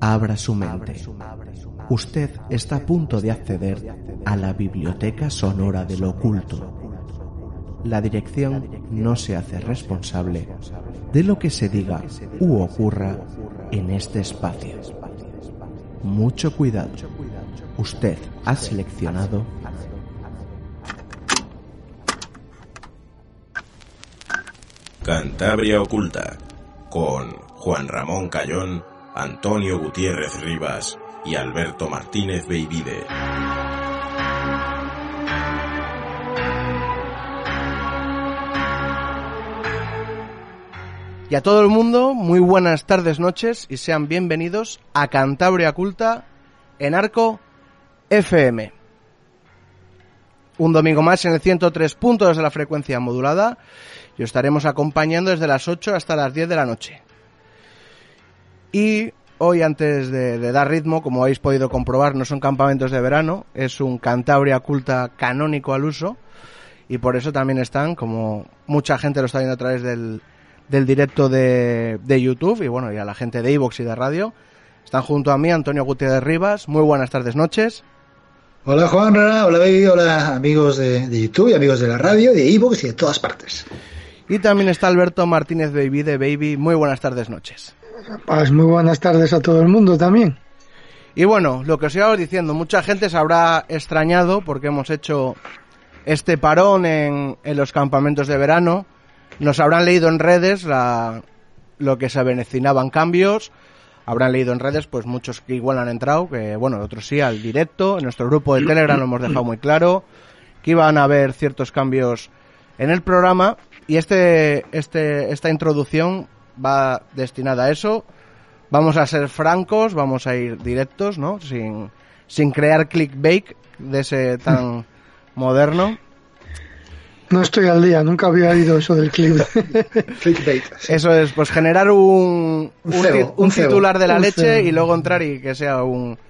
Abra su mente. Usted está a punto de acceder a la biblioteca sonora de lo oculto. La dirección no se hace responsable de lo que se diga u ocurra en este espacio. Mucho cuidado. Usted ha seleccionado Cantabria Oculta, con Juan Ramón Cayón, Antonio Gutiérrez Rivas y Alberto Martínez Beivide. Y a todo el mundo, muy buenas tardes, noches, y sean bienvenidos a Cantabria Oculta en Arco FM. Un domingo más en el 103.2 de la frecuencia modulada, y os estaremos acompañando desde las 8 hasta las 10 de la noche. Y hoy, antes de dar ritmo, como habéis podido comprobar, no son campamentos de verano, es un Cantabria Oculta canónico al uso, y por eso también están, como mucha gente lo está viendo a través del directo de YouTube, y bueno, y a la gente de iVoox y de radio, están junto a mí Antonio Gutiérrez Rivas. Muy buenas tardes, noches. Hola Juan, hola Baby, hola amigos de YouTube y amigos de la radio, de iVoox y de todas partes. Y también está Alberto Martínez Baby de Baby. Muy buenas tardes, noches. Pues muy buenas tardes a todo el mundo también. Y bueno, lo que os iba diciendo, mucha gente se habrá extrañado porque hemos hecho este parón en los campamentos de verano. Nos habrán leído en redes lo que se avecinaban cambios. Habrán leído en redes, pues muchos que igual han entrado, que bueno, otros sí, al directo. En nuestro grupo de Telegram lo hemos dejado muy claro, que iban a haber ciertos cambios en el programa. Y esta introducción va destinada a eso. Vamos a ser francos, vamos a ir directos, ¿no? Sin crear clickbait de ese tan moderno. No estoy al día, nunca había oído eso del clickbait. Sí. Eso es, pues generar un titular de la leche y luego entrar y que sea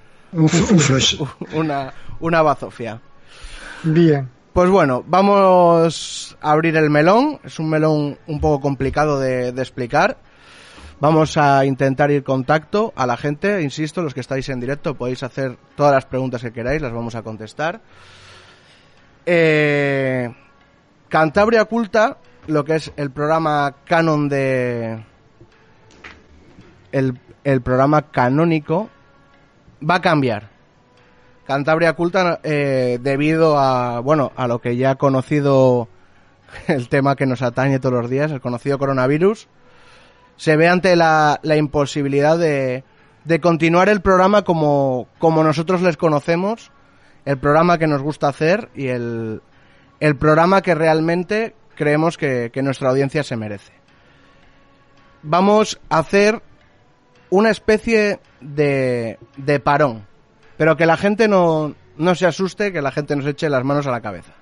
una bazofia. Bien. Pues bueno, vamos a abrir el melón. Es un melón un poco complicado de explicar. Vamos a intentar ir contacto a la gente. Insisto, los que estáis en directo podéis hacer todas las preguntas que queráis, las vamos a contestar. Cantabria Oculta, lo que es el programa canon el programa canónico, va a cambiar. Cantabria Oculta, debido a lo que ya ha conocido, el tema que nos atañe todos los días, el conocido coronavirus, se ve ante la imposibilidad de continuar el programa como nosotros les conocemos, el programa que nos gusta hacer y el programa que realmente creemos que nuestra audiencia se merece. Vamos a hacer una especie de parón, pero que la gente no se asuste, que la gente nos eche las manos a la cabeza.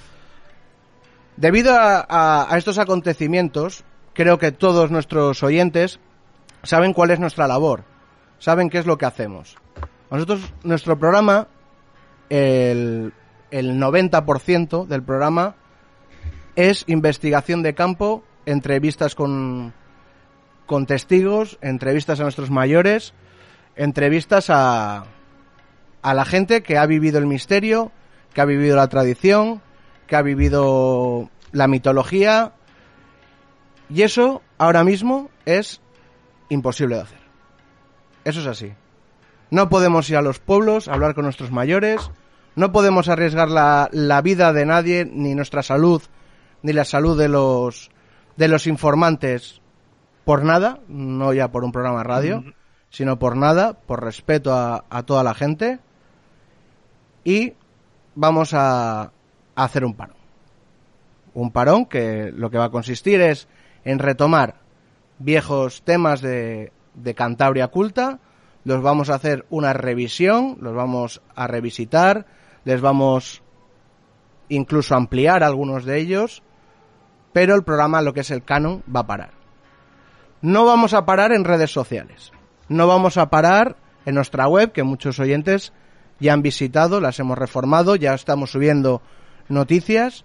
Debido a estos acontecimientos, creo que todos nuestros oyentes saben cuál es nuestra labor, saben qué es lo que hacemos. Nosotros, nuestro programa, el 90% del programa es investigación de campo, entrevistas con testigos, entrevistas a nuestros mayores, entrevistas a la gente que ha vivido el misterio, que ha vivido la tradición, que ha vivido la mitología, y eso ahora mismo es imposible de hacer. Eso es así. No podemos ir a los pueblos a hablar con nuestros mayores, no podemos arriesgar la vida de nadie, ni nuestra salud, ni la salud de los informantes por nada, no ya por un programa de radio, sino por nada, por respeto a toda la gente. Y vamos a hacer un parón. Un parón que lo que va a consistir es en retomar viejos temas de Cantabria Oculta, los vamos a hacer una revisión, los vamos a revisitar, les vamos incluso a ampliar algunos de ellos, pero el programa, lo que es el canon, va a parar. No vamos a parar en redes sociales, no vamos a parar en nuestra web, que muchos oyentes ya han visitado, las hemos reformado, ya estamos subiendo noticias,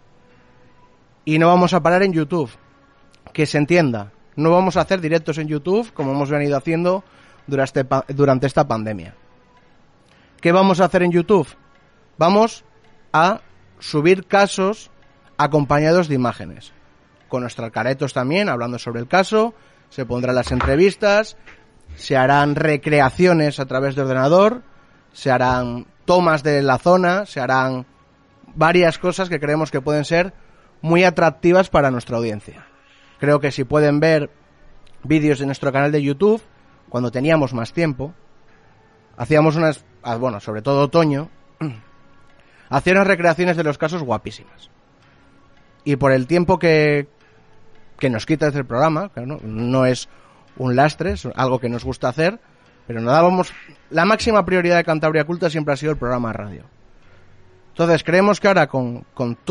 y no vamos a parar en YouTube, que se entienda, no vamos a hacer directos en YouTube como hemos venido haciendo durante esta pandemia. ¿Qué vamos a hacer en YouTube? Vamos a subir casos acompañados de imágenes, con nuestros caretos también, hablando sobre el caso, se pondrán las entrevistas, se harán recreaciones a través de ordenador, se harán tomas de la zona, se harán varias cosas que creemos que pueden ser muy atractivas para nuestra audiencia. Creo que si pueden ver vídeos de nuestro canal de YouTube, cuando teníamos más tiempo, hacíamos unas, bueno, sobre todo Toño, hacía unas recreaciones de los casos guapísimas. Y por el tiempo que nos quita desde el programa, claro, no es un lastre, es algo que nos gusta hacer, pero nos dábamos, la máxima prioridad de Cantabria Culta siempre ha sido el programa de radio. Entonces creemos que ahora con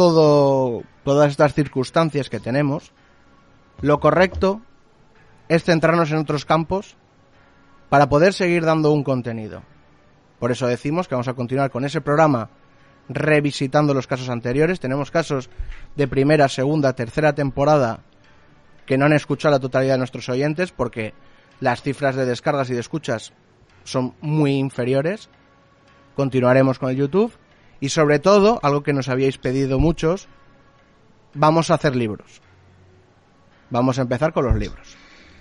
todas estas circunstancias que tenemos, lo correcto es centrarnos en otros campos para poder seguir dando un contenido. Por eso decimos que vamos a continuar con ese programa revisitando los casos anteriores. Tenemos casos de primera, segunda, tercera temporada que no han escuchado la totalidad de nuestros oyentes porque las cifras de descargas y de escuchas son muy inferiores. Continuaremos con el YouTube y sobre todo, algo que nos habíais pedido muchos, vamos a hacer libros. Vamos a empezar con los libros.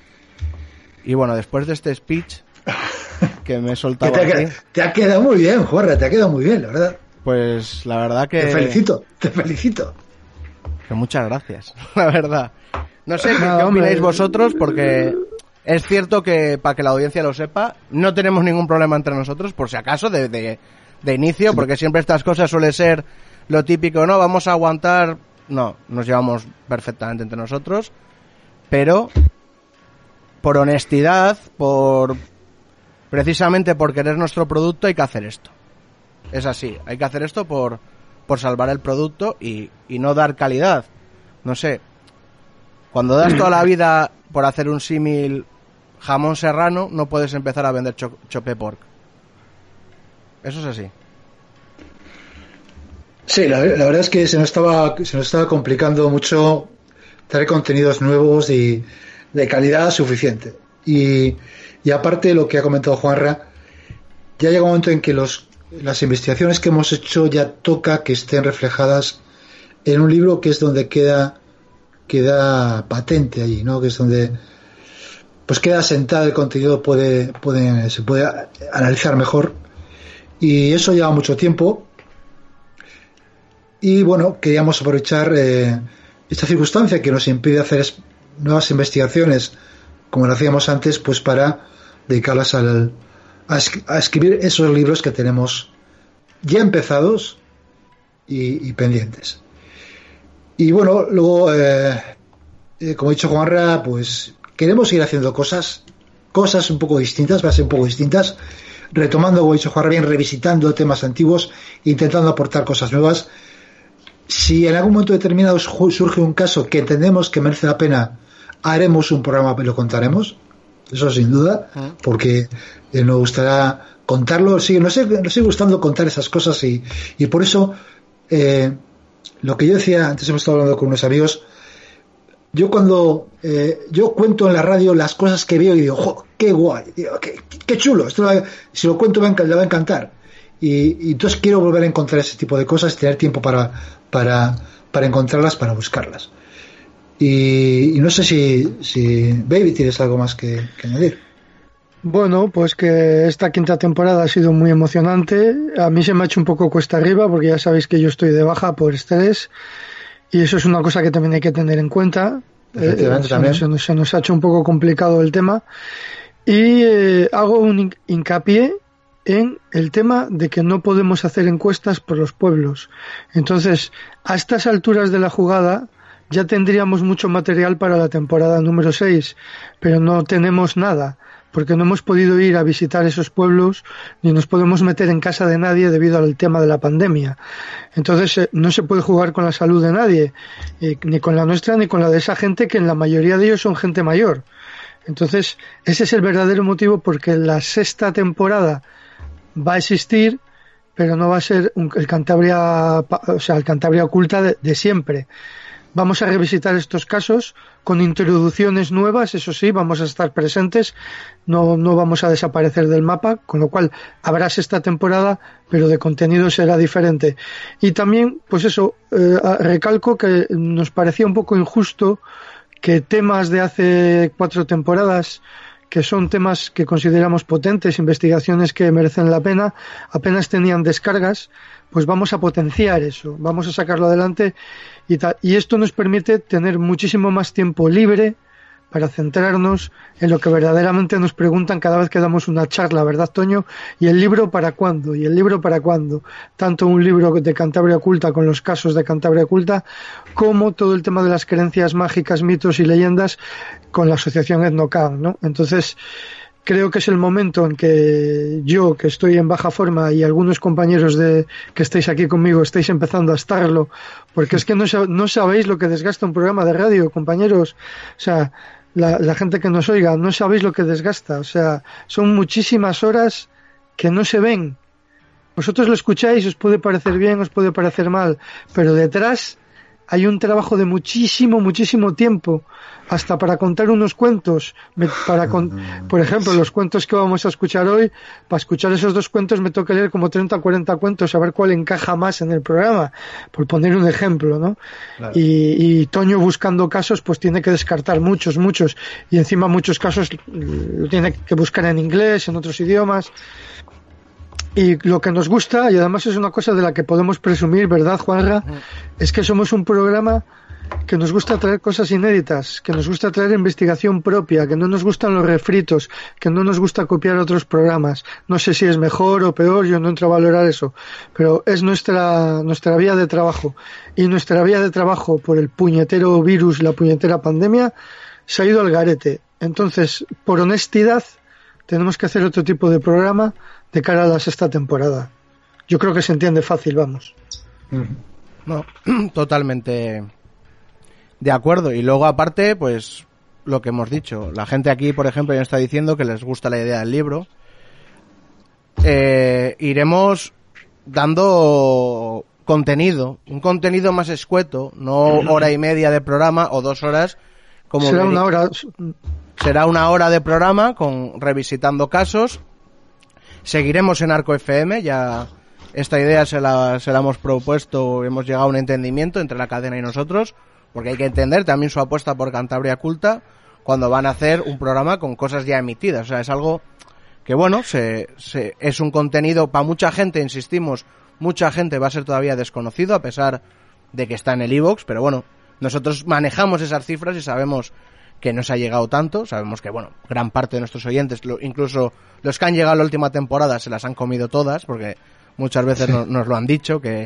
Y bueno, después de este speech que me he soltado aquí, te ha quedado muy bien, Juanra, te ha quedado muy bien, la verdad. Pues la verdad que... Te felicito. Que muchas gracias, la verdad. No sé qué opináis vosotros, porque es cierto que, para que la audiencia lo sepa, no tenemos ningún problema entre nosotros, por si acaso, de inicio, porque siempre estas cosas suele ser lo típico, no, vamos a aguantar... No, nos llevamos perfectamente entre nosotros, pero por honestidad, precisamente por querer nuestro producto, hay que hacer esto. Es así, hay que hacer esto por salvar el producto y no dar calidad. No sé, cuando das toda la vida por hacer un símil jamón serrano, no puedes empezar a vender chope pork. Eso es así. Sí, la verdad es que se nos estaba complicando mucho traer contenidos nuevos y de calidad suficiente. Y aparte, lo que ha comentado Juanra, ya llega un momento en que las investigaciones que hemos hecho ya toca que estén reflejadas en un libro, que es donde queda patente allí, ¿no? Que es donde pues queda sentado el contenido, se puede analizar mejor, y eso lleva mucho tiempo. Y bueno, queríamos aprovechar esta circunstancia que nos impide hacer nuevas investigaciones como lo hacíamos antes, pues para dedicarlas a escribir esos libros que tenemos ya empezados y pendientes. Y bueno, luego, como ha dicho Juanra, pues queremos ir haciendo cosas un poco distintas, va a ser un poco distintas, retomando, como ha dicho Juanra, bien, revisitando temas antiguos, intentando aportar cosas nuevas. Si en algún momento determinado surge un caso que entendemos que merece la pena, haremos un programa y lo contaremos, eso sin duda, porque nos gustará contarlo. Sí, nos sigue gustando contar esas cosas y por eso lo que yo decía antes, hemos estado hablando con unos amigos, yo cuando yo cuento en la radio las cosas que veo y digo, ¡jo, qué guay! Digo, qué chulo! Si lo cuento le va a encantar. Y entonces quiero volver a encontrar ese tipo de cosas, tener tiempo para encontrarlas, para buscarlas. Y no sé si Baby tienes algo más que añadir. Bueno, pues que esta quinta temporada ha sido muy emocionante. A mí se me ha hecho un poco cuesta arriba porque ya sabéis que yo estoy de baja por estrés y eso es una cosa que también hay que tener en cuenta. Se nos ha hecho un poco complicado el tema y hago un hincapié en el tema de que no podemos hacer encuestas por los pueblos. Entonces, a estas alturas de la jugada ya tendríamos mucho material para la temporada número 6, pero no tenemos nada, porque no hemos podido ir a visitar esos pueblos ni nos podemos meter en casa de nadie debido al tema de la pandemia. Entonces, no se puede jugar con la salud de nadie, ni con la nuestra ni con la de esa gente, que en la mayoría de ellos son gente mayor. Entonces, ese es el verdadero motivo porque la sexta temporada va a existir, pero no va a ser el Cantabria Oculta de siempre. Vamos a revisitar estos casos con introducciones nuevas, eso sí, vamos a estar presentes, no vamos a desaparecer del mapa, con lo cual habrá esta temporada, pero de contenido será diferente. Y también, pues eso, recalco que nos parecía un poco injusto que temas de hace 4 temporadas, que son temas que consideramos potentes, investigaciones que merecen la pena, apenas tenían descargas, pues vamos a potenciar eso, vamos a sacarlo adelante y esto nos permite tener muchísimo más tiempo libre para centrarnos en lo que verdaderamente nos preguntan cada vez que damos una charla, ¿verdad, Toño? ¿Y el libro para cuándo? ¿Y el libro para cuándo? Tanto un libro de Cantabria Oculta con los casos de Cantabria Oculta, como todo el tema de las creencias mágicas, mitos y leyendas con la asociación Ethnocam, ¿no? Entonces, creo que es el momento en que yo, que estoy en baja forma, y algunos compañeros que estáis aquí conmigo, estáis empezando a estarlo, porque es que no sabéis lo que desgasta un programa de radio, compañeros. O sea, la gente que nos oiga, no sabéis lo que desgasta. O sea, son muchísimas horas que no se ven. Vosotros lo escucháis, os puede parecer bien, os puede parecer mal, pero detrás hay un trabajo de muchísimo tiempo, hasta para contar unos cuentos, por ejemplo, los cuentos que vamos a escuchar hoy, para escuchar esos 2 cuentos me toca leer como 30 o 40 cuentos, a ver cuál encaja más en el programa, por poner un ejemplo, ¿no? Claro. Y Toño, buscando casos, pues tiene que descartar muchos, y encima muchos casos lo tiene que buscar en inglés, en otros idiomas. Y lo que nos gusta, y además es una cosa de la que podemos presumir, ¿verdad, Juanra? Es que somos un programa que nos gusta traer cosas inéditas, que nos gusta traer investigación propia, que no nos gustan los refritos, que no nos gusta copiar otros programas. No sé si es mejor o peor, yo no entro a valorar eso, pero es nuestra vía de trabajo. Y nuestra vía de trabajo, por el puñetero virus, la puñetera pandemia, se ha ido al garete. Entonces, por honestidad, tenemos que hacer otro tipo de programa de cara a la 6ª temporada. Yo creo que se entiende fácil, vamos. No, totalmente de acuerdo. Y luego, aparte, pues lo que hemos dicho, la gente aquí, por ejemplo, ya está diciendo que les gusta la idea del libro. Iremos dando contenido, un contenido más escueto, no hora y media de programa o 2 horas. Como será una hora. Será una hora de programa revisitando casos. Seguiremos en Arco FM, ya esta idea se la hemos propuesto, hemos llegado a un entendimiento entre la cadena y nosotros, porque hay que entender también su apuesta por Cantabria Oculta cuando van a hacer un programa con cosas ya emitidas. O sea, es algo que, bueno, es un contenido para mucha gente, insistimos, mucha gente va a ser todavía desconocido a pesar de que está en el iVoox, pero bueno, nosotros manejamos esas cifras y sabemos que no se ha llegado tanto, sabemos que, bueno, gran parte de nuestros oyentes, incluso los que han llegado a la última temporada, se las han comido todas, porque muchas veces nos lo han dicho, que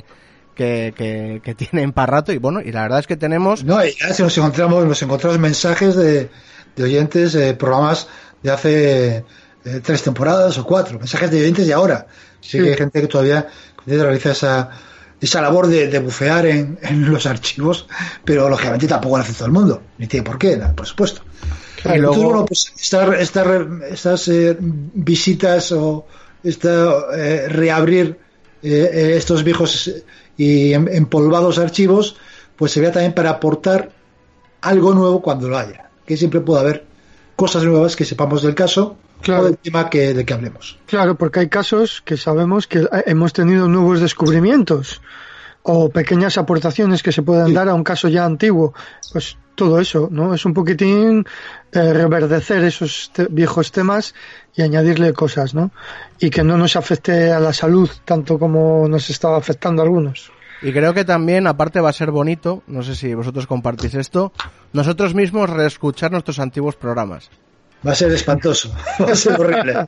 tienen para rato, y bueno, y la verdad es que tenemos... No, y ya si nos encontramos mensajes de oyentes, programas de hace 3 temporadas o 4, mensajes de oyentes de ahora. Sí que hay gente que todavía realiza esa labor de bufear en los archivos, pero lógicamente tampoco lo hace todo el mundo, ni tiene por qué, por supuesto. Y luego, entonces, bueno, pues estas visitas o reabrir estos viejos y empolvados archivos, pues se vea también para aportar algo nuevo cuando lo haya, que siempre puede haber cosas nuevas que sepamos del caso, claro, o del tema de que hablemos. Claro, porque hay casos que sabemos que hemos tenido nuevos descubrimientos o pequeñas aportaciones que se pueden dar a un caso ya antiguo. Pues todo eso, ¿no? Es un poquitín reverdecer esos viejos temas y añadirle cosas, ¿no? Y que no nos afecte a la salud tanto como nos estaba afectando a algunos. Y creo que también, aparte, va a ser bonito, no sé si vosotros compartís esto, nosotros mismos reescuchar nuestros antiguos programas. Va a ser espantoso, va a ser horrible.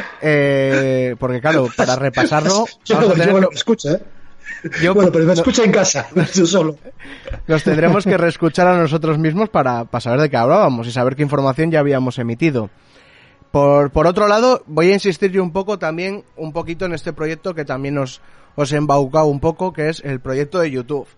Porque claro, para repasarlo... Yo me escucha, ¿eh? Bueno, pero me escucha en casa, yo solo. Nos tendremos que reescuchar a nosotros mismos para saber de qué hablábamos y saber qué información ya habíamos emitido. Por otro lado, voy a insistir yo un poquito en este proyecto que también os he embaucado un poco, que es el proyecto de YouTube.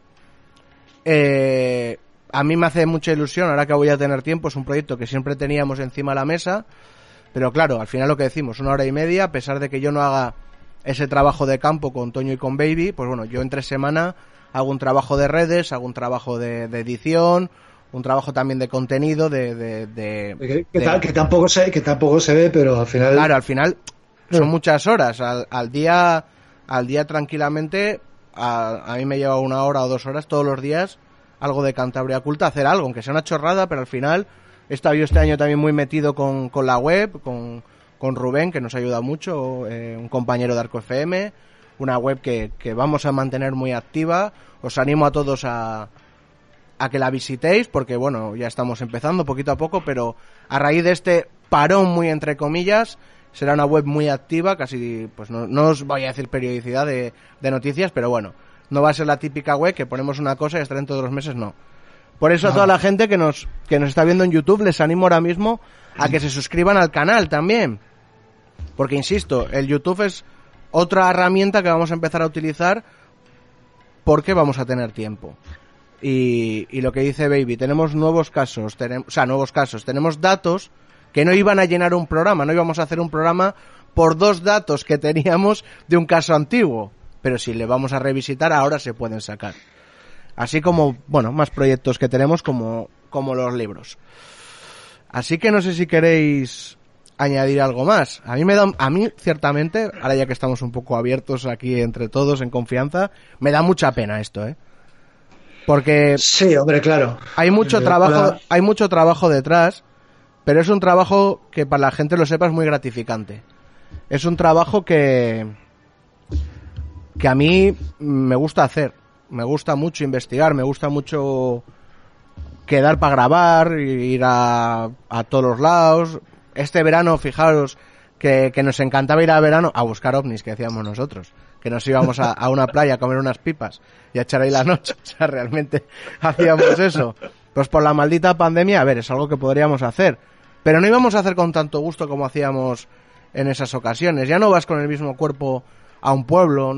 A mí me hace mucha ilusión, ahora que voy a tener tiempo, es un proyecto que siempre teníamos encima de la mesa, pero claro, al final lo que decimos, 1 hora y media, a pesar de que yo no haga ese trabajo de campo con Toño y con Baby, pues bueno, yo entre semana hago un trabajo de redes, hago un trabajo de edición, un trabajo también de contenido, que tampoco se ve, pero al final... Claro, al final son muchas horas. Al día tranquilamente, a mí me lleva 1 hora o 2 horas todos los días, algo de Cantabria Culta, hacer algo, aunque sea una chorrada, pero al final he estado yo este año también muy metido con la web, con Rubén, que nos ayuda mucho, un compañero de Arco FM, una web que vamos a mantener muy activa. Os animo a todos a que la visitéis, porque bueno, ya estamos empezando poquito a poco, pero a raíz de este parón muy entre comillas, será una web muy activa, casi, pues no os voy a decir periodicidad de noticias, pero bueno, no va a ser la típica web que ponemos una cosa y estará dentro de 2 meses, no. Por eso a toda la gente que nos está viendo en YouTube, les animo ahora mismo a que se suscriban al canal también, porque insisto, el YouTube es otra herramienta que vamos a empezar a utilizar porque vamos a tener tiempo. Y lo que dice Baby, tenemos nuevos casos, tenemos datos que no iban a llenar un programa, no íbamos a hacer un programa por 2 datos que teníamos de un caso antiguo, pero si le vamos a revisitar ahora se pueden sacar. Así como, bueno, más proyectos que tenemos como los libros. Así que no sé si queréis añadir algo más. A mí ciertamente, ahora ya que estamos un poco abiertos aquí entre todos en confianza, me da mucha pena esto, porque sí, hombre, claro. Hay mucho trabajo detrás, pero es un trabajo que para la gente lo sepa es muy gratificante. Es un trabajo que a mí me gusta hacer, me gusta mucho investigar, me gusta mucho quedar para grabar, ir a todos los lados. Este verano, fijaros que nos encantaba ir a verano a buscar ovnis, que decíamos nosotros, que nos íbamos a una playa a comer unas pipas y a echar ahí la noche. O sea, realmente hacíamos eso. Pues por la maldita pandemia, a ver, es algo que podríamos hacer, pero no íbamos a hacer con tanto gusto como hacíamos en esas ocasiones. Ya no vas con el mismo cuerpo a un pueblo,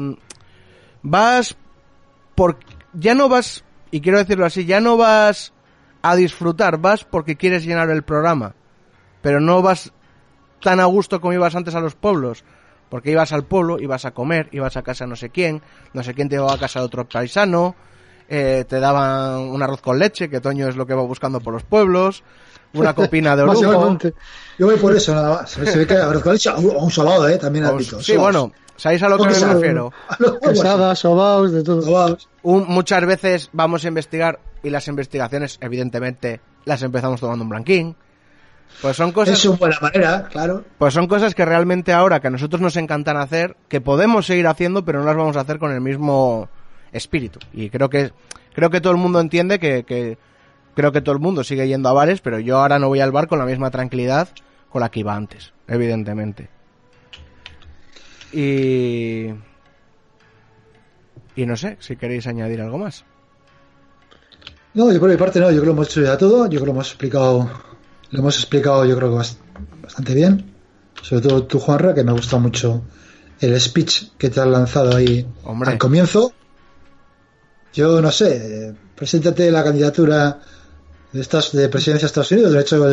ya no vas, y quiero decirlo así, ya no vas a disfrutar, vas porque quieres llenar el programa, pero no vas tan a gusto como ibas antes a los pueblos, porque ibas al pueblo, ibas a comer, ibas a casa no sé quién te llevaba a casa de otro paisano, te daban un arroz con leche, que Toño es lo que va buscando por los pueblos, una copina de orujo. Yo voy por eso nada más. Se ve que arroz con leche a un salado, también has dicho. Sí, bueno, ¿sabéis a lo que me refiero? Quesadas, sobaos, de todo. Muchas veces vamos a investigar y las investigaciones, evidentemente, las empezamos tomando un blanquín. Pues son cosas... Es una buena manera, claro. Pues son cosas que realmente ahora, que a nosotros nos encantan hacer, que podemos seguir haciendo, pero no las vamos a hacer con el mismo espíritu. Y creo que todo el mundo entiende creo que todo el mundo sigue yendo a bares, pero yo ahora no voy al bar con la misma tranquilidad con la que iba antes, evidentemente. Y no sé, si queréis añadir algo más. No, yo por mi parte no, yo creo que lo hemos hecho ya todo, yo creo que lo hemos explicado yo creo que bastante bien, sobre todo tú, Juanra, que me ha gustado mucho el speech que te has lanzado ahí. Hombre. Al comienzo. Yo no sé, preséntate la candidatura de presidencia de Estados Unidos, de hecho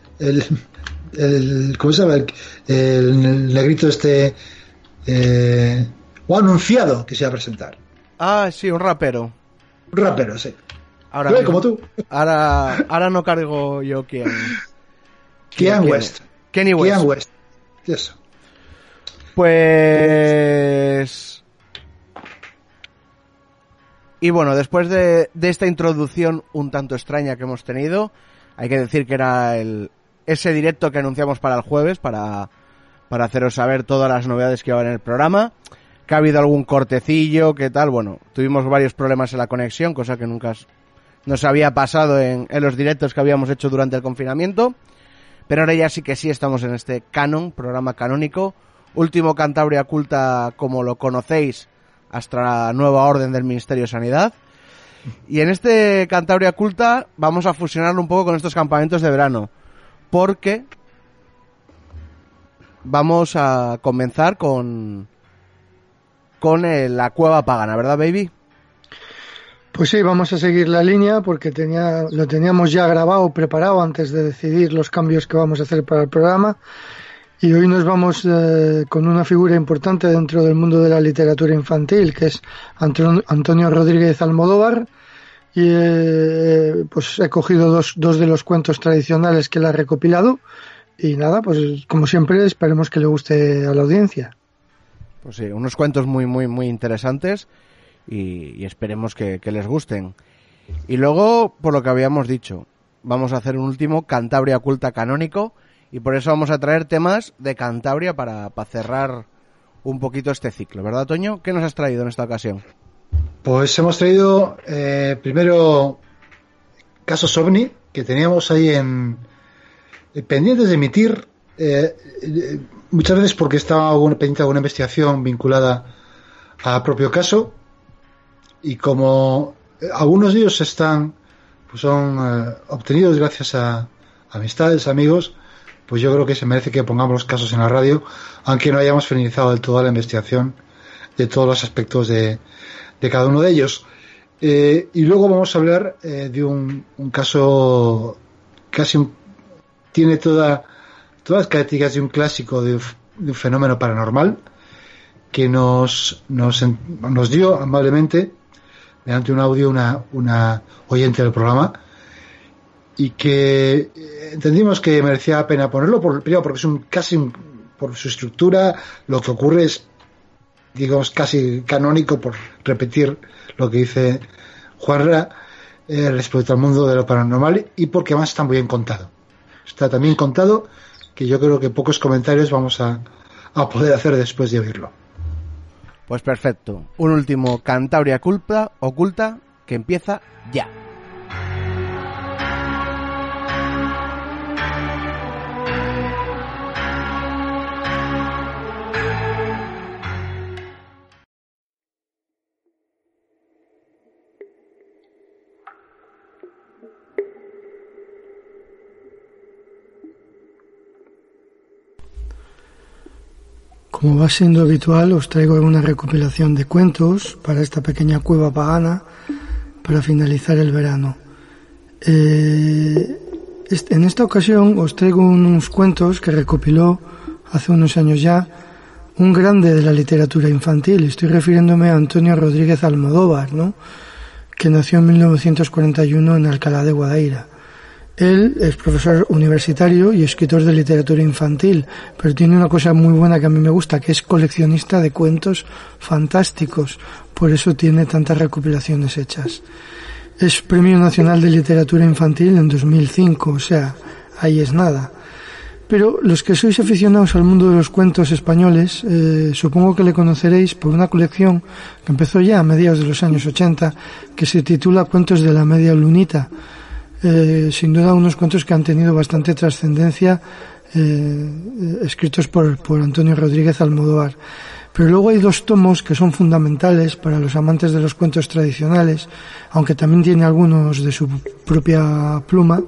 el ¿cómo se llama? El negrito o anunciado que se va a presentar. Ah, sí, un rapero. Un rapero, sí. Ahora mismo, como tú. Ahora no cargo yo quién. Kanye West. Kanye West. Kanye West. Eso. Pues... Y bueno, después de esta introducción un tanto extraña que hemos tenido, hay que decir que era ese directo que anunciamos para el jueves, para haceros saber todas las novedades que va a haber en el programa, que ha habido algún cortecillo, que tal, bueno, tuvimos varios problemas en la conexión, cosa que nunca nos había pasado en los directos que habíamos hecho durante el confinamiento, pero ahora ya sí que sí estamos en este programa canónico, último Cantabria Culta como lo conocéis, hasta la nueva orden del Ministerio de Sanidad. Y en este Cantabria Culta vamos a fusionarlo un poco con estos campamentos de verano, porque vamos a comenzar con la cueva pagana, ¿verdad, Baby? Pues sí, vamos a seguir la línea porque lo teníamos ya grabado, preparado antes de decidir los cambios que vamos a hacer para el programa. Y hoy nos vamos con una figura importante dentro del mundo de la literatura infantil, que es Antonio Rodríguez Almodóvar. Y pues he cogido dos de los cuentos tradicionales que él ha recopilado. Y nada, pues como siempre, esperemos que le guste a la audiencia. Pues sí, unos cuentos muy, muy, muy interesantes y esperemos que les gusten. Y luego, por lo que habíamos dicho, vamos a hacer un último Cantabria Oculta canónico y por eso vamos a traer temas de Cantabria para cerrar un poquito este ciclo, ¿verdad, Toño? ¿Qué nos has traído en esta ocasión? Pues hemos traído primero casos OVNI que teníamos ahí pendientes de emitir, muchas veces porque estaba pendiente de alguna investigación vinculada al propio caso, y como algunos de ellos son obtenidos gracias a amistades, amigos, pues yo creo que se merece que pongamos los casos en la radio, aunque no hayamos finalizado del todo la investigación de todos los aspectos de cada uno de ellos. Y luego vamos a hablar de un caso tiene todas las características de un clásico de un fenómeno paranormal que nos dio amablemente mediante un audio una oyente del programa, y que entendimos que merecía la pena ponerlo primero porque es por su estructura. Lo que ocurre es, digamos, casi canónico, por repetir lo que dice Juanra respecto al mundo de lo paranormal, y porque además está muy bien contado. Está también contado que yo creo que pocos comentarios vamos a poder hacer después de oírlo. Pues perfecto. Un último Cantabria Oculta que empieza ya. Como va siendo habitual, os traigo una recopilación de cuentos para esta pequeña cueva pagana para finalizar el verano. En esta ocasión os traigo unos cuentos que recopiló hace unos años ya un grande de la literatura infantil. Estoy refiriéndome a Antonio Rodríguez Almodóvar, ¿no?, que nació en 1941 en Alcalá de Guadaira. Él es profesor universitario y escritor de literatura infantil, pero tiene una cosa muy buena que a mí me gusta, que es coleccionista de cuentos fantásticos. Por eso tiene tantas recopilaciones hechas. Es Premio Nacional de Literatura Infantil en 2005, o sea, ahí es nada. Pero los que sois aficionados al mundo de los cuentos españoles, supongo que le conoceréis por una colección que empezó ya a mediados de los años 80, que se titula Cuentos de la Media Lunita. Sin duda unos cuentos que han tenido bastante trascendencia, escritos por Antonio Rodríguez Almodóvar. Pero luego hay dos tomos que son fundamentales para los amantes de los cuentos tradicionales, aunque también tiene algunos de su propia pluma.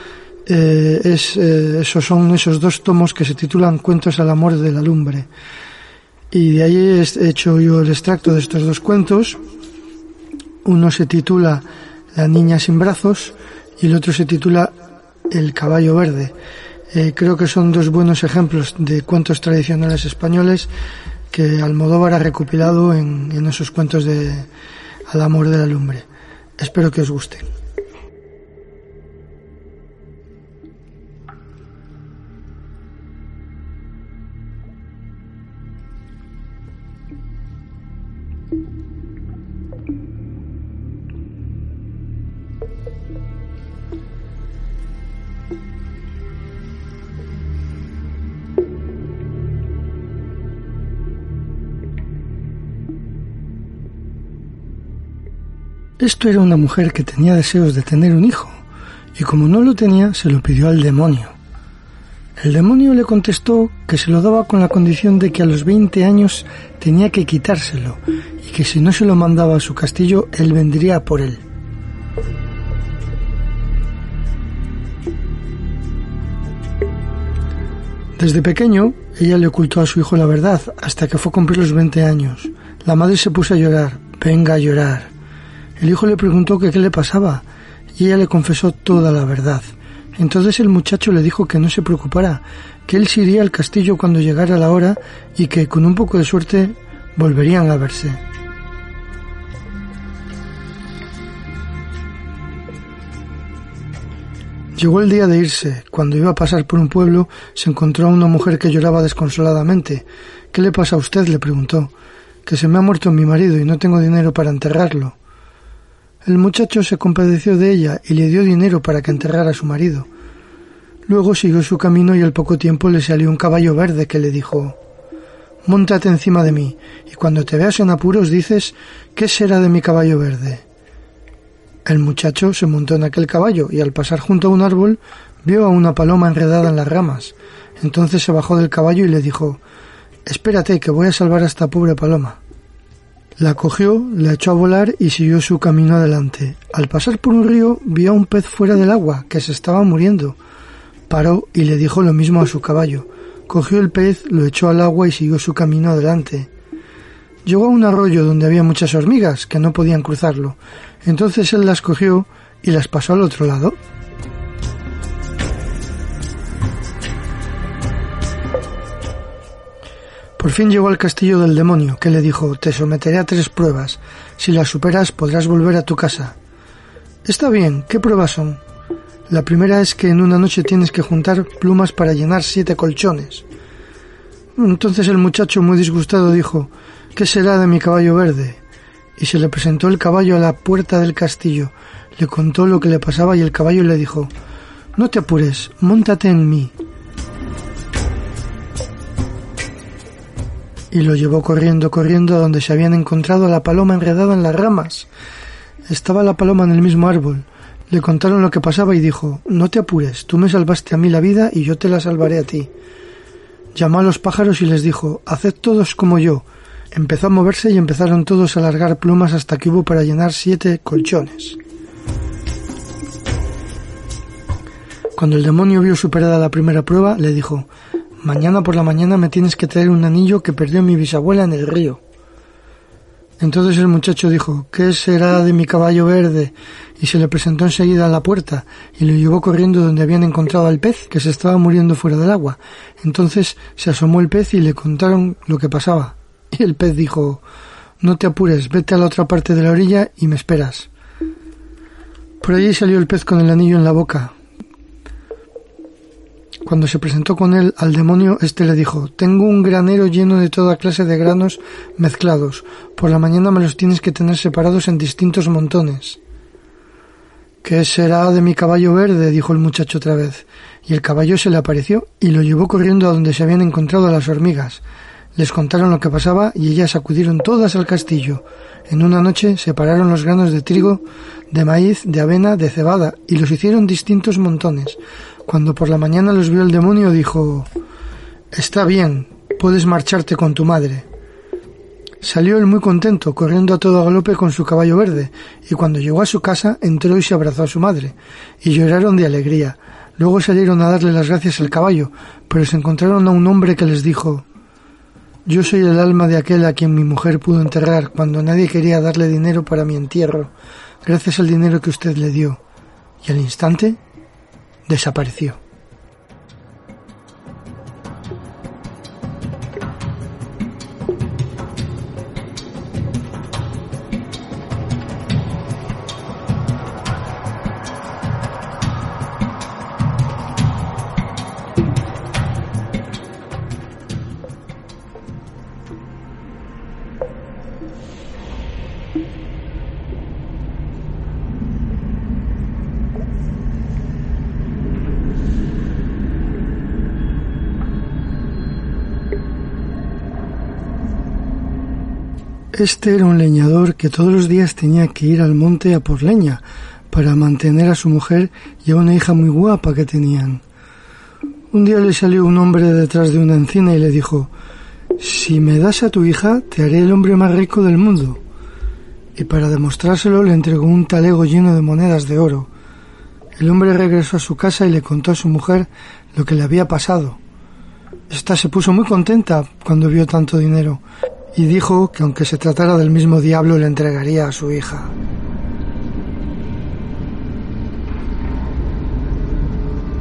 Son esos dos tomos que se titulan Cuentos al amor de la lumbre. Y de ahí he hecho yo el extracto de estos dos cuentos. Uno se titula La niña sin brazos y el otro se titula El caballo verde. Creo que son dos buenos ejemplos de cuentos tradicionales españoles que Almodóvar ha recopilado en esos cuentos al amor de la lumbre. Espero que os guste. Esto era una mujer que tenía deseos de tener un hijo, y como no lo tenía, se lo pidió al demonio. El demonio le contestó que se lo daba con la condición de que a los 20 años tenía que quitárselo, y que si no se lo mandaba a su castillo, él vendría por él. Desde pequeño, ella le ocultó a su hijo la verdad, hasta que fue a cumplir los 20 años. La madre se puso a llorar. Venga a llorar. El hijo le preguntó que qué le pasaba, y ella le confesó toda la verdad, Entonces el muchacho le dijo que no se preocupara, que él se iría al castillo cuando llegara la hora y que con un poco de suerte volverían a verse. Llegó el día de irse. Cuando iba a pasar por un pueblo, se encontró a una mujer que lloraba desconsoladamente. «¿Qué le pasa a usted?», le preguntó. «Que se me ha muerto mi marido y no tengo dinero para enterrarlo». El muchacho se compadeció de ella y le dio dinero para que enterrara a su marido. Luego siguió su camino y al poco tiempo le salió un caballo verde que le dijo: «Móntate encima de mí, y cuando te veas en apuros dices, ¿qué será de mi caballo verde?». El muchacho se montó en aquel caballo y al pasar junto a un árbol vio a una paloma enredada en las ramas. Entonces se bajó del caballo y le dijo: «Espérate, que voy a salvar a esta pobre paloma». La cogió, la echó a volar y siguió su camino adelante. Al pasar por un río vio a un pez fuera del agua que se estaba muriendo. Paró y le dijo lo mismo a su caballo. Cogió el pez, lo echó al agua y siguió su camino adelante. Llegó a un arroyo donde había muchas hormigas que no podían cruzarlo. Entonces él las cogió y las pasó al otro lado. Por fin llegó al castillo del demonio, que le dijo: «Te someteré a 3 pruebas. Si las superas podrás volver a tu casa». «Está bien, ¿qué pruebas son?» «La primera es que en una noche tienes que juntar plumas para llenar 7 colchones». Entonces el muchacho, muy disgustado, dijo: «¿Qué será de mi caballo verde?». Y se le presentó el caballo a la puerta del castillo. Le contó lo que le pasaba y el caballo le dijo: «No te apures, móntate en mí». Y lo llevó corriendo a donde se habían encontrado a la paloma enredada en las ramas. Estaba la paloma en el mismo árbol. Le contaron lo que pasaba y dijo: «No te apures, tú me salvaste a mí la vida y yo te la salvaré a ti». Llamó a los pájaros y les dijo: «Haced todos como yo». Empezó a moverse y empezaron todos a largar plumas hasta que hubo para llenar 7 colchones. Cuando el demonio vio superada la primera prueba, le dijo: «Mañana por la mañana me tienes que traer un anillo que perdió mi bisabuela en el río». Entonces el muchacho dijo: «¿Qué será de mi caballo verde?», y se le presentó enseguida a la puerta y lo llevó corriendo donde habían encontrado al pez que se estaba muriendo fuera del agua. Entonces se asomó el pez y le contaron lo que pasaba. Y el pez dijo: «No te apures, vete a la otra parte de la orilla y me esperas». Por allí salió el pez con el anillo en la boca. Cuando se presentó con él al demonio, éste le dijo: «Tengo un granero lleno de toda clase de granos mezclados. Por la mañana me los tienes que tener separados en distintos montones». «¿Qué será de mi caballo verde?», dijo el muchacho otra vez. Y el caballo se le apareció y lo llevó corriendo a donde se habían encontrado a las hormigas. Les contaron lo que pasaba y ellas acudieron todas al castillo. En una noche separaron los granos de trigo, de maíz, de avena, de cebada y los hicieron distintos montones. Cuando por la mañana los vio el demonio, dijo: «Está bien, puedes marcharte con tu madre». Salió él muy contento, corriendo a todo galope con su caballo verde, y cuando llegó a su casa entró y se abrazó a su madre, y lloraron de alegría. Luego salieron a darle las gracias al caballo, pero se encontraron a un hombre que les dijo: «Yo soy el alma de aquel a quien mi mujer pudo enterrar cuando nadie quería darle dinero para mi entierro, gracias al dinero que usted le dio». Y al instante desapareció. Este era un leñador que todos los días tenía que ir al monte a por leña para mantener a su mujer y a una hija muy guapa que tenían. Un día le salió un hombre detrás de una encina y le dijo: «Si me das a tu hija, te haré el hombre más rico del mundo». Y para demostrárselo le entregó un talego lleno de monedas de oro. El hombre regresó a su casa y le contó a su mujer lo que le había pasado. Esta se puso muy contenta cuando vio tanto dinero y dijo que aunque se tratara del mismo diablo le entregaría a su hija.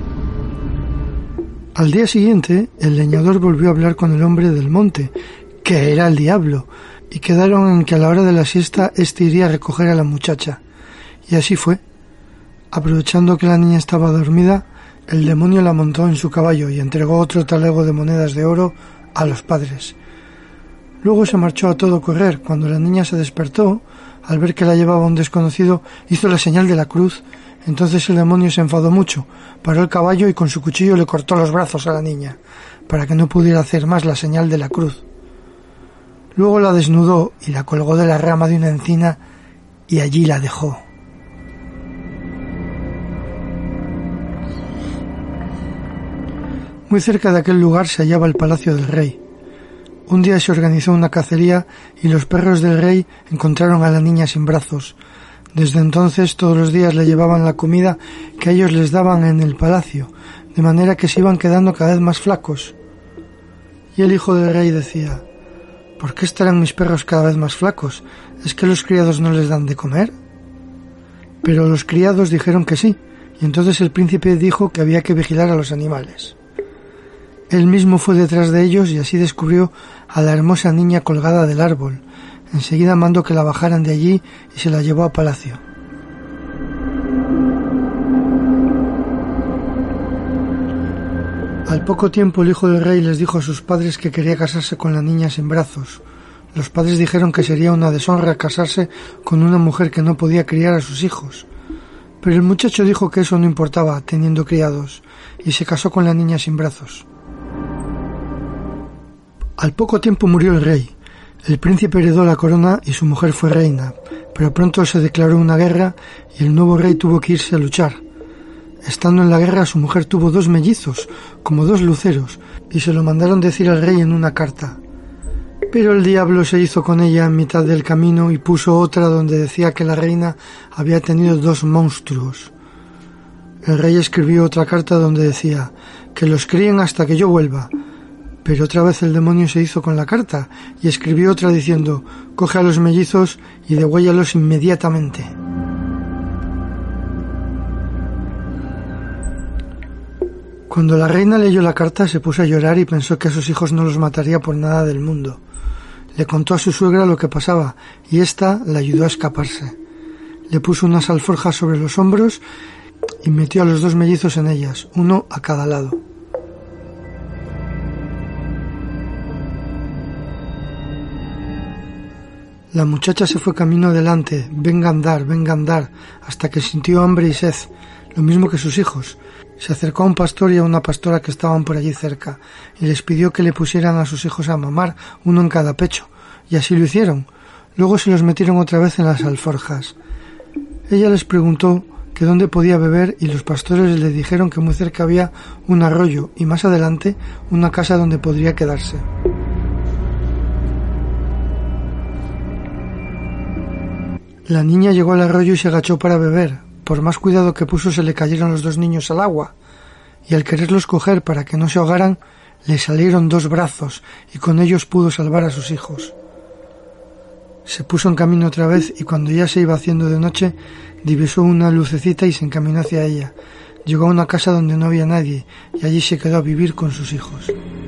Al día siguiente, el leñador volvió a hablar con el hombre del monte, que era el diablo, y quedaron en que a la hora de la siesta éste iría a recoger a la muchacha. Y así fue. Aprovechando que la niña estaba dormida, el demonio la montó en su caballo y entregó otro talego de monedas de oro a los padres. Luego se marchó a todo correr. Cuando la niña se despertó, al ver que la llevaba un desconocido, hizo la señal de la cruz. Entonces el demonio se enfadó mucho, paró el caballo y con su cuchillo le cortó los brazos a la niña, para que no pudiera hacer más la señal de la cruz. Luego la desnudó y la colgó de la rama de una encina y allí la dejó. Muy cerca de aquel lugar se hallaba el palacio del rey. Un día se organizó una cacería y los perros del rey encontraron a la niña sin brazos. Desde entonces todos los días le llevaban la comida que ellos les daban en el palacio, de manera que se iban quedando cada vez más flacos. Y el hijo del rey decía: ¿por qué estarán mis perros cada vez más flacos? ¿Es que los criados no les dan de comer? Pero los criados dijeron que sí, y entonces el príncipe dijo que había que vigilar a los animales. Él mismo fue detrás de ellos y así descubrió a la hermosa niña colgada del árbol. Enseguida mandó que la bajaran de allí y se la llevó a palacio. Al poco tiempo el hijo del rey les dijo a sus padres que quería casarse con la niña sin brazos. Los padres dijeron que sería una deshonra casarse con una mujer que no podía criar a sus hijos. Pero el muchacho dijo que eso no importaba, teniendo criados, y se casó con la niña sin brazos. Al poco tiempo murió el rey. El príncipe heredó la corona y su mujer fue reina, pero pronto se declaró una guerra y el nuevo rey tuvo que irse a luchar. Estando en la guerra, su mujer tuvo 2 mellizos, como 2 luceros, y se lo mandaron decir al rey en una carta. Pero el diablo se hizo con ella en mitad del camino y puso otra donde decía que la reina había tenido 2 monstruos. El rey escribió otra carta donde decía: que los críen hasta que yo vuelva. Pero otra vez el demonio se hizo con la carta y escribió otra diciendo: coge a los mellizos y degüéllalos inmediatamente. Cuando la reina leyó la carta se puso a llorar y pensó que a sus hijos no los mataría por nada del mundo. Le contó a su suegra lo que pasaba y ésta la ayudó a escaparse. Le puso unas alforjas sobre los hombros y metió a los 2 mellizos en ellas, uno a cada lado. La muchacha se fue camino adelante, venga a andar, hasta que sintió hambre y sed, lo mismo que sus hijos. Se acercó a un pastor y a una pastora que estaban por allí cerca, y les pidió que le pusieran a sus hijos a mamar, uno en cada pecho, y así lo hicieron. Luego se los metieron otra vez en las alforjas. Ella les preguntó que dónde podía beber y los pastores le dijeron que muy cerca había un arroyo y más adelante una casa donde podría quedarse. La niña llegó al arroyo y se agachó para beber. Por más cuidado que puso se le cayeron los 2 niños al agua, y al quererlos coger para que no se ahogaran, le salieron 2 brazos y con ellos pudo salvar a sus hijos. Se puso en camino otra vez y cuando ya se iba haciendo de noche, divisó una lucecita y se encaminó hacia ella. Llegó a una casa donde no había nadie y allí se quedó a vivir con sus hijos.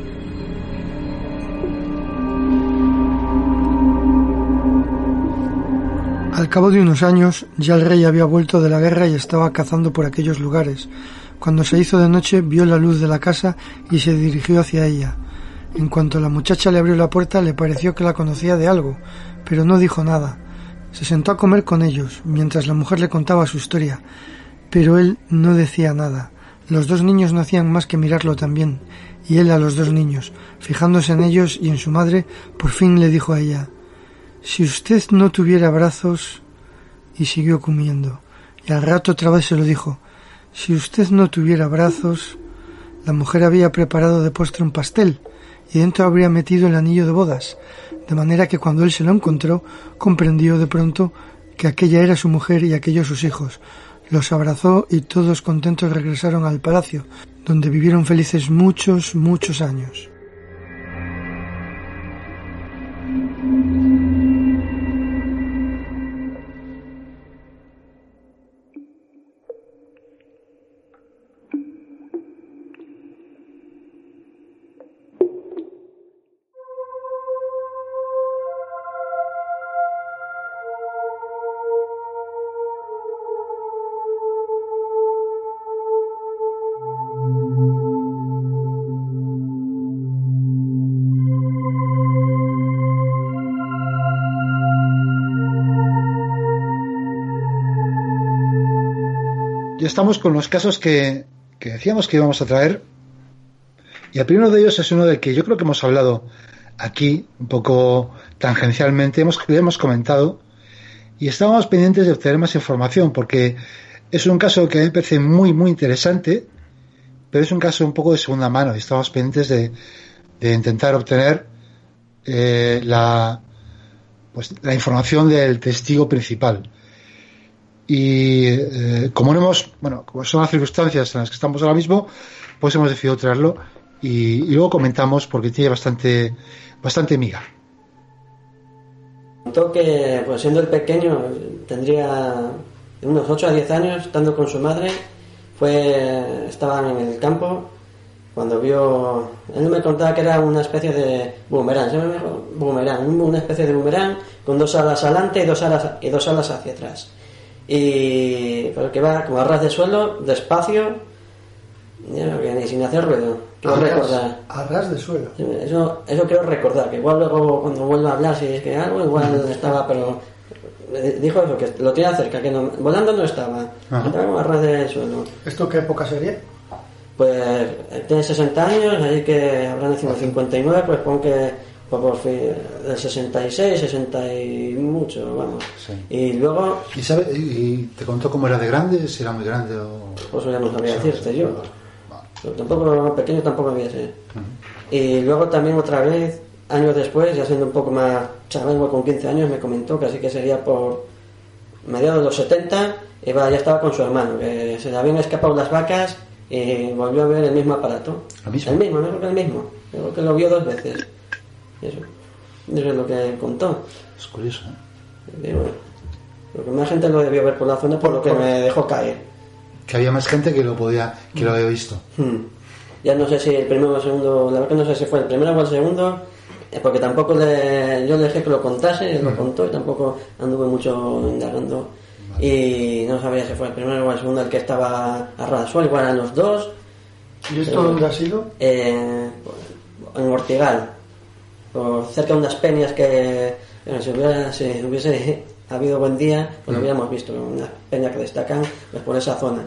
Al cabo de unos años, ya el rey había vuelto de la guerra y estaba cazando por aquellos lugares. Cuando se hizo de noche, vio la luz de la casa y se dirigió hacia ella. En cuanto la muchacha le abrió la puerta, le pareció que la conocía de algo, pero no dijo nada. Se sentó a comer con ellos, mientras la mujer le contaba su historia, pero él no decía nada. Los 2 niños no hacían más que mirarlo también, y él a los 2 niños, fijándose en ellos y en su madre, por fin le dijo a ella: si usted no tuviera brazos... Y siguió comiendo. Y al rato otra vez se lo dijo: si usted no tuviera brazos... La mujer había preparado de postre un pastel y dentro habría metido el anillo de bodas, de manera que cuando él se lo encontró, comprendió de pronto que aquella era su mujer y aquellos sus hijos. Los abrazó y todos contentos regresaron al palacio, donde vivieron felices muchos, muchos años. ya estamos con los casos que decíamos que íbamos a traer. Y el primero de ellos es uno del que yo creo que hemos hablado aquí, un poco tangencialmente, hemos comentado, y estábamos pendientes de obtener más información, porque es un caso que a mí me parece muy, muy interesante, pero es un caso un poco de segunda mano, y estamos pendientes de intentar obtener la información del testigo principal. Y como son las circunstancias en las que estamos ahora mismo, pues hemos decidido traerlo y luego comentamos porque tiene bastante miga. Contó que, pues siendo el pequeño, tendría unos 8 a 10 años, estando con su madre, estaban en el campo cuando vio, él me contaba que era una especie de boomerang, una especie de boomerang con 2 alas adelante y dos alas hacia atrás, y pero que va como a ras de suelo, despacio, y sin hacer ruido. A ras de suelo. Eso quiero recordar, que igual luego cuando vuelva a hablar, si es que algo igual estaba, pero dijo eso, que lo tenía cerca, que no, volando no estaba, estaba como a ras de suelo. ¿Esto qué época sería? Pues tiene 60 años, ahí que habrá nacido en 59, pues pon que por fin, del 66, 60 y mucho, vamos. Sí. Y luego... ¿Y te contó cómo era de grande? ¿Si era muy grande o...? Pues ya no sabía decirte yo. Pero tampoco, pequeño tampoco había sido. Y luego también otra vez, años después, ya siendo un poco más chaval, con 15 años, me comentó que así que sería por mediados de los 70, ya estaba con su hermano, que se le habían escapado las vacas y volvió a ver el mismo aparato. ¿El mismo? Creo que lo vio 2 veces. Eso es lo que contó. Es curioso, ¿eh? Y bueno, lo que más gente lo debió ver por la zona, por lo que me dejó caer. Que había más gente que lo había visto. Ya no sé si el primero o el segundo, la verdad que no sé si fue el primero o el segundo, porque tampoco yo le dejé que lo contase, él lo contó y tampoco anduve mucho indagando. Vale. Y no sabía si fue el primero o el segundo el que estaba a ras de suelo, igual eran los dos. ¿Y esto dónde ha sido? En Ortigal, por cerca de unas peñas que si hubiese habido buen día, pues lo hubiéramos visto, unas peñas que destacan pues por esa zona.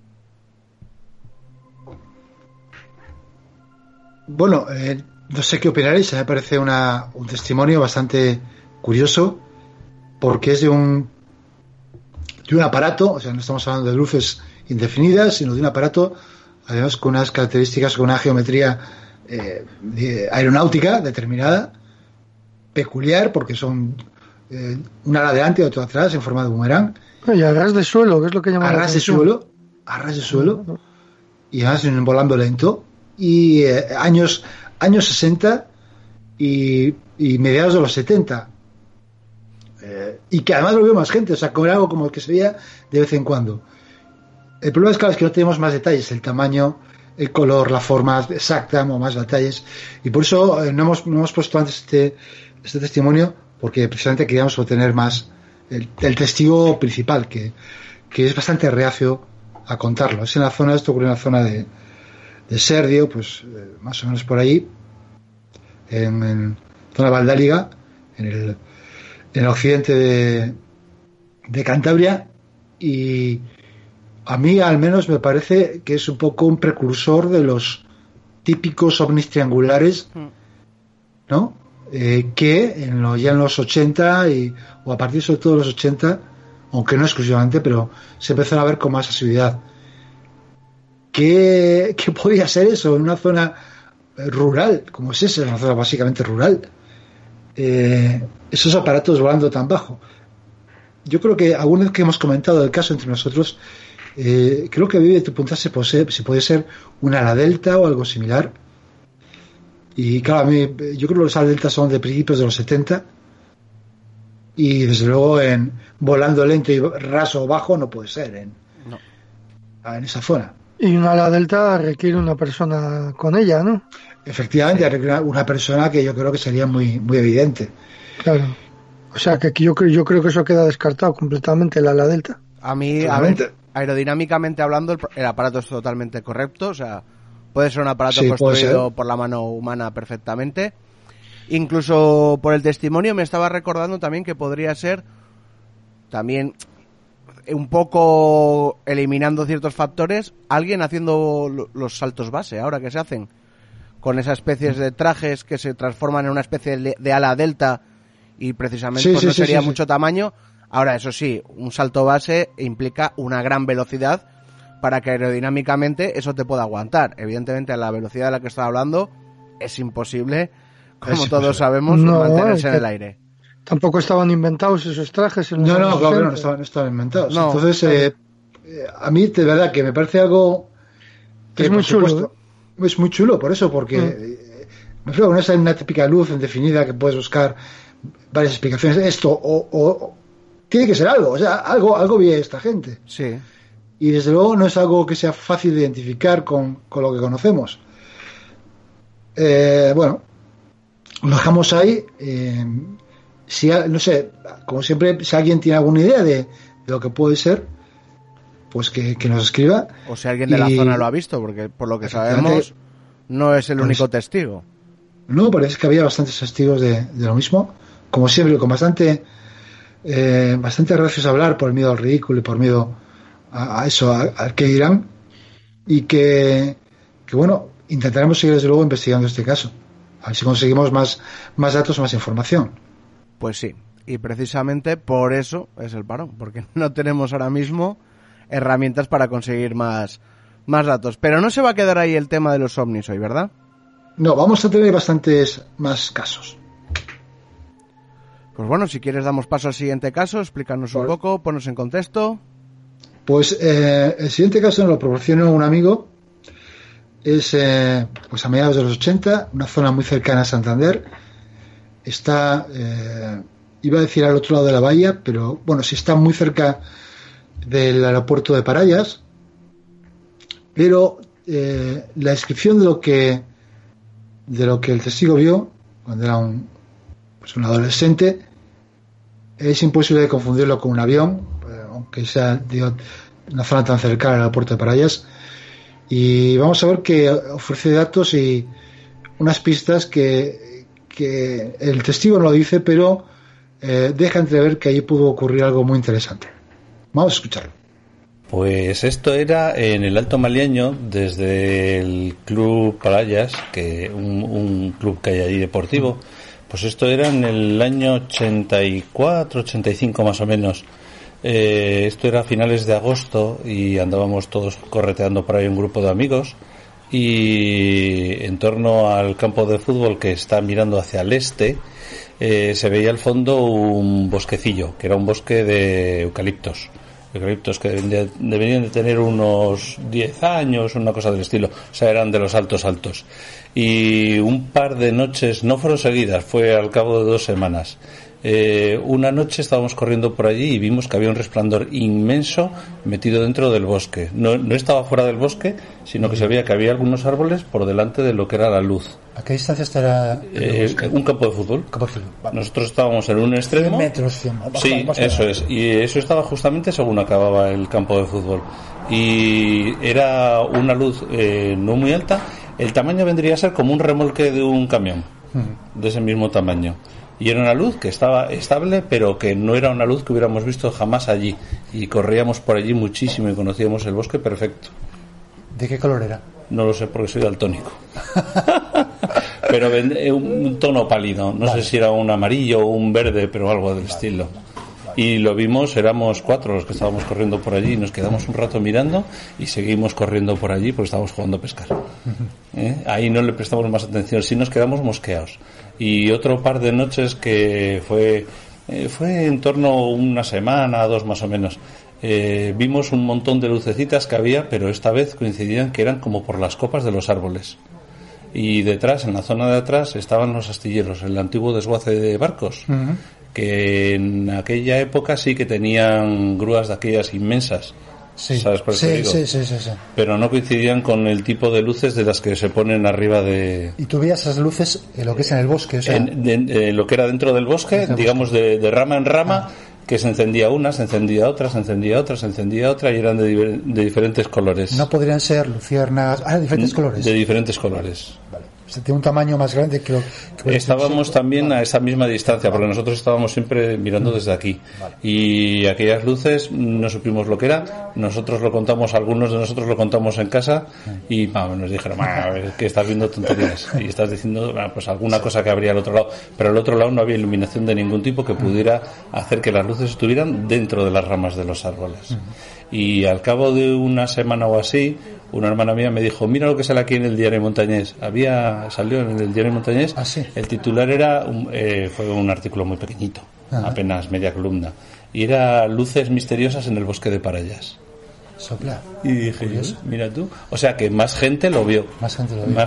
Bueno, no sé qué opinaréis, me parece un testimonio bastante curioso, porque es de un aparato, o sea, no estamos hablando de luces indefinidas, sino de un aparato, además con unas características, con una geometría aeronáutica determinada, peculiar, porque son una ala adelante y otra atrás en forma de boomerang. Y a ras de suelo, que es lo que llama la atención. A ras de suelo, y además volando lento, y años 60 y mediados de los 70, y que además lo vio más gente, o sea, como era algo como el que se veía de vez en cuando. El problema es, claro, es que no tenemos más detalles, el tamaño, el color, la forma exacta, o más detalles, y por eso no hemos puesto antes este testimonio, porque precisamente queríamos obtener más el testigo principal, que es bastante reacio a contarlo. Es en la zona, esto ocurrió en la zona de Serdio, pues más o menos por ahí, en zona Valdáliga, en el occidente de Cantabria, y a mí al menos me parece que es un poco un precursor de los típicos ovnis triangulares, ¿no? Que ya en los 80 o a partir sobre todo de los 80, aunque no exclusivamente, pero se empezaron a ver con más asiduidad. ¿Qué podría ser eso en una zona rural como es esa, una zona básicamente rural? Esos aparatos volando tan bajo. Yo creo que alguna vez que hemos comentado el caso entre nosotros, creo que Vivi, tu punta si puede ser una ala delta o algo similar. Y claro, yo creo que los ala delta son de principios de los 70, y desde luego en volando lento y raso o bajo no puede ser en esa zona. Y una ala delta requiere una persona con ella, ¿no? Efectivamente, requiere una persona, que yo creo que sería muy, muy evidente. Claro. O sea, que yo creo que eso queda descartado completamente, el ala delta. A mí, aerodinámicamente hablando, el aparato es totalmente correcto. O sea, puede ser un aparato construido por la mano humana perfectamente. Incluso por el testimonio me estaba recordando también que podría ser también un poco eliminando ciertos factores, alguien haciendo los saltos base ahora que se hacen, con esas especies de trajes que se transforman en una especie de ala delta y precisamente no sería mucho tamaño. Ahora, eso sí, un salto base implica una gran velocidad para que aerodinámicamente eso te pueda aguantar. Evidentemente, a la velocidad de la que estaba hablando es imposible, como todos sabemos, mantenerse en el aire. Tampoco estaban inventados esos trajes. No, claro, no estaban inventados. No, entonces, a mí de verdad que me parece algo que es muy chulo. Es muy chulo, por eso, porque me refiero, no es una típica luz indefinida que puedes buscar varias explicaciones. Esto o tiene que ser algo, o sea, algo vi esta gente. Sí. Y desde luego no es algo que sea fácil de identificar con lo que conocemos. Bueno, lo dejamos ahí. Si, no sé, como siempre, si alguien tiene alguna idea de lo que puede ser, pues que nos escriba. O si alguien de la zona lo ha visto, porque por lo que sabemos no es el único testigo. No, parece que había bastantes testigos de lo mismo. Como siempre, con bastante gracias a hablar por el miedo al ridículo y por miedo a eso, al que dirán. Y que bueno, intentaremos seguir desde luego investigando este caso. A ver si conseguimos más datos, más información. Pues sí, y precisamente por eso es el parón, porque no tenemos ahora mismo herramientas para conseguir más datos. Pero no se va a quedar ahí el tema de los ovnis hoy, ¿verdad? No, vamos a tener bastantes más casos. Pues bueno, si quieres damos paso al siguiente caso, explícanos un poco, ponnos en contexto. Pues el siguiente caso nos lo proporciona un amigo. Es pues a mediados de los 80, una zona muy cercana a Santander. Está, iba a decir al otro lado de la bahía, pero bueno, sí está muy cerca del aeropuerto de Parayas. Pero la descripción de lo que el testigo vio cuando era un adolescente es imposible de confundirlo con un avión, aunque sea una zona tan cercana al aeropuerto de Parayas. Y vamos a ver que ofrece datos y unas pistas que el testigo no lo dice, pero deja entrever que allí pudo ocurrir algo muy interesante. Vamos a escucharlo. Pues esto era en el Alto Maliaño, desde el Club Parayas, que un club que hay allí deportivo. Pues esto era en el año 84, 85 más o menos. Esto era a finales de agosto y andábamos todos correteando por ahí un grupo de amigos, y en torno al campo de fútbol que está mirando hacia el este se veía al fondo un bosquecillo, que era un bosque de eucaliptos que deberían de tener unos 10 años, una cosa del estilo, o sea, eran de los altos. Y un par de noches, no fueron seguidas, fue al cabo de 2 semanas. Una noche estábamos corriendo por allí y vimos que había un resplandor inmenso metido dentro del bosque. No estaba fuera del bosque, sino que se veía que había algunos árboles por delante de lo que era la luz. ¿A qué distancia estará el bosque? Un campo de fútbol. Vale. Nosotros estábamos en un extremo. 100 metros, 100. Sí, eso es. Y eso estaba justamente según acababa el campo de fútbol. Y era una luz no muy alta. El tamaño vendría a ser como un remolque de un camión, de ese mismo tamaño. Y era una luz que estaba estable, pero que no era una luz que hubiéramos visto jamás allí. Y corríamos por allí muchísimo y conocíamos el bosque perfecto. ¿De qué color era? No lo sé porque soy daltónico. Pero un tono pálido. No sé si era un amarillo o un verde, pero algo del estilo. Y lo vimos, éramos 4 los que estábamos corriendo por allí, y nos quedamos un rato mirando y seguimos corriendo por allí porque estábamos jugando a pescar. Ahí no le prestamos más atención, sí nos quedamos mosqueados. Y otro par de noches que fue en torno a una semana, 2 más o menos, vimos un montón de lucecitas que había, pero esta vez coincidían que eran como por las copas de los árboles. Y detrás, en la zona de atrás, estaban los astilleros, el antiguo desguace de barcos, que en aquella época sí que tenían grúas de aquellas inmensas. Sí. ¿Sabes por qué digo? Sí. Pero no coincidían con el tipo de luces de las que se ponen arriba de... ¿Y tú veías esas luces en lo que es en el bosque? O sea... lo que era dentro del bosque, digamos de rama en rama, que se encendía una, se encendía otra, se encendía otra, se encendía otra, y eran de diferentes colores. No podrían ser luciérnagas... de diferentes colores. De diferentes colores. Vale. De un tamaño más grande que estábamos también a esa misma distancia, porque nosotros estábamos siempre mirando desde aquí. Y aquellas luces no supimos lo que era. Nosotros lo contamos, algunos de nosotros lo contamos en casa y nos dijeron, que estás viendo tonterías y estás diciendo pues alguna cosa que habría al otro lado, pero al otro lado no había iluminación de ningún tipo que pudiera hacer que las luces estuvieran dentro de las ramas de los árboles. Y al cabo de una semana o así, una hermana mía me dijo, mira lo que sale aquí en el Diario Montañés. Salió en el Diario Montañés. ¿Ah, sí? El titular fue un artículo muy pequeñito, apenas media columna, y era Luces misteriosas en el bosque de Parayas. Sopla. Y dije, mira tú, o sea que más gente lo vio. Más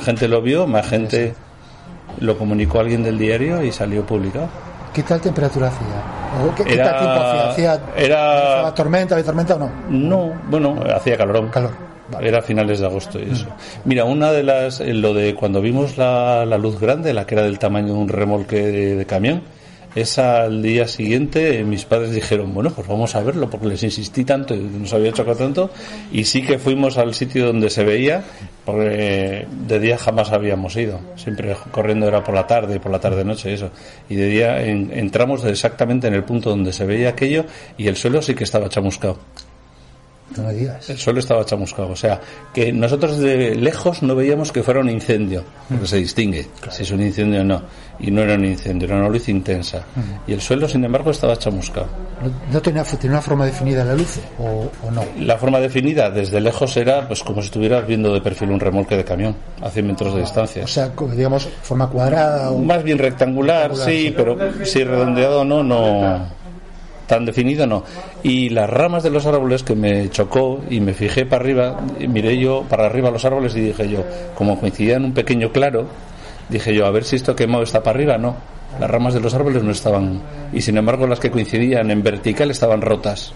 gente lo comunicó a alguien del diario y salió publicado. ¿Qué tal temperatura hacía? ¿Qué tal tiempo hacía? ¿Era tormenta o no? No, bueno, hacía calor. Vale. Era a finales de agosto y eso. Mira, una de las, lo de cuando vimos la luz grande, la que era del tamaño de un remolque de camión, esa al día siguiente mis padres dijeron, bueno, pues vamos a verlo, porque les insistí tanto y nos había chocado tanto, y sí que fuimos al sitio donde se veía, porque de día jamás habíamos ido, siempre corriendo era por la tarde noche y eso, y de día entramos exactamente en el punto donde se veía aquello, y el suelo sí que estaba chamuscado. No me digas. El suelo estaba chamuscado, o sea, que nosotros de lejos no veíamos que fuera un incendio, porque se distingue si es un incendio o no, y no era un incendio, era una luz intensa, y el suelo, sin embargo, estaba chamuscado. ¿No tenía una forma definida la luz o no? La forma definida desde lejos era pues como si estuvieras viendo de perfil un remolque de camión a 100 metros de distancia. O sea, digamos, forma cuadrada o... Más bien rectangular, sí, pero si redondeado no tan definido no. Y las ramas de los árboles, que me chocó y me fijé para arriba, miré yo para arriba los árboles y dije yo, como coincidían en un pequeño claro, dije yo, a ver si esto quemado está para arriba. No, las ramas de los árboles no estaban, y sin embargo las que coincidían en vertical estaban rotas.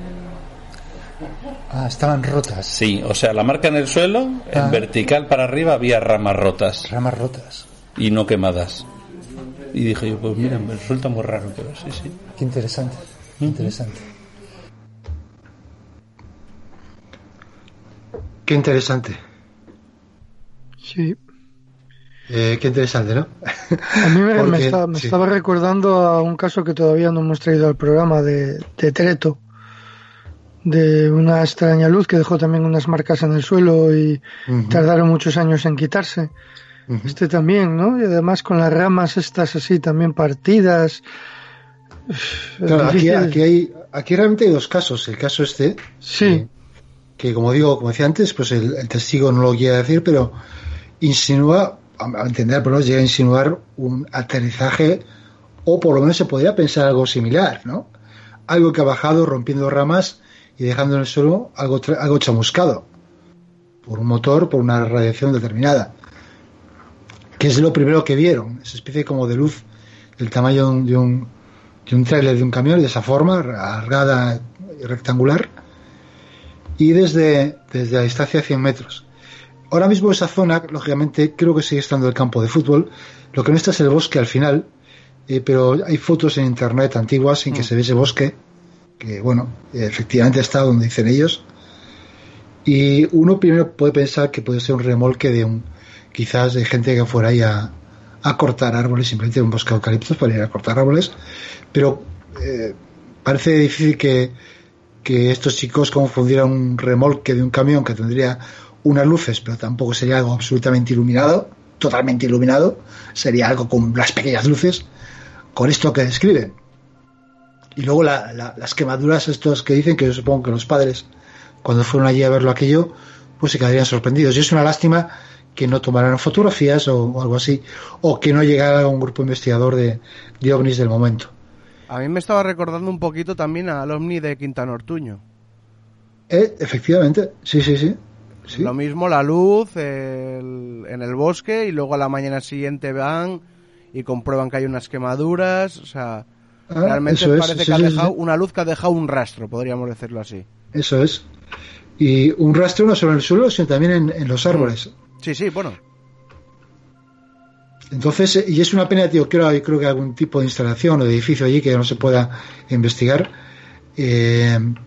Estaban rotas. Sí, o sea, la marca en el suelo, en vertical para arriba había ramas rotas. Ramas rotas. Y no quemadas. Y dije yo, pues mira, me resulta muy raro, pero sí. Qué interesante. Interesante. Qué interesante. Sí. Qué interesante, ¿no? A mí me estaba recordando a un caso que todavía no hemos traído al programa de Treto, de una extraña luz que dejó también unas marcas en el suelo y tardaron muchos años en quitarse. Este también, ¿no? Y además con las ramas estas así también partidas. Claro, aquí realmente hay dos casos. El caso este, sí, que como decía antes, pues el testigo no lo quiere decir, pero insinúa, a entender, pero llega a insinuar un aterrizaje, o por lo menos se podría pensar algo similar, ¿no? Algo que ha bajado rompiendo ramas y dejando en el suelo algo chamuscado por un motor, por una radiación determinada, que es lo primero que vieron, esa especie como de luz del tamaño de un tráiler de un camión, de esa forma, alargada y rectangular, y desde la distancia de 100 metros. Ahora mismo esa zona, lógicamente, creo que sigue estando el campo de fútbol. Lo que no está es el bosque al final, pero hay fotos en internet antiguas en que se ve ese bosque, que bueno, efectivamente está donde dicen ellos. Y uno primero puede pensar que puede ser un remolque quizás de gente que fuera ahí a cortar árboles, simplemente un bosque de eucaliptos para ir a cortar árboles, pero parece difícil que estos chicos confundieran un remolque de un camión que tendría unas luces, pero tampoco sería algo absolutamente iluminado, totalmente iluminado, sería algo con las pequeñas luces, con esto que describen. Y luego las quemaduras estos que dicen, que yo supongo que los padres, cuando fueron allí a verlo aquello, pues se quedarían sorprendidos. Y es una lástima que no tomaran fotografías o algo así, o que no llegara un grupo investigador de ovnis del momento. A mí me estaba recordando un poquito también al ovni de Quintana Ortuño. Efectivamente, sí. Lo mismo, la luz en el bosque, y luego a la mañana siguiente van y comprueban que hay unas quemaduras. O sea, realmente parece que ha dejado una luz que ha dejado un rastro, podríamos decirlo así. Eso es. Y un rastro no solo en el suelo, sino también en los árboles. Sí, bueno. Entonces, y es una pena, tío, creo que algún tipo de instalación o de edificio allí que no se pueda investigar.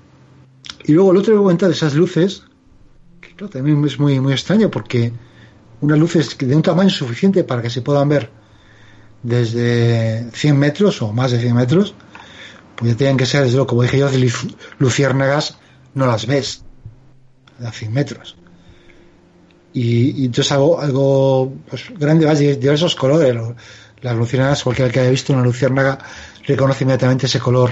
Y luego el otro que comentar de esas luces, que claro, también es muy, muy extraño, porque unas luces de un tamaño suficiente para que se puedan ver desde 100 metros o más de 100 metros, pues ya tienen que ser, desde luego, como dije yo, de luciérnagas no las ves a 100 metros. Y entonces algo pues, grande, de diversos colores. Las luciérnagas, cualquiera que haya visto una luciérnaga reconoce inmediatamente ese color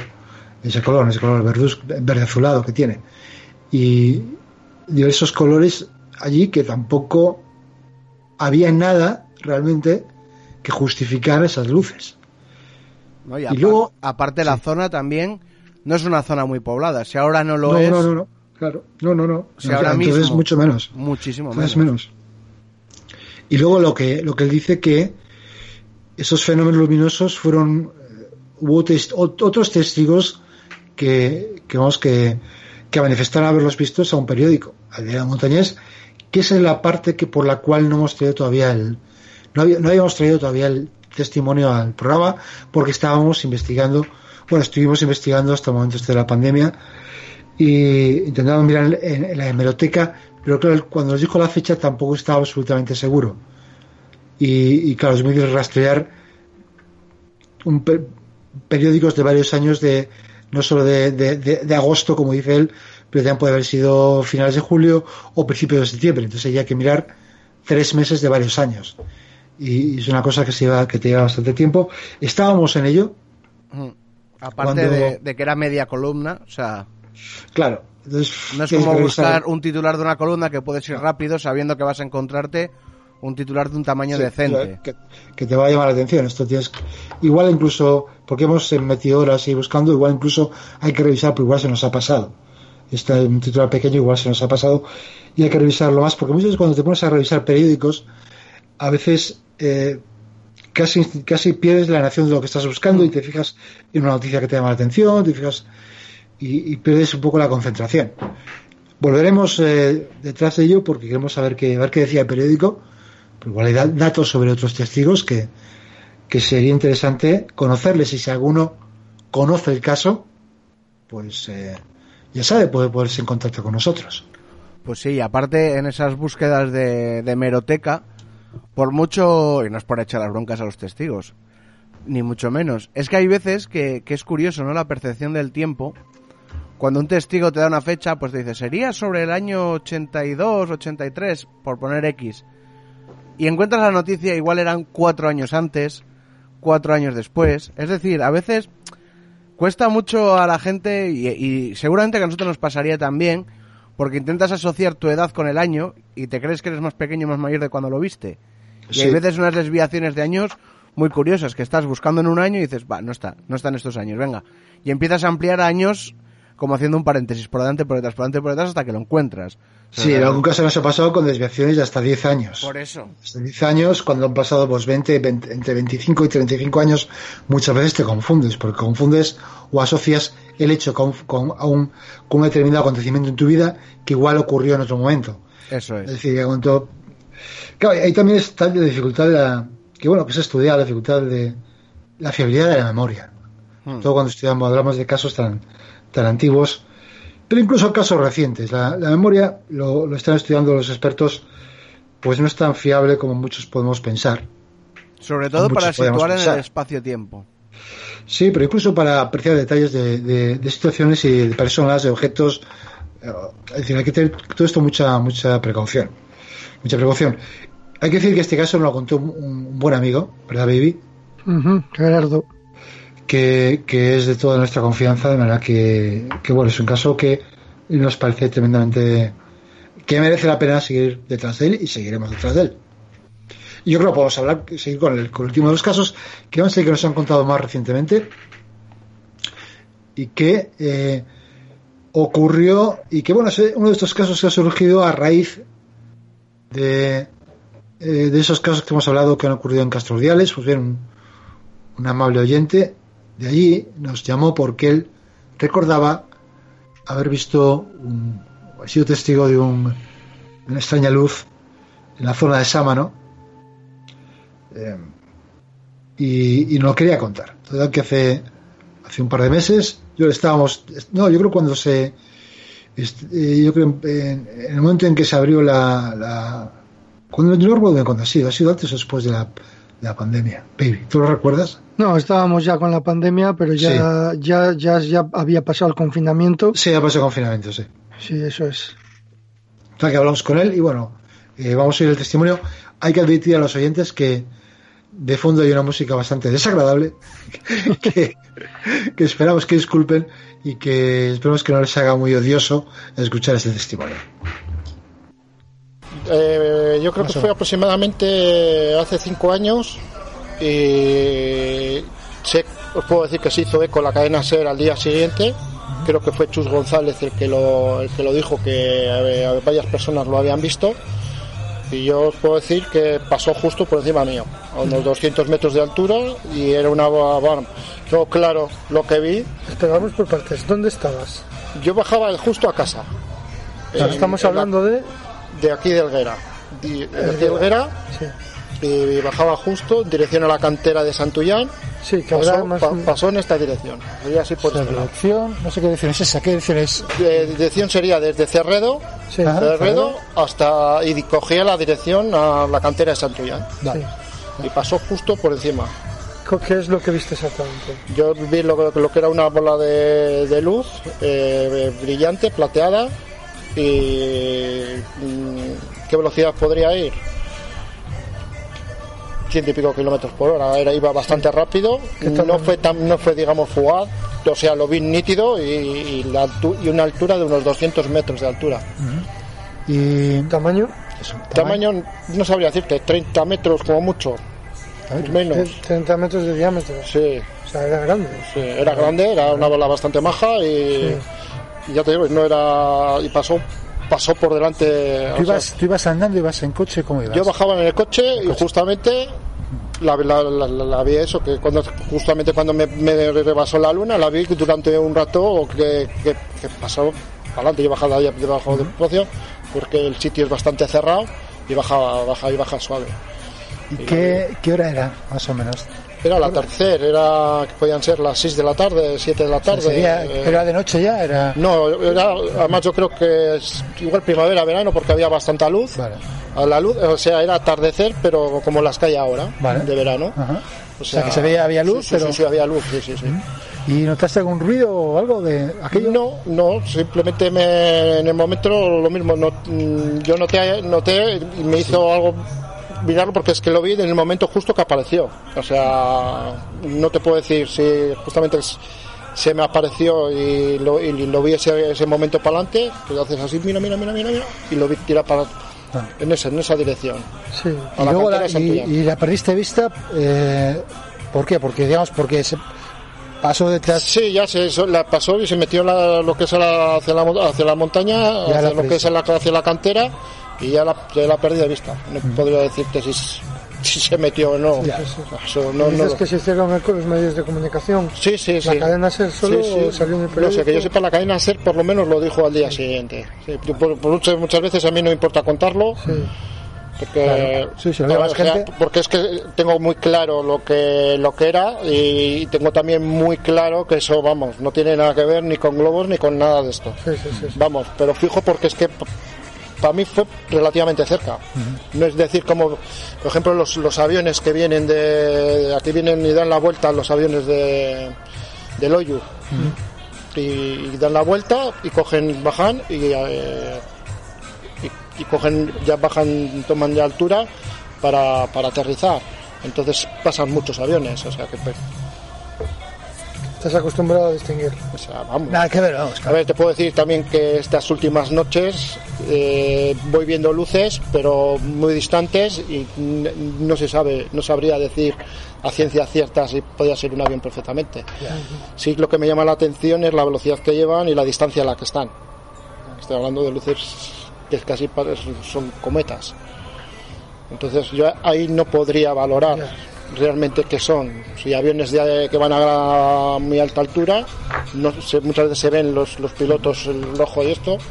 verde azulado que tiene. Y diversos colores allí que tampoco había nada realmente que justificara esas luces. No, y luego, aparte la zona también no es una zona muy poblada. Si ahora no lo es... No, claro. No. Si ahora mismo, entonces mucho menos. Muchísimo menos. Y luego lo que él dice que esos fenómenos luminosos hubo otros testigos que manifestaron haberlos visto a un periódico, al Diario Montañés, que esa es la parte por la cual no hemos traído todavía no habíamos traído todavía el testimonio al programa, porque estuvimos investigando hasta el momento de la pandemia y intentando mirar en la hemeroteca, pero claro, cuando nos dijo la fecha tampoco estaba absolutamente seguro y claro, es muy difícil rastrear periódicos de varios años, no solo de agosto, como dice él, pero también puede haber sido finales de julio o principios de septiembre. Entonces hay que mirar 3 meses de varios años. Y es una cosa que te lleva bastante tiempo. Estábamos en ello. Aparte de que era media columna, o sea... Claro. Entonces, no es como buscar un titular de una columna que puedes ir rápido sabiendo que vas a encontrarte un titular de un tamaño decente. Que te va a llamar la atención. Esto igual incluso, porque hemos metido horas ahí buscando, igual incluso hay que revisar, pero igual se nos ha pasado. Un titular pequeño igual se nos ha pasado y hay que revisarlo más, porque muchas veces cuando te pones a revisar periódicos, a veces casi pierdes la noción de lo que estás buscando y te fijas en una noticia que te llama la atención, te fijas y pierdes un poco la concentración. Volveremos detrás de ello porque queremos saber qué decía el periódico, pero igual hay datos sobre otros testigos que sería interesante conocerles, y si alguno conoce el caso, pues ya sabe, puede ponerse en contacto con nosotros. Pues sí, aparte en esas búsquedas de hemeroteca, por mucho, y no es por echar las broncas a los testigos, ni mucho menos, es que hay veces que es curioso, ¿no?, la percepción del tiempo. Cuando un testigo te da una fecha, pues te dice, sería sobre el año 82, 83, por poner X, y encuentras la noticia, igual eran 4 años antes, 4 años después. Es decir, a veces cuesta mucho a la gente, y seguramente que a nosotros nos pasaría también, porque intentas asociar tu edad con el año y te crees que eres más pequeño o más mayor de cuando lo viste. Y sí, hay veces unas desviaciones de años muy curiosas, que estás buscando en un año y dices, no está en estos años, venga. Y empiezas a ampliar años como haciendo un paréntesis por delante, por detrás, hasta que lo encuentras. Sí, en algún caso nos ha pasado con desviaciones de hasta 10 años. Por eso. Hasta 10 años, cuando han pasado pues entre 25 y 35 años, muchas veces te confundes, porque confundes o asocias el hecho con un determinado acontecimiento en tu vida que igual ocurrió en otro momento. Eso es. Es decir, claro, ahí también está la dificultad que se estudia la dificultad de la fiabilidad de la memoria. Todo cuando hablamos de casos tan antiguos, pero incluso casos recientes. La memoria, lo están estudiando los expertos, pues no es tan fiable como muchos podemos pensar. Sobre todo para situar en el espacio-tiempo. Sí, pero incluso para apreciar detalles de situaciones y de personas, de objetos. Es decir, hay que tener todo esto mucha precaución. Mucha precaución. Hay que decir que este caso nos lo contó un buen amigo, ¿verdad, Baby? Gerardo. Que es de toda nuestra confianza, de manera que bueno, es un caso que nos parece tremendamente que merece la pena seguir detrás de él, y seguiremos detrás de él. Y yo creo que podemos seguir con el último de los casos, que nos han contado más recientemente y que ocurrió, y que bueno, es uno de estos casos que ha surgido a raíz de esos casos que hemos hablado que han ocurrido en Castro Urdiales. Pues bien, un amable oyente de allí nos llamó porque él recordaba haber visto ha sido testigo de una extraña luz en la zona de Sámano, y nos lo quería contar. Total, que hace un par de meses yo creo cuando yo creo en el momento en que se abrió la Cuando no recuerdo bien cuándo ha sido antes o después de la pandemia. Baby, ¿tú lo recuerdas? No, estábamos ya con la pandemia, pero ya había pasado el confinamiento. Sí, ha pasado el confinamiento, sí. Sí, eso es. O sea, que hablamos con él y bueno, vamos a oír el testimonio. Hay que advertir a los oyentes que de fondo hay una música bastante desagradable que esperamos que disculpen y que esperamos que no les haga muy odioso escuchar este testimonio. Yo creo que fue aproximadamente hace 5 años y os puedo decir que se hizo eco la cadena SER al día siguiente. Creo que fue Chus González el que lo dijo, que varias personas lo habían visto, y yo os puedo decir que pasó justo por encima mío, a unos 200 metros de altura, y era una... Bueno, yo claro, lo que vi... Vamos por partes. ¿Dónde estabas? Yo bajaba justo a casa. Estamos hablando de aquí de Helguera. De aquí de Helguera, sí. Y bajaba justo en dirección a la cantera de Santullán. Sí, que pasó en esta dirección. Sería así por esta dirección, no sé qué dirección es esa. ¿Qué dirección es? Dirección sería desde Cerredo, sí, Cerredo hasta, y cogía la dirección a la cantera de Santullán. Vale. Sí. Y pasó justo por encima. ¿Qué es lo que viste exactamente? Yo vi lo que era una bola de luz brillante, plateada. Y ¿qué velocidad podría ir? 100 y pico kilómetros por hora. Iba bastante rápido. No fue digamos fugaz. O sea, lo vi nítido y una altura de unos 200 metros de altura. Uh-huh. ¿Y tamaño? Tamaño no sabría decirte, 30 metros como mucho. Menos. 30 metros de diámetro. Sí. O sea, era grande. Sí, era grande, era una bola bastante maja y ya te digo, no era... Y pasó por delante. ¿Tú ibas andando, ibas en coche? ¿Cómo ibas? Yo bajaba en el coche y justamente la vi eso, que justamente cuando me rebasó la luna, la vi durante un rato que pasó para adelante. Yo bajaba ahí debajo del pocio porque el sitio es bastante cerrado y baja suave. ¿Y qué hora era, más o menos? Era el atardecer, que podían ser las 6 de la tarde, 7 de la tarde. O sea, ¿era de noche ya? No, además yo creo que es igual primavera, verano, porque había bastante luz. Vale. La luz, o sea, era atardecer, pero como las que hay ahora, vale, de verano. Ajá. O sea, que había luz, sí, pero... Sí, había luz, sí. ¿Y notaste algún ruido o algo de aquello? No, simplemente en el momento lo mismo. Yo noté y me hizo algo... mirarlo porque es que lo vi en el momento justo que apareció. O sea, no te puedo decir si justamente se me apareció y lo vi ese momento para adelante, que lo haces así, mira, y lo vi tirar para en esa dirección. Sí. Y luego la perdiste vista, ¿por qué? Porque se pasó detrás. Sí, ya la pasó y se metió lo que es hacia la montaña, hacia la cantera. Y ya la perdí de vista. No podría decirte si se metió o no. Dices que se hicieron eco los medios de comunicación. Sí. La cadena SER solo salió en el periódico. No sé, que yo sepa, la cadena SER por lo menos lo dijo al día siguiente. Sí, muchas veces a mí no me importa contarlo. Sí. Porque, claro. Porque es que tengo muy claro lo que era y tengo también muy claro que eso, vamos, no tiene nada que ver ni con globos ni con nada de esto. Sí. Vamos, pero fijo porque es que para mí fue relativamente cerca. Uh-huh. No es decir, como por ejemplo los aviones que vienen aquí vienen y dan la vuelta, los aviones del Oyu. Uh-huh. Y dan la vuelta y bajan y cogen, ya bajan, toman ya altura para aterrizar. Entonces pasan muchos aviones, o sea que estás acostumbrado a distinguir. O sea, vamos. Nada que ver, vamos. A ver, te puedo decir también que estas últimas noches voy viendo luces, pero muy distantes y no sabría decir a ciencia cierta si podía ser un avión perfectamente. Yeah. Sí, lo que me llama la atención es la velocidad que llevan y la distancia a la que están. Estoy hablando de luces que casi son cometas. Entonces yo ahí no podría valorar. Yeah. Realmente qué son, si aviones que van a muy alta altura, muchas veces se ven los pilotos el rojo y esto.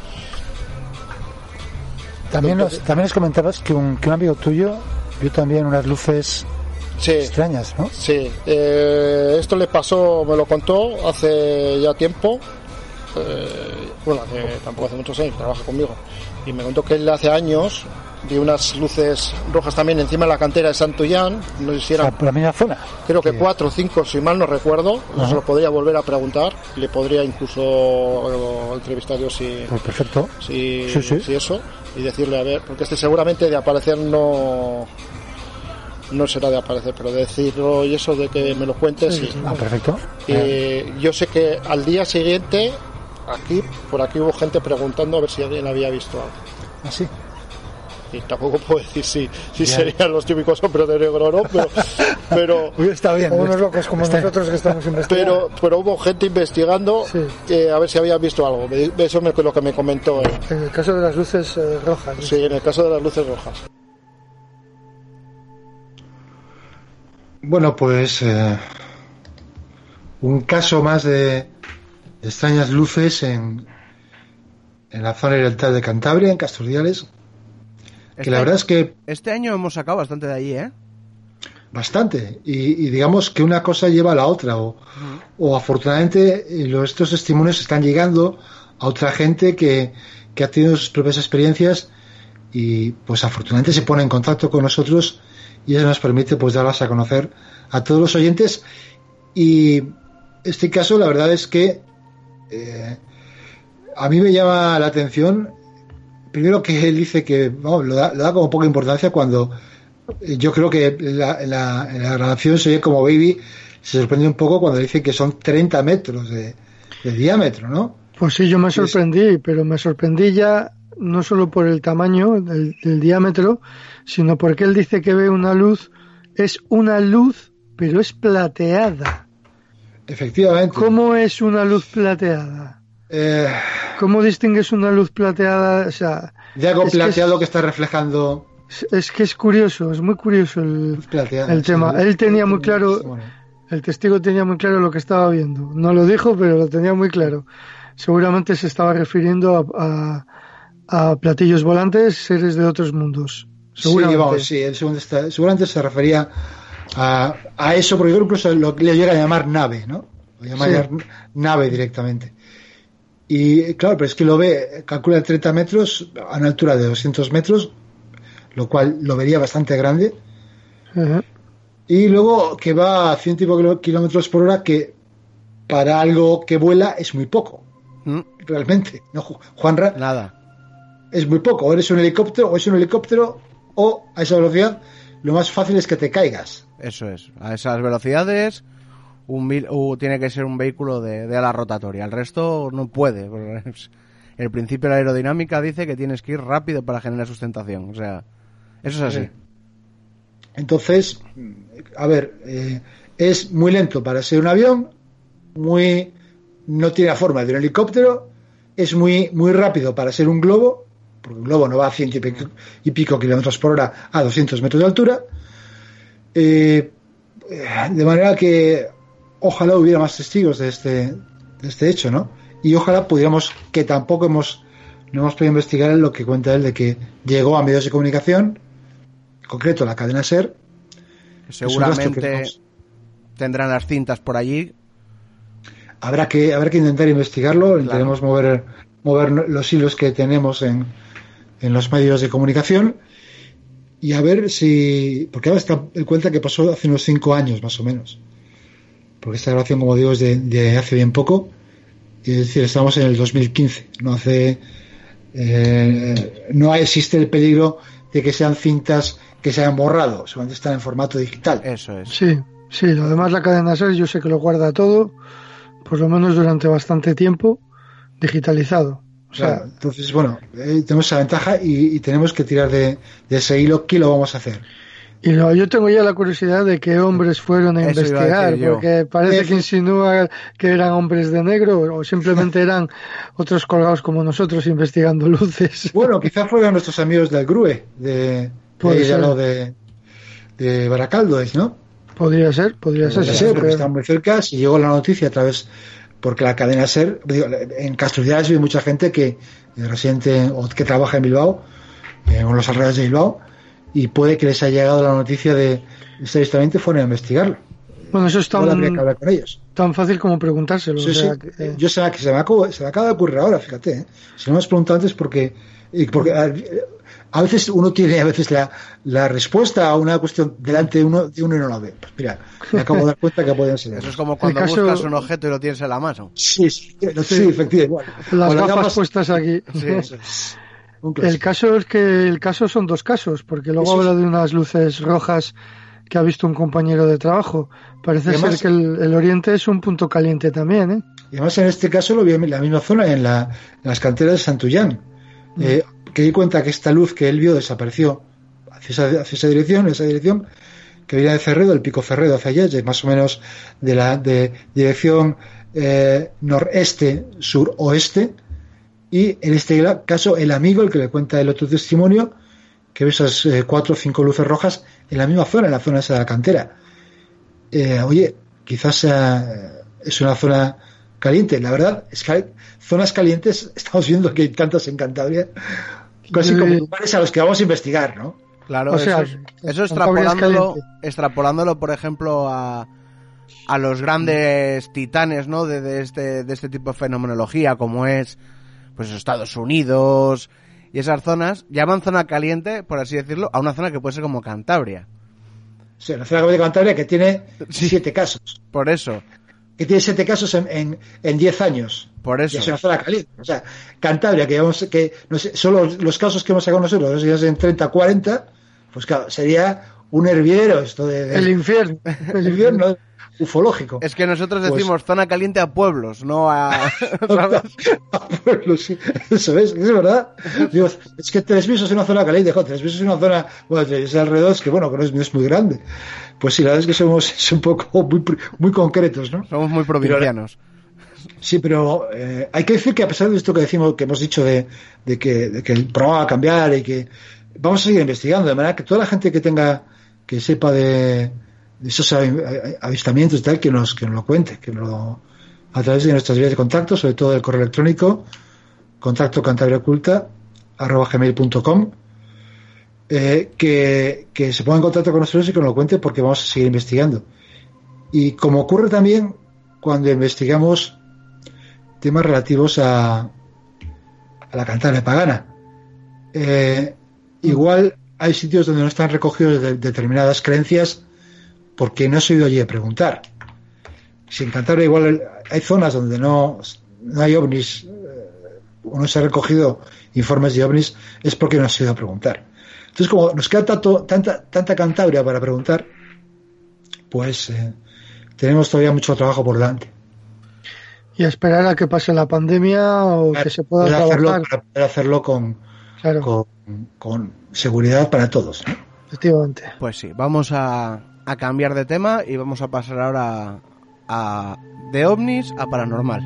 También nos comentabas que un amigo tuyo vio también unas luces extrañas, ¿no? Sí, esto le pasó, me lo contó hace ya tiempo, tampoco hace muchos años, trabaja conmigo, y me contó que él hace años vi unas luces rojas también encima de la cantera de Santullán, no sé si eran, por la misma zona. Creo que 4 o 5, si mal no recuerdo. Se lo podría volver a preguntar, le podría incluso entrevistar yo si, pues perfecto. Si eso, y decirle a ver, porque seguramente de aparecer no será de aparecer, pero de decirlo y eso de que me lo cuentes, sí. Perfecto. Yo sé que al día siguiente por aquí hubo gente preguntando a ver si alguien había visto algo. ¿Ah, sí? Y tampoco puedo decir si serían los típicos hombres de negro o no, pero está bien. Unos locos como nosotros que estamos investigando. Pero hubo gente investigando a ver si habían visto algo. Eso es lo que me comentó. En el caso de las luces rojas. Sí, en el caso de las luces rojas. Bueno, pues un caso más de extrañas luces en la zona oriental de Cantabria, en Casturdiales. Que la verdad es que este año hemos sacado bastante de allí, ¿eh? Bastante. Y digamos que una cosa lleva a la otra. O afortunadamente estos testimonios están llegando a otra gente que ha tenido sus propias experiencias y pues afortunadamente se pone en contacto con nosotros y eso nos permite pues darlas a conocer a todos los oyentes. Y este caso la verdad es que a mí me llama la atención. Primero que él dice que le da como poca importancia cuando yo creo que en la grabación se oye como Baby se sorprende un poco cuando dice que son 30 metros de diámetro, ¿no? Pues sí, yo me sorprendí, pero me sorprendí ya no solo por el tamaño del diámetro, sino porque él dice que ve una luz, es una luz, pero es plateada. Efectivamente. ¿Cómo es una luz plateada? ¿Cómo distingues una luz plateada? O sea, de algo plateado que está reflejando. Es que es curioso, es muy curioso el tema. Él tenía muy claro, el testigo tenía muy claro lo que estaba viendo. No lo dijo, pero lo tenía muy claro. Seguramente se estaba refiriendo a platillos volantes, seres de otros mundos. Seguramente. Seguramente se refería a eso, porque yo incluso le llega a llamar nave, ¿no? Lo llama nave directamente. Y claro, pero es que lo ve, calcula 30 metros a una altura de 200 metros, lo cual lo vería bastante grande. Uh-huh. Y luego que va a 100 kilómetros por hora, que para algo que vuela es muy poco. Realmente, ¿no, Juanra? Nada. Es muy poco. O eres un helicóptero, o a esa velocidad lo más fácil es que te caigas. Eso es. A esas velocidades tiene que ser un vehículo de ala rotatoria. El resto no puede. El principio de la aerodinámica dice que tienes que ir rápido para generar sustentación. O sea, eso es así. Entonces, a ver, es muy lento para ser un avión, no tiene la forma de un helicóptero, es muy rápido para ser un globo, porque un globo no va a 100 y pico kilómetros por hora a 200 metros de altura. De manera que ojalá hubiera más testigos de este hecho, ¿no? Y ojalá pudiéramos, que tampoco no hemos podido investigar en lo que cuenta él de que llegó a medios de comunicación, en concreto la cadena SER. Seguramente tendrán las cintas por allí. Habrá que intentar investigarlo, intentaremos mover los hilos que tenemos en los medios de comunicación y a ver si, porque ahora él cuenta que pasó hace unos 5 años más o menos, porque esta grabación, como digo, es de hace bien poco, es decir, estamos en el 2015, no existe el peligro de que sean cintas que se hayan borrado, solamente están en formato digital. Eso es. Sí, además la cadena SER yo sé que lo guarda todo, por lo menos durante bastante tiempo, digitalizado. O sea, claro, entonces, bueno, tenemos esa ventaja y tenemos que tirar de ese hilo. ¿Qué lo vamos a hacer? Y yo tengo ya la curiosidad de qué hombres fueron a investigar, porque parece que insinúa que eran hombres de negro o simplemente eran otros colgados como nosotros investigando luces. Bueno, quizás fueran nuestros amigos del GRUE, de Baracaldo, ¿no? Podría ser, porque están muy cerca. Si llegó la noticia a través, porque la cadena SER, en Casturdiales vive mucha gente que residente o que trabaja en Bilbao, en los alrededores de Bilbao, y puede que les haya llegado la noticia de este avistamiento y fueron a investigarlo. Bueno, eso es habría que hablar con ellos. Tan fácil como preguntárselo. Sí, yo sé que se me acaba de ocurrir ahora, fíjate. Si no me has preguntado antes porque a veces uno tiene la respuesta a una cuestión delante de uno y no la ve. Pues mira, me acabo de dar cuenta que pueden ser. Eso es como cuando buscas un objeto y lo tienes en la mano. Sí, efectivamente. Bueno, las gafas puestas aquí. Sí, eso es. El caso es que el caso son dos casos, porque luego habla de unas luces rojas que ha visto un compañero de trabajo. Parece además, ser que el Oriente es un punto caliente también, ¿eh? Y además en este caso lo vi en la misma zona, en las canteras de Santullán. Que di cuenta que esta luz que él vio desapareció hacia esa dirección, que viene de Ferredo, el Pico Ferredo hacia allá, más o menos de dirección noreste, suroeste. Y en este caso el amigo, el que le cuenta el otro testimonio, que ve esas 4 o 5 luces rojas en la misma zona, en la zona esa de la cantera. Oye, quizás es una zona caliente. La verdad es que hay zonas calientes, estamos viendo que hay tantas en Cantabria, casi como lugares a los que vamos a investigar, ¿no? Claro, o sea, eso extrapolándolo, por ejemplo, a los grandes titanes, ¿no? de este tipo de fenomenología, como es pues Estados Unidos y esas zonas, llaman zona caliente, por así decirlo, a una zona que puede ser como Cantabria. Sí, la zona de Cantabria que tiene 7 casos. Por eso. Que tiene 7 casos en 10 años. Por eso. Y es una zona caliente. O sea, Cantabria, que no sé, solo los casos que hemos sacado nosotros, no sé si en 30, 40, pues claro, sería un hervidero esto de el infierno. El infierno ufológico. Es que nosotros decimos zona caliente a pueblos, no a... a pueblos, sí. Eso es verdad. Digo, es que Tres Visos es una zona caliente, Tres Visos es una zona, bueno, es alrededor, que bueno, que no es muy grande. Pues sí, la verdad es que somos un poco muy concretos, ¿no? Somos muy provincianos. Sí, pero hay que decir que a pesar de esto que decimos, que hemos dicho de que el programa va a cambiar y que vamos a seguir investigando, de manera que toda la gente que sepa de esos avistamientos y tal, que nos lo cuente, a través de nuestras vías de contacto, sobre todo el correo electrónico, contacto@cantabriaoculta@gmail.com, que se ponga en contacto con nosotros y que nos lo cuente, porque vamos a seguir investigando. Y como ocurre también cuando investigamos temas relativos a la Cantabria pagana, igual hay sitios donde no están recogidos determinadas creencias porque no se ha ido allí a preguntar. Si en Cantabria igual hay zonas donde no hay ovnis, o no se ha recogido informes de ovnis, es porque no se ha ido a preguntar. Entonces, como nos queda tanta Cantabria para preguntar, pues tenemos todavía mucho trabajo por delante. Y esperar a que pase la pandemia o que se pueda trabajar. Para poder hacerlo con seguridad para todos, ¿no? Efectivamente. Pues sí, vamos a cambiar de tema y vamos a pasar ahora de ovnis a paranormal.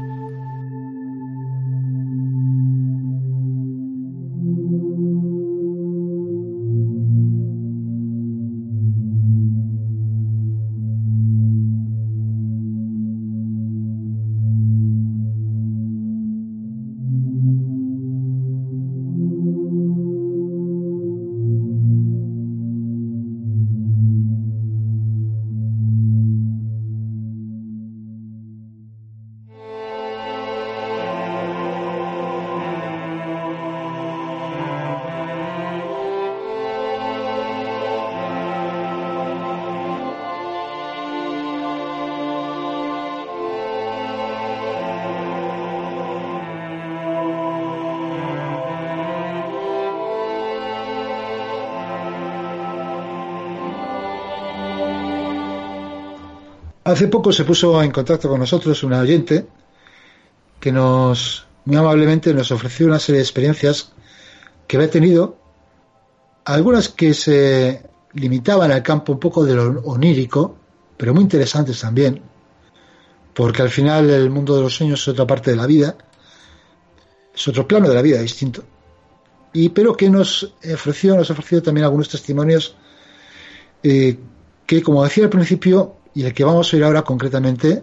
Hace poco se puso en contacto con nosotros una oyente que muy amablemente nos ofreció una serie de experiencias que había tenido, algunas que se limitaban al campo un poco de lo onírico, pero muy interesantes también, porque al final el mundo de los sueños es otra parte de la vida, es otro plano de la vida distinto, pero que nos ofreció también algunos testimonios que, como decía al principio, y el que vamos a oír ahora concretamente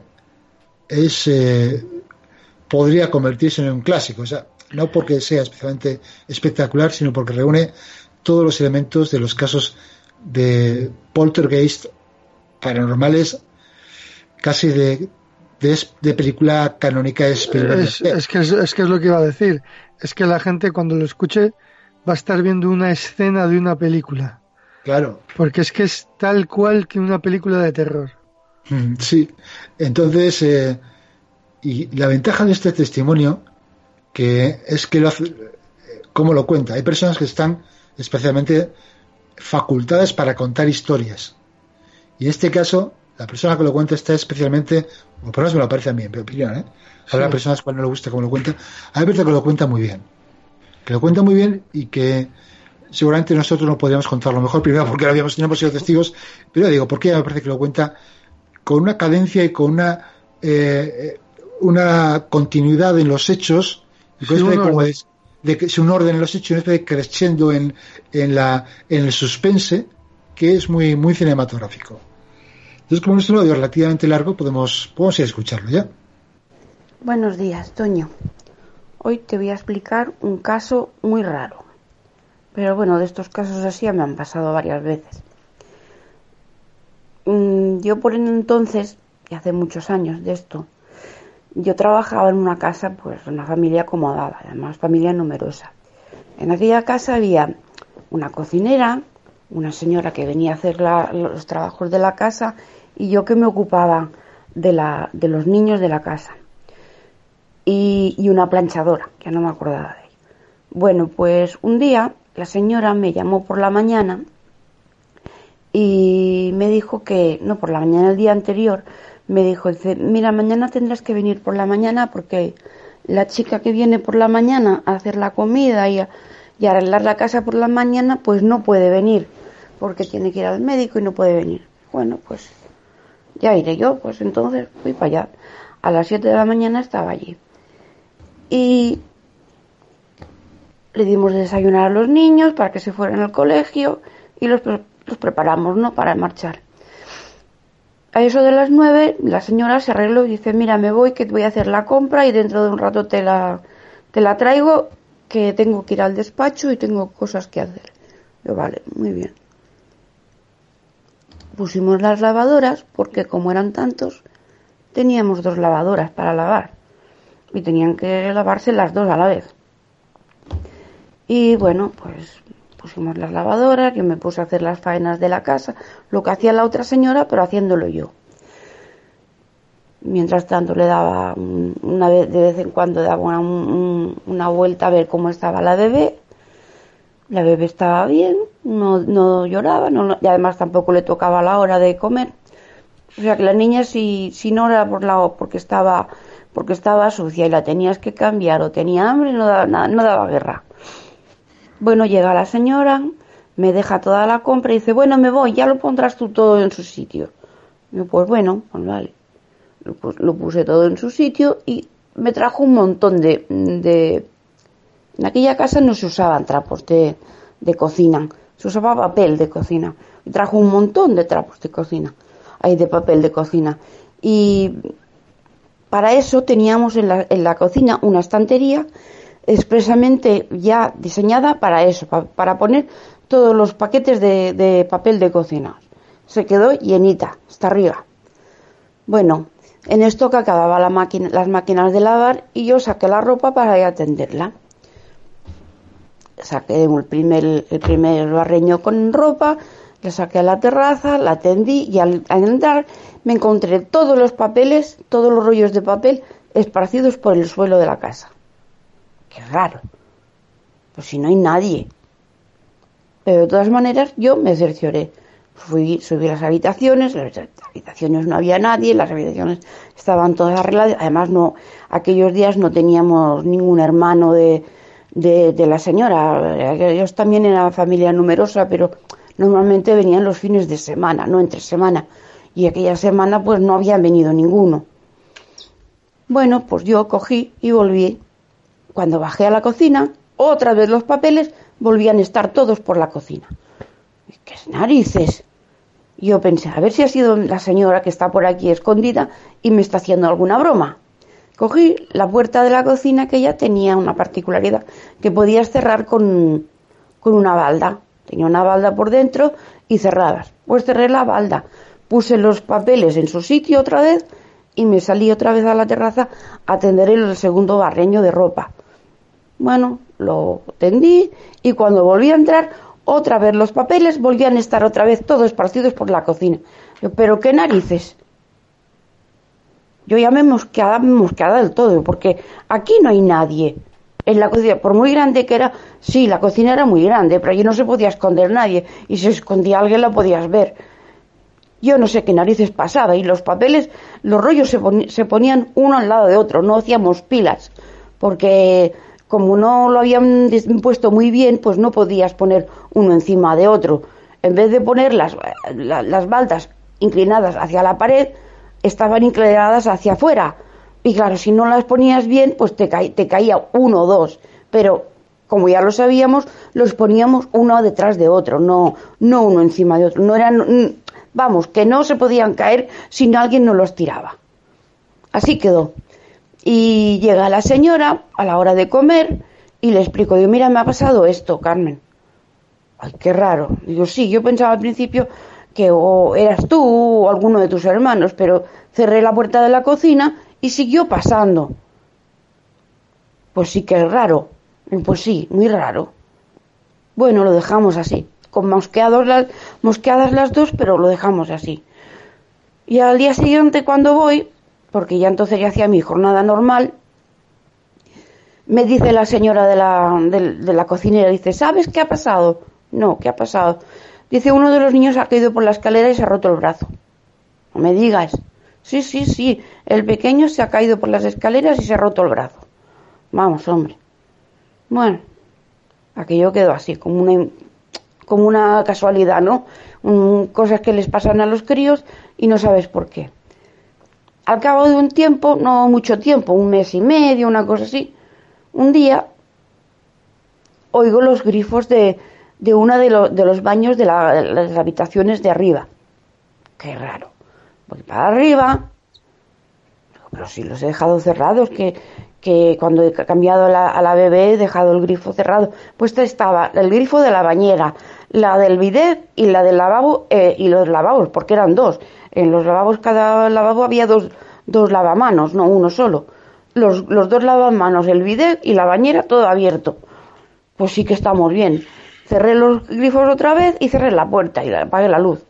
podría convertirse en un clásico, o sea, no porque sea especialmente espectacular, sino porque reúne todos los elementos de los casos de poltergeist paranormales, casi de película canónica. Es que es lo que iba a decir. Es que la gente, cuando lo escuche, va a estar viendo una escena de una película. Claro. Porque es que es tal cual que una película de terror. Sí. Entonces, y la ventaja de este testimonio, que es que cómo lo cuenta. Hay personas que están especialmente facultadas para contar historias. Y en este caso, la persona que lo cuenta está especialmente, o por lo menos me lo parece a mí, en mi opinión, ¿eh? Habrá personas cual no le gusta cómo lo cuenta. A mí me parece que lo cuenta muy bien. Que lo cuenta muy bien y que seguramente nosotros no podríamos contarlo mejor, primero porque no hemos sido testigos, pero digo, porque me parece que lo cuenta con una cadencia y con una continuidad en los hechos, y con de que es un orden en los hechos, una especie de crescendo en el suspense, que es muy, muy cinematográfico. Entonces, como es un audio relativamente largo, podemos ir a escucharlo ya. Buenos días, Toño. Hoy te voy a explicar un caso muy raro. Pero bueno, de estos casos así me han pasado varias veces. Yo por entonces, y hace muchos años de esto, yo trabajaba en una casa, pues una familia acomodada, además familia numerosa. En aquella casa había una cocinera, una señora que venía a hacer los trabajos de la casa y yo que me ocupaba de los niños de la casa. Y una planchadora, que no me acordaba de ella. Bueno, pues un día la señora me llamó por la mañana y me dijo que, no, por la mañana el día anterior, me dijo, dice, mira, mañana tendrás que venir por la mañana porque la chica que viene por la mañana a hacer la comida y arreglar la casa por la mañana, pues no puede venir porque tiene que ir al médico y no puede venir. Bueno, pues ya iré yo, pues entonces fui para allá. A las 7 de la mañana estaba allí. Y le dimos de desayunar a los niños para que se fueran al colegio y los preparamos, ¿no?, para marchar. A eso de las 9 la señora se arregló y dice, mira, me voy, que voy a hacer la compra y dentro de un rato te la traigo, que tengo que ir al despacho y tengo cosas que hacer. Yo, vale, muy bien. Pusimos las lavadoras porque como eran tantos, teníamos 2 lavadoras para lavar y tenían que lavarse las 2 a la vez. Y bueno, pues pusimos las lavadoras, yo me puse a hacer las faenas de la casa, lo que hacía la otra señora, pero haciéndolo yo. Mientras tanto le daba de vez en cuando daba una vuelta a ver cómo estaba la bebé. La bebé estaba bien, no lloraba, y además tampoco le tocaba la hora de comer. O sea que la niña si no era porque estaba sucia y la tenías que cambiar o tenía hambre, no daba guerra. Bueno, llega la señora, me deja toda la compra y dice, bueno, me voy, ya lo pondrás tú todo en su sitio. Y yo, pues bueno, pues vale. Lo puse todo en su sitio y me trajo un montón de... En aquella casa no se usaban trapos de cocina, se usaba papel de cocina. Y trajo un montón de trapos de cocina, de papel de cocina. Y para eso teníamos en la cocina una estantería expresamente ya diseñada para eso, para poner todos los paquetes de papel de cocina. Se quedó llenita, hasta arriba. Bueno, en esto que acababa las máquinas de lavar y yo saqué la ropa para ir a tenderla. Saqué el primer barreño con ropa, la saqué a la terraza, la tendí y al entrar me encontré todos los papeles, todos los rollos de papel esparcidos por el suelo de la casa. Qué raro, pues si no hay nadie. Pero de todas maneras yo me cercioré. Subí las habitaciones, no había nadie, las habitaciones estaban todas arregladas. Además aquellos días no teníamos ningún hermano de la señora. Ellos también eran familia numerosa, pero normalmente venían los fines de semana, no entre semana. Y aquella semana pues no habían venido ninguno. Bueno, pues yo cogí y volví. Cuando bajé a la cocina, otra vez los papeles volvían a estar todos por la cocina. ¿Qué narices? Yo pensé, a ver si ha sido la señora que está por aquí escondida y me está haciendo alguna broma. Cogí la puerta de la cocina, que ya tenía una particularidad, que podías cerrar con una balda. Tenía una balda por dentro y cerradas. Pues cerré la balda, puse los papeles en su sitio otra vez y me salí otra vez a la terraza a tender el segundo barreño de ropa. Bueno, lo tendí y cuando volví a entrar, otra vez los papeles volvían a estar otra vez todos esparcidos por la cocina. Yo, pero qué narices. Yo ya me he mosqueado del todo, porque aquí no hay nadie. En la cocina, por muy grande que era, sí, la cocina era muy grande, pero allí no se podía esconder nadie, y si escondía alguien la podías ver. Yo no sé qué narices pasaba, y los papeles, los rollos se ponían uno al lado de otro, no hacíamos pilas, porque como no lo habían puesto muy bien, pues no podías poner uno encima de otro. En vez de poner las baldas inclinadas hacia la pared, estaban inclinadas hacia afuera. Y claro, si no las ponías bien, pues te caía uno o dos. Pero, como ya lo sabíamos, los poníamos uno detrás de otro, no uno encima de otro. No eran, vamos, que no se podían caer si no alguien no los tiraba. Así quedó. Y llega la señora a la hora de comer y le explico, digo, mira, me ha pasado esto, Carmen. Ay, qué raro. Digo, sí, yo pensaba al principio que o eras tú o alguno de tus hermanos, pero cerré la puerta de la cocina y siguió pasando. Pues sí que es raro. Pues sí, muy raro. Bueno, lo dejamos así, con mosqueadas las dos, pero lo dejamos así. Y al día siguiente cuando voy, porque ya entonces ya hacía mi jornada normal, me dice la señora de la cocinera, dice, ¿sabes qué ha pasado? No, ¿qué ha pasado? Dice, uno de los niños ha caído por la escalera y se ha roto el brazo. No me digas. Sí, el pequeño se ha caído por las escaleras y se ha roto el brazo. Vamos, hombre. Bueno, aquello quedó así, como una casualidad, ¿no? Cosas que les pasan a los críos y no sabes por qué. Al cabo de un tiempo, no mucho tiempo, 1 mes y medio, una cosa así, un día oigo los grifos de uno de los baños de las habitaciones de arriba. Qué raro. Voy para arriba, pero si los he dejado cerrados, que cuando he cambiado a la bebé he dejado el grifo cerrado. Pues estaba el grifo de la bañera, la del bidet y la del lavabo, y los lavabos, porque eran dos. En los lavabos, cada lavabo había dos lavamanos, no uno solo. Los dos lavamanos, el bidet y la bañera, todo abierto. Pues sí que estamos bien. Cerré los grifos otra vez y cerré la puerta y apagué la luz.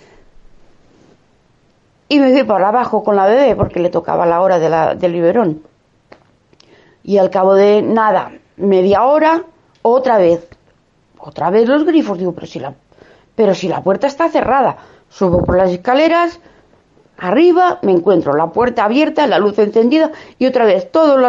Y me fui para abajo con la bebé porque le tocaba la hora del biberón. Y al cabo de nada, media hora, otra vez los grifos. Digo, pero si la puerta está cerrada. Subo por las escaleras, arriba me encuentro la puerta abierta, la luz encendida y otra vez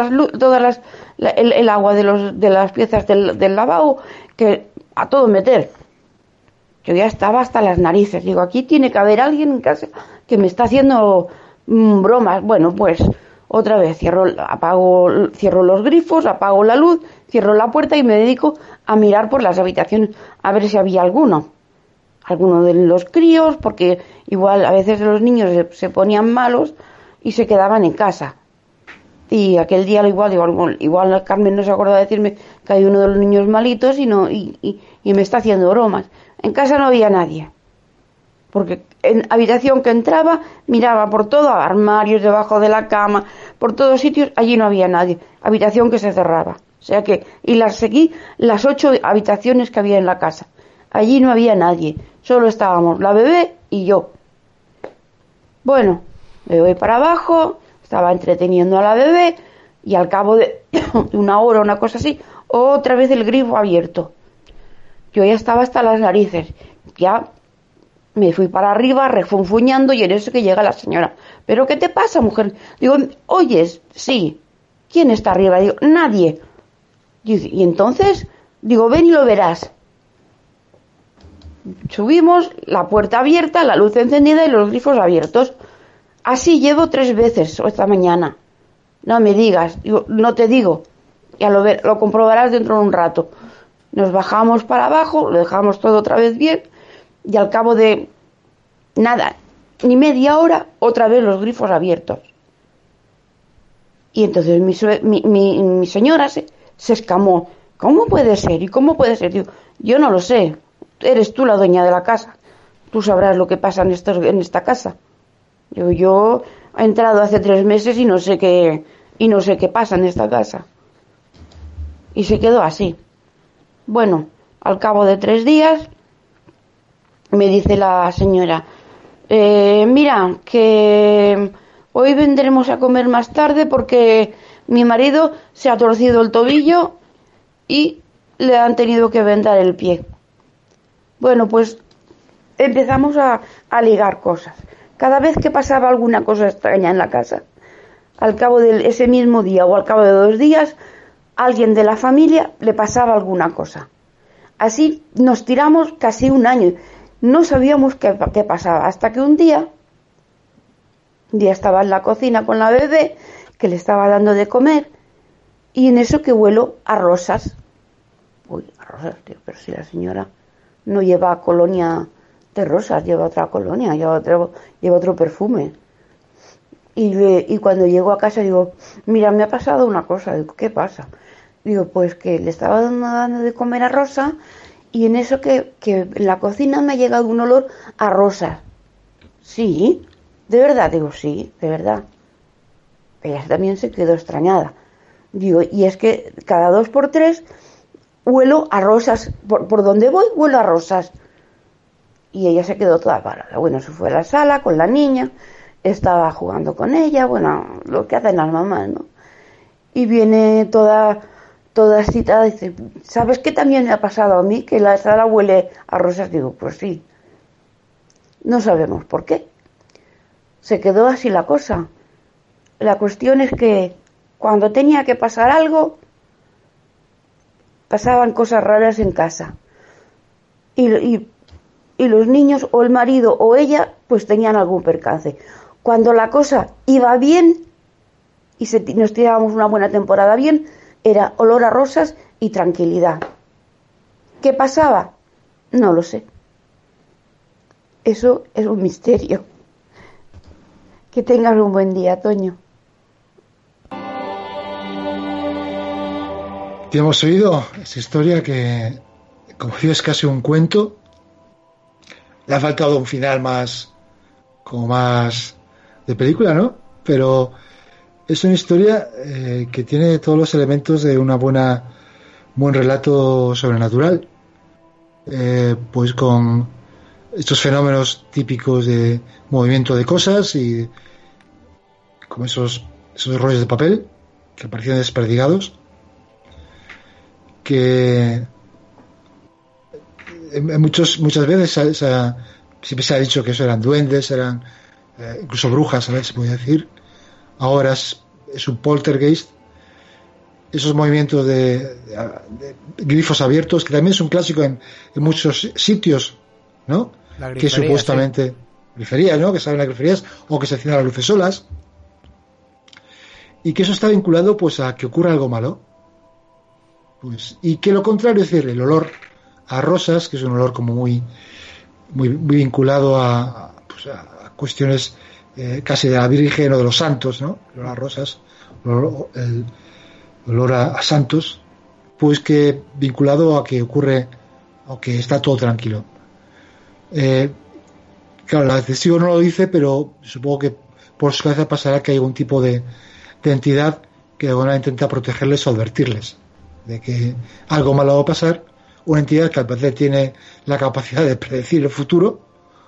el agua de las piezas del lavabo, que a todo meter. Yo ya estaba hasta las narices. Digo, aquí tiene que haber alguien en casa que me está haciendo bromas. Bueno, pues otra vez cierro los grifos, apago la luz, cierro la puerta y me dedico a mirar por las habitaciones a ver si había alguno de los críos, porque igual a veces los niños se ponían malos y se quedaban en casa. Y aquel día igual Carmen no se acordaba de decirme que hay uno de los niños malitos y me está haciendo bromas. En casa no había nadie, porque en habitación que entraba miraba por todo, armarios debajo de la cama, por todos sitios, allí no había nadie. Habitación que se cerraba. O sea que, y seguí las 8 habitaciones que había en la casa. Allí no había nadie, solo estábamos la bebé y yo. Bueno, me voy para abajo, estaba entreteniendo a la bebé y al cabo de 1 hora, una cosa así, otra vez el grifo abierto. Yo ya estaba hasta las narices, ya me fui para arriba refunfuñando y en eso que llega la señora. ¿Pero qué te pasa, mujer? Digo, oyes, sí. ¿Quién está arriba? Digo, nadie. Y entonces, digo, ven y lo verás. Subimos, la puerta abierta, la luz encendida y los grifos abiertos. Así llevo 3 veces esta mañana. No me digas, digo, no te digo. Ya lo comprobarás dentro de un rato. Nos bajamos para abajo, lo dejamos todo otra vez bien y al cabo de nada, ni media hora, otra vez los grifos abiertos. Y entonces mi señora se escamó. ¿Cómo puede ser? ¿Y cómo puede ser? Digo, yo no lo sé. Eres tú la dueña de la casa. Tú sabrás lo que pasa en esta casa. Yo he entrado hace 3 meses y no sé qué pasa en esta casa. Y se quedó así. Bueno, al cabo de 3 días me dice la señora, mira, que hoy vendremos a comer más tarde porque mi marido se ha torcido el tobillo y le han tenido que vendar el pie. Bueno, pues empezamos a ligar cosas. Cada vez que pasaba alguna cosa extraña en la casa, al cabo de ese mismo día o al cabo de 2 días, alguien de la familia le pasaba alguna cosa. Así nos tiramos casi 1 año. No sabíamos qué pasaba, hasta que un día estaba en la cocina con la bebé, que le estaba dando de comer, y en eso que huelo a rosas. Uy, a rosas, tío, pero si la señora no lleva colonia de rosas, lleva otra colonia, lleva otro perfume. Y cuando llego a casa digo, mira, me ha pasado una cosa. Digo, ¿qué pasa? Digo, pues que le estaba dando de comer a Rosa, y en eso que en la cocina me ha llegado un olor a rosas. Sí, de verdad, digo, sí, de verdad. Ella también se quedó extrañada. Digo, y es que cada 2 por 3 huelo a rosas, por donde voy huelo a rosas. Y ella se quedó toda parada. Bueno, se fue a la sala con la niña, estaba jugando con ella, bueno, lo que hacen las mamás, ¿no? Y viene toda excitada y dice, ¿sabes qué también me ha pasado a mí? Que la sala huele a rosas. Digo, pues sí. No sabemos por qué. Se quedó así la cosa. La cuestión es que cuando tenía que pasar algo, pasaban cosas raras en casa. Y los niños, o el marido, o ella, pues tenían algún percance. Cuando la cosa iba bien, y nos tirábamos una buena temporada bien, era olor a rosas y tranquilidad. ¿Qué pasaba? No lo sé. Eso es un misterio. Que tengas un buen día, Toño. Ya hemos oído esa historia que, como digo, es casi un cuento. Le ha faltado un final más de película, ¿no? Pero es una historia que tiene todos los elementos de buen relato sobrenatural, pues con estos fenómenos típicos de movimiento de cosas y como esos rollos de papel que parecían desperdigados, que muchas veces siempre se ha dicho que eso eran duendes, eran incluso brujas, a ver, se puede decir. Ahora es un poltergeist. Esos movimientos de grifos abiertos, que también es un clásico en muchos sitios, ¿no? Que supuestamente, sí. Griferías, ¿no? Que salen las griferías o que se enciendan las luces solas. Y que eso está vinculado pues a que ocurra algo malo. Pues, y que lo contrario, es decir, el olor a rosas, que es un olor como muy vinculado a cuestiones casi de la Virgen o de los santos, ¿no? El olor a rosas, el olor a santos, pues que vinculado a que ocurre o que está todo tranquilo. Claro, el testigo no lo dice, pero supongo que por su cabeza pasará que hay algún tipo de entidad que de alguna manera intenta protegerles o advertirles de que algo malo va a pasar. Una entidad que al parecer tiene la capacidad de predecir el futuro,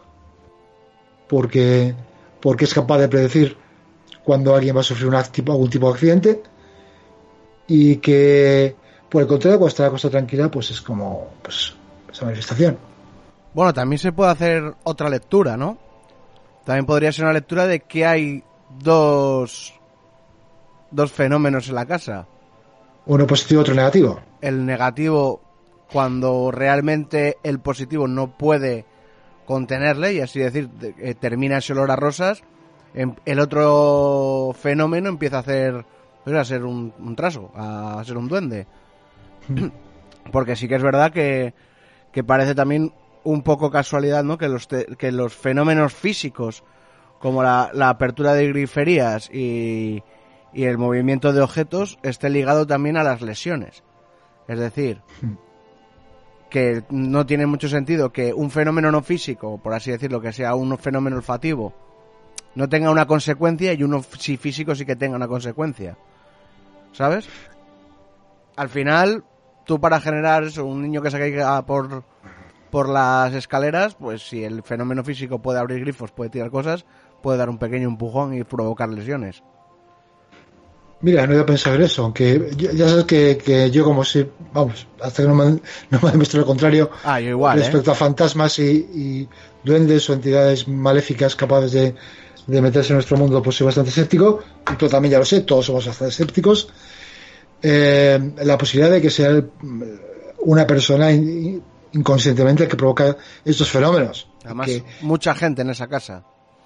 porque es capaz de predecir cuando alguien va a sufrir algún tipo de accidente, y que por el contrario, cuando está la cosa tranquila, pues es como esa manifestación. Bueno, también se puede hacer otra lectura, ¿no? También podría ser una lectura de que hay dos fenómenos en la casa. Uno positivo, otro negativo. El negativo, cuando realmente el positivo no puede contenerle, y así decir, termina ese olor a rosas, el otro fenómeno empieza a ser un trasgo, a ser un duende. Porque sí que es verdad que parece también un poco casualidad, ¿no? Que los fenómenos físicos, como la apertura de griferías y el movimiento de objetos, esté ligado también a las lesiones. Es decir, que no tiene mucho sentido que un fenómeno no físico, por así decirlo, que sea un fenómeno olfativo, no tenga una consecuencia, y uno sí físico sí que tenga una consecuencia. ¿Sabes? al final, tú para generar eso, un niño que se caiga por las escaleras, pues si el fenómeno físico puede abrir grifos, puede tirar cosas, puede dar un pequeño empujón y provocar lesiones. Mira, no había pensado en eso, aunque ya sabes que yo como si, vamos, hasta que no me demuestre lo contrario, yo igual, respecto a fantasmas y duendes o entidades maléficas capaces de meterse en nuestro mundo, pues soy bastante escéptico, y tú también ya lo sé, todos somos bastante escépticos. La posibilidad de que sea una persona inconscientemente que provoca estos fenómenos. Además, mucha gente en esa casa.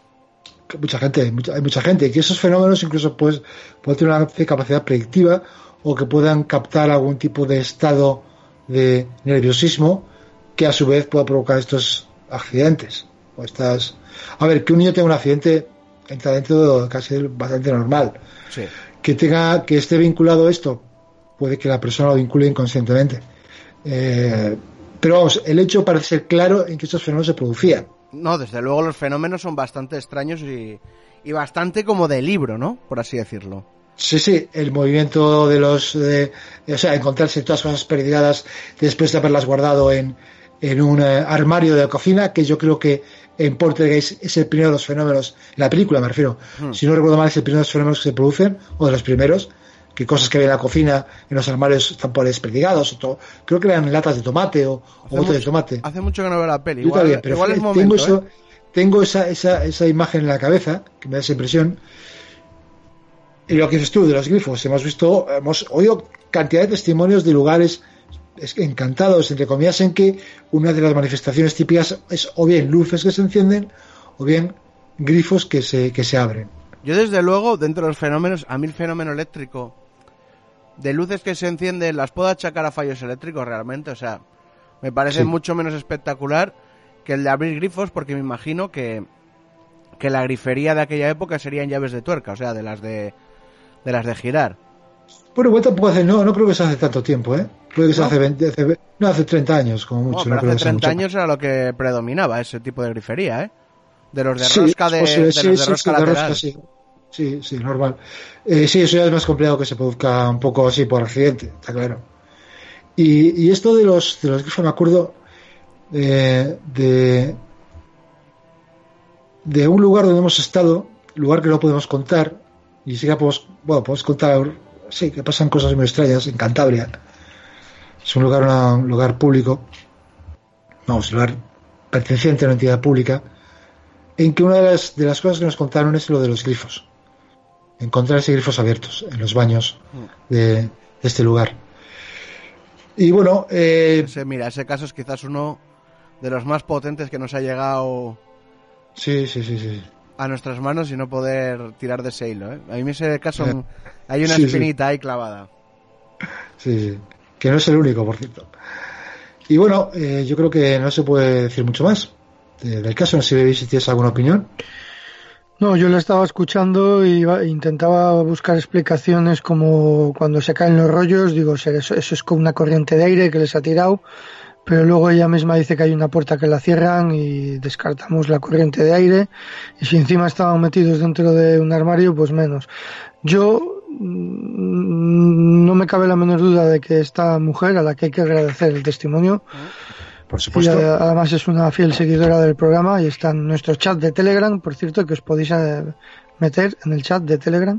Hay mucha gente, y que esos fenómenos incluso pueden tener una capacidad predictiva o que puedan captar algún tipo de estado de nerviosismo que a su vez pueda provocar estos accidentes o estas. A ver, que un niño tenga un accidente entra dentro de casi bastante normal. Sí. Que esté vinculado a esto, puede que la persona lo vincule inconscientemente. Pero vamos, el hecho parece ser claro en que estos fenómenos se producían. No, desde luego los fenómenos son bastante extraños y bastante como de libro, ¿no? Por así decirlo. Sí, el movimiento o sea, encontrarse todas las cosas perdidas después de haberlas guardado en un armario de la cocina, que yo creo que en Poltergeist es el primero de los fenómenos, la película me refiero, si no recuerdo mal es el primero de los fenómenos que se producen, o de los primeros, que cosas que había en la cocina, en los armarios están por desperdigados, creo que eran latas de tomate o botes de tomate. Hace mucho que no veo la peli, igual es momento, tengo esa imagen en la cabeza, que me da esa impresión. Y lo que dices tú de los grifos, hemos oído cantidad de testimonios de lugares encantados, entre comillas, en que una de las manifestaciones típicas es o bien luces que se encienden o bien grifos que se abren. Yo desde luego, dentro de los fenómenos, a mí el fenómeno eléctrico de luces que se encienden las puedo achacar a fallos eléctricos realmente, o sea, me parece mucho menos espectacular que el de abrir grifos, porque me imagino que la grifería de aquella época serían llaves de tuerca, o sea, de las de girar. Bueno, tampoco no creo que se hace tanto tiempo, creo que se hace 30 años como mucho. No, pero hace 30 años era lo que predominaba, ese tipo de grifería, de los de rosca de rosca lateral. Sí, normal. Sí, eso ya es más complicado que se produzca un poco así por accidente, está claro. Y esto de los grifos, me acuerdo de un lugar donde hemos estado, lugar que no podemos contar, y sí que podemos contar, sí, que pasan cosas muy extrañas en Cantabria. Es un lugar público, un lugar perteneciente a una entidad pública, en que una de las cosas que nos contaron es lo de los grifos. Encontrarse grifos abiertos en los baños de este lugar. Y bueno... ese caso es quizás uno de los más potentes que nos ha llegado a nuestras manos y no poder tirar de ese hilo. A mí ese caso hay una espinita ahí clavada. Sí, que no es el único, por cierto. Y bueno, yo creo que no se puede decir mucho más del caso. No sé si tienes alguna opinión. No, yo lo estaba escuchando y intentaba buscar explicaciones, como cuando se caen los rollos, digo, eso es con una corriente de aire que les ha tirado, pero luego ella misma dice que hay una puerta que la cierran y descartamos la corriente de aire, y si encima estaban metidos dentro de un armario, pues menos. Yo no me cabe la menor duda de que esta mujer, a la que hay que agradecer el testimonio, por supuesto. Y además es una fiel seguidora del programa y está en nuestro chat de Telegram, por cierto, que os podéis meter en el chat de Telegram.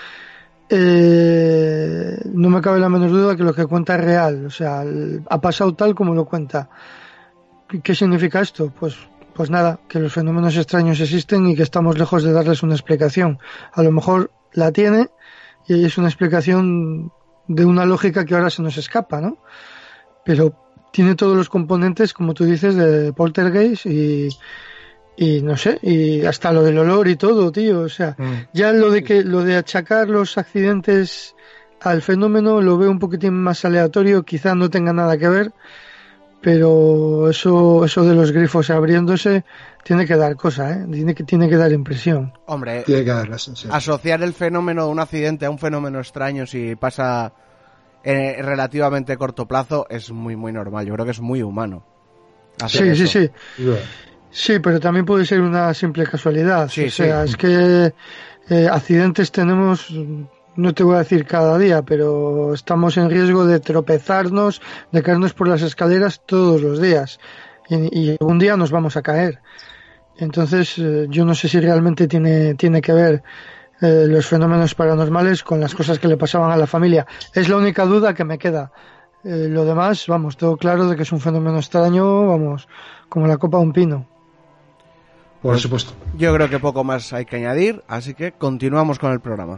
No me cabe la menor duda que lo que cuenta es real, o sea, ha pasado tal como lo cuenta. ¿Qué significa esto? Pues nada, que los fenómenos extraños existen y que estamos lejos de darles una explicación. A lo mejor la tiene y es una explicación de una lógica que ahora se nos escapa, ¿no? Pero tiene todos los componentes, como tú dices, de Poltergeist y no sé, y hasta lo del olor y todo, tío, o sea, ya lo de achacar los accidentes al fenómeno lo veo un poquitín más aleatorio, quizá no tenga nada que ver, pero eso de los grifos abriéndose tiene que dar cosa, tiene que dar impresión. Hombre, tiene que dar, sí. Asociar el fenómeno de un accidente a un fenómeno extraño si pasa en relativamente corto plazo es muy muy normal. Yo creo que es muy humano. Sí. Sí, pero también puede ser una simple casualidad. Es que accidentes tenemos no te voy a decir cada día, pero estamos en riesgo de tropezarnos, de caernos por las escaleras todos los días. Y un día nos vamos a caer. Entonces, yo no sé si realmente tiene que ver los fenómenos paranormales con las cosas que le pasaban a la familia. Es la única duda que me queda. Lo demás, vamos, todo claro de que es un fenómeno extraño, vamos, como la copa de un pino. Por supuesto. Yo creo que poco más hay que añadir, así que continuamos con el programa.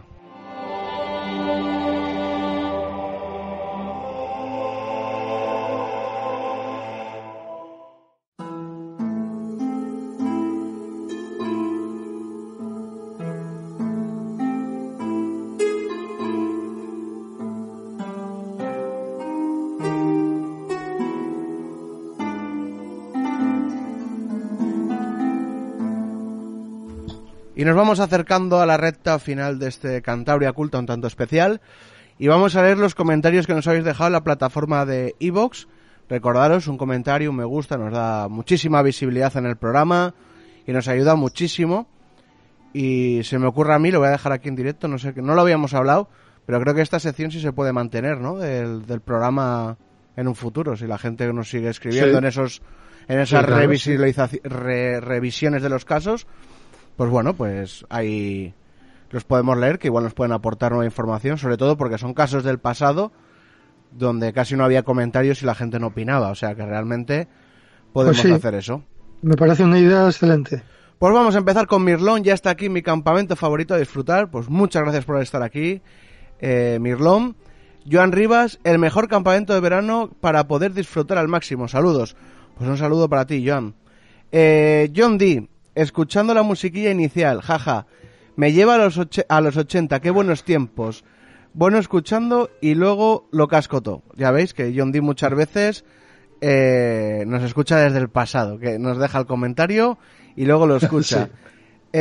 Y nos vamos acercando a la recta final de este Cantabria Culta un tanto especial y vamos a leer los comentarios que nos habéis dejado en la plataforma de iVoox. Recordaros, un comentario, un me gusta, nos da muchísima visibilidad en el programa y nos ayuda muchísimo. Y se me ocurre a mí, lo voy a dejar aquí en directo, no sé, que no lo habíamos hablado, pero creo que esta sección sí se puede mantener, ¿no? Del programa en un futuro, si la gente nos sigue escribiendo sí. en esas revisiones de los casos. Pues bueno, pues ahí los podemos leer, que igual nos pueden aportar nueva información, sobre todo porque son casos del pasado donde casi no había comentarios y la gente no opinaba, o sea que realmente podemos hacer eso. Me parece una idea excelente. Pues vamos a empezar con Mirlón, ya está aquí mi campamento favorito a disfrutar, pues muchas gracias por estar aquí, Mirlón. Joan Rivas, el mejor campamento de verano para poder disfrutar al máximo, saludos. Pues un saludo para ti, Joan. John D., escuchando la musiquilla inicial, jaja, me lleva a los 80, qué buenos tiempos. Bueno escuchando y luego lo casco todo. Ya veis que John D muchas veces nos escucha desde el pasado, que nos deja el comentario y luego lo escucha. Sí.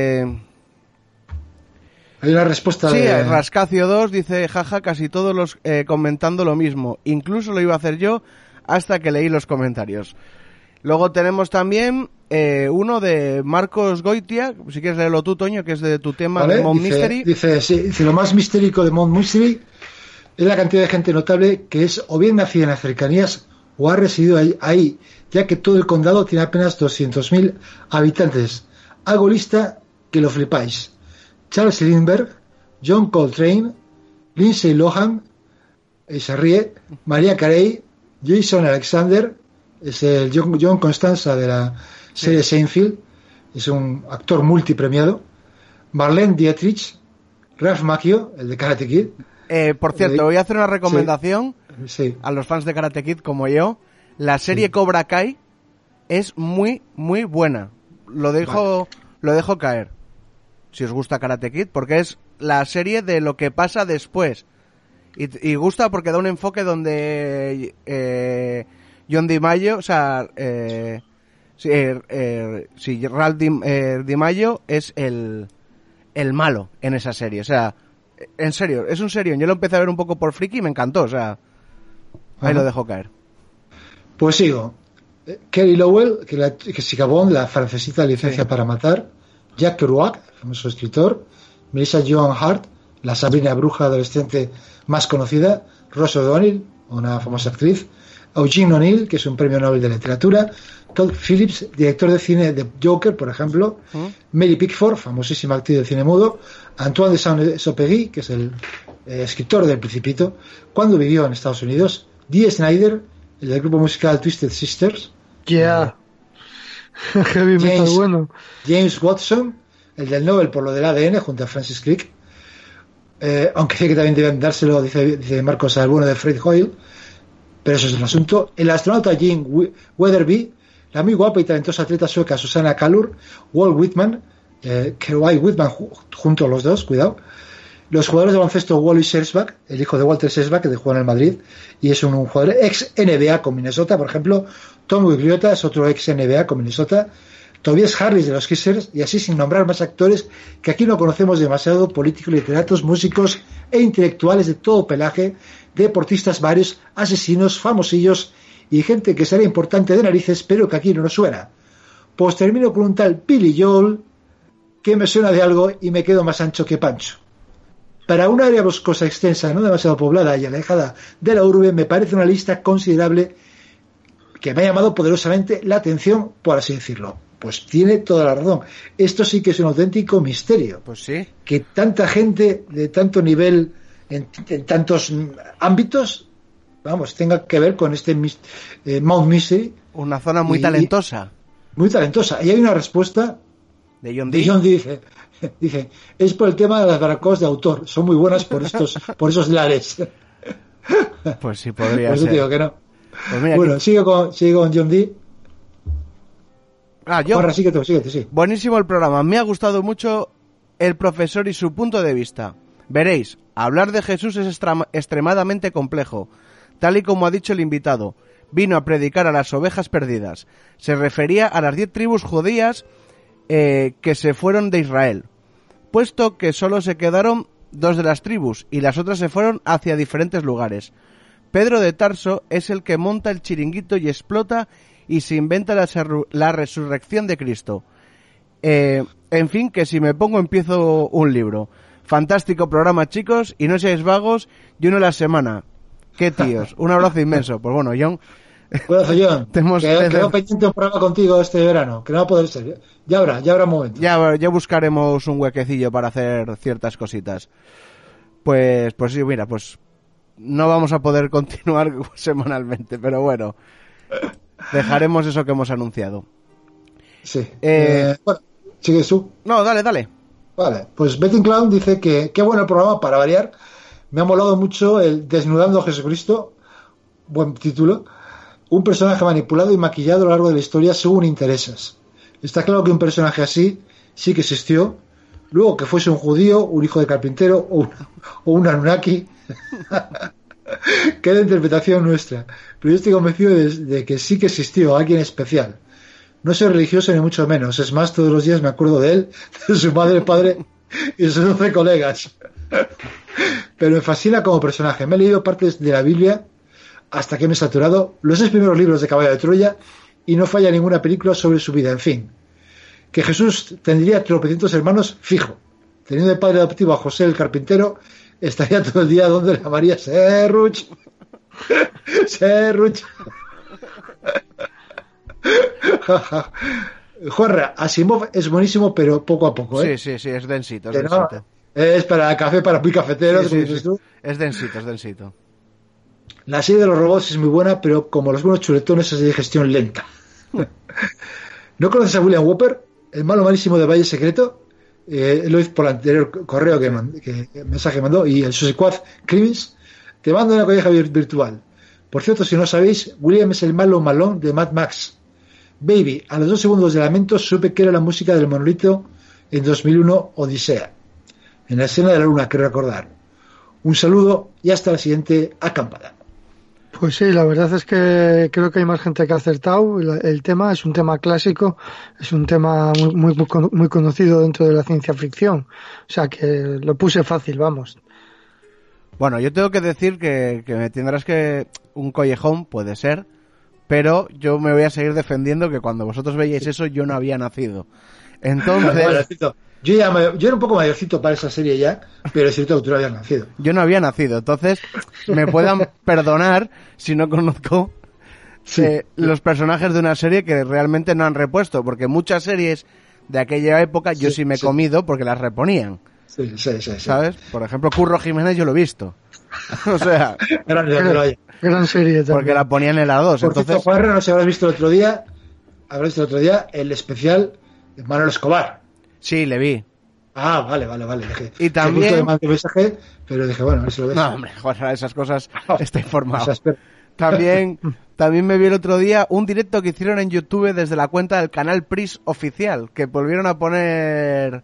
Hay una respuesta sí, de... Rascacio 2 dice, jaja, casi todos los comentando lo mismo. Incluso lo iba a hacer yo hasta que leí los comentarios. Luego tenemos también uno de Marcos Goitia, si quieres leerlo tú, Toño, que es de tu tema, ¿vale? de Mount Mystery. Mystery. Dice, lo más mistérico de Mount Mystery es la cantidad de gente notable que es o bien nacida en las cercanías o ha residido ahí, ya que todo el condado tiene apenas 200.000 habitantes. Hago lista que lo flipáis. Charles Lindbergh, John Coltrane, Lindsay Lohan, se ríe, María Carey, Jason Alexander, es el John Constanza de la serie Seinfeld, es un actor multipremiado, Marlene Dietrich, Ralph Macchio, el de Karate Kid. Por cierto, voy a hacer una recomendación a los fans de Karate Kid como yo. La serie Cobra Kai es muy, muy buena. Lo dejo caer, si os gusta Karate Kid, porque es la serie de lo que pasa después. Y gusta porque da un enfoque donde John DiMaggio, o sea, Ralph DiMaggio es el malo en esa serie. O sea, en serio, es un serión. Yo lo empecé a ver un poco por friki y me encantó, o sea, ahí lo dejo caer. Pues sigo. Kerry Lowell, que Chica Bond, la francesita licencia para matar. Jack Kerouac, famoso escritor. Melissa Joan Hart, la Sabrina bruja adolescente más conocida. Rose O'Donnell, una famosa actriz. Eugene O'Neill, que es un premio Nobel de literatura. Todd Phillips, director de cine de Joker, por ejemplo. Mary Pickford, famosísima actriz de cine mudo. Antoine de Saint-Exupéry, que es el escritor del Principito, cuando vivió en Estados Unidos. Dee Snider, el del grupo musical Twisted Sisters. Heavy metal bueno. James Watson, el del Nobel por lo del ADN, junto a Francis Crick. Aunque sé que también deben dárselo, dice Marcos, al bueno de Fred Hoyle. Pero eso es el asunto. El astronauta Jane Weatherby, la muy guapa y talentosa atleta sueca Susanna Kallur, Walt Whitman, Kerry Whitman junto a los dos, cuidado. Los jugadores de baloncesto Wally Shellback, el hijo de Walter Shellback, que jugó en el Madrid, y es un jugador ex NBA con Minnesota, por ejemplo. Tom Gugliotta es otro ex NBA con Minnesota. Tobias Harris de los Kissers, y así sin nombrar más actores que aquí no conocemos demasiado, políticos, literatos, músicos e intelectuales de todo pelaje, deportistas varios, asesinos, famosillos y gente que será importante de narices, pero que aquí no nos suena. Pues termino con un tal Billy Joel, que me suena de algo y me quedo más ancho que Pancho. Para un área boscosa extensa, no demasiado poblada y alejada de la urbe, me parece una lista considerable que me ha llamado poderosamente la atención, por así decirlo. Pues tiene toda la razón. Esto sí que es un auténtico misterio. Pues sí. Que tanta gente de tanto nivel, en tantos ámbitos, vamos, tenga que ver con este Mount Mystery. Una zona muy talentosa. Muy talentosa. Y hay una respuesta de John Dee. Dice, es por el tema de las barbacoas de autor. Son muy buenas por esos lares. Pues sí, podría pues ser. Digo que no. Pues mira, bueno, sigue con John Dee. Yo. Ahora síguete, sí. Buenísimo el programa. Me ha gustado mucho el profesor y su punto de vista. Veréis, hablar de Jesús es extremadamente complejo. Tal y como ha dicho el invitado, vino a predicar a las ovejas perdidas. Se refería a las 10 tribus judías que se fueron de Israel, puesto que solo se quedaron 2 de las tribus y las otras se fueron hacia diferentes lugares. Pedro de Tarso es el que monta el chiringuito y explota y se inventa la resurrección de Cristo. En fin, que si me pongo empiezo un libro. Fantástico programa, chicos, y no seáis vagos y uno a la semana. Qué tíos, un abrazo inmenso. Pues bueno, John. Bueno, John, quedo pendiente un programa contigo este verano, que no va a poder ser. Ya habrá momento. Ya buscaremos un huequecillo para hacer ciertas cositas. Pues sí, mira, pues no vamos a poder continuar semanalmente, pero bueno, dejaremos eso que hemos anunciado. Sí. Bueno, sigue tú. No, dale. Vale, pues Betting Clown dice que qué bueno el programa para variar. Me ha molado mucho el Desnudando a Jesucristo, buen título. Un personaje manipulado y maquillado a lo largo de la historia según intereses. Está claro que un personaje así sí que existió. Luego que fuese un judío, un hijo de carpintero o un Anunnaki, queda interpretación nuestra. Pero yo estoy convencido de que sí que existió alguien especial. No soy religioso ni mucho menos. Es más, todos los días me acuerdo de él, de su madre, padre y sus 12 colegas. Pero me fascina como personaje. Me he leído partes de la Biblia hasta que me he saturado los 6 primeros libros de Caballo de Troya y no falla ninguna película sobre su vida. En fin, que Jesús tendría tropecientos hermanos fijo. Teniendo de padre adoptivo a José el carpintero, estaría todo el día donde la María Serruch. Juanra, Asimov es buenísimo, pero poco a poco, ¿eh? Sí, es densito. Es para café, para muy cafeteros. Sí. Es densito. La serie de los robots es muy buena, pero como los buenos chuletones es de digestión lenta. ¿No conoces a William Whopper, el malo malísimo de Valle Secreto? Lo hice por el anterior correo que mensaje mandó, y el Susequad Crims. Te mando una colleja virtual. Por cierto, si no sabéis, William es el malo malón de Mad Max. Baby, a los 2 segundos de lamento supe que era la música del monolito en 2001 Odisea, en la escena de la luna, quiero recordar. Un saludo y hasta la siguiente acampada. Pues sí, la verdad es que creo que hay más gente que ha acertado. El tema es un tema clásico, es un tema muy conocido dentro de la ciencia ficción. O sea que lo puse fácil, vamos. Bueno, yo tengo que decir que me tendrás que... Un collejón puede ser, pero yo me voy a seguir defendiendo que cuando vosotros veíais eso yo no había nacido. Entonces... Yo era un poco mayorcito para esa serie ya, pero es cierto que tú no habías nacido. Yo no había nacido, entonces me puedan perdonar si no conozco los personajes de una serie que realmente no han repuesto, porque muchas series de aquella época yo sí me he comido porque las reponían. Sí. ¿Sabes? Por ejemplo, Curro Jiménez yo lo he visto. O sea, gran serie también. Porque la ponían en la 2. Por entonces... cierto, Juanra, no sé, habrás visto el otro día el especial de Manuel Escobar. Sí, le vi. Ah, vale. Dije, y también... de mal mensaje, pero dije, bueno, a ver si lo ves. No, hombre, Juanra, esas cosas está informado. También me vi el otro día un directo que hicieron en YouTube desde la cuenta del canal Pris oficial, que volvieron a poner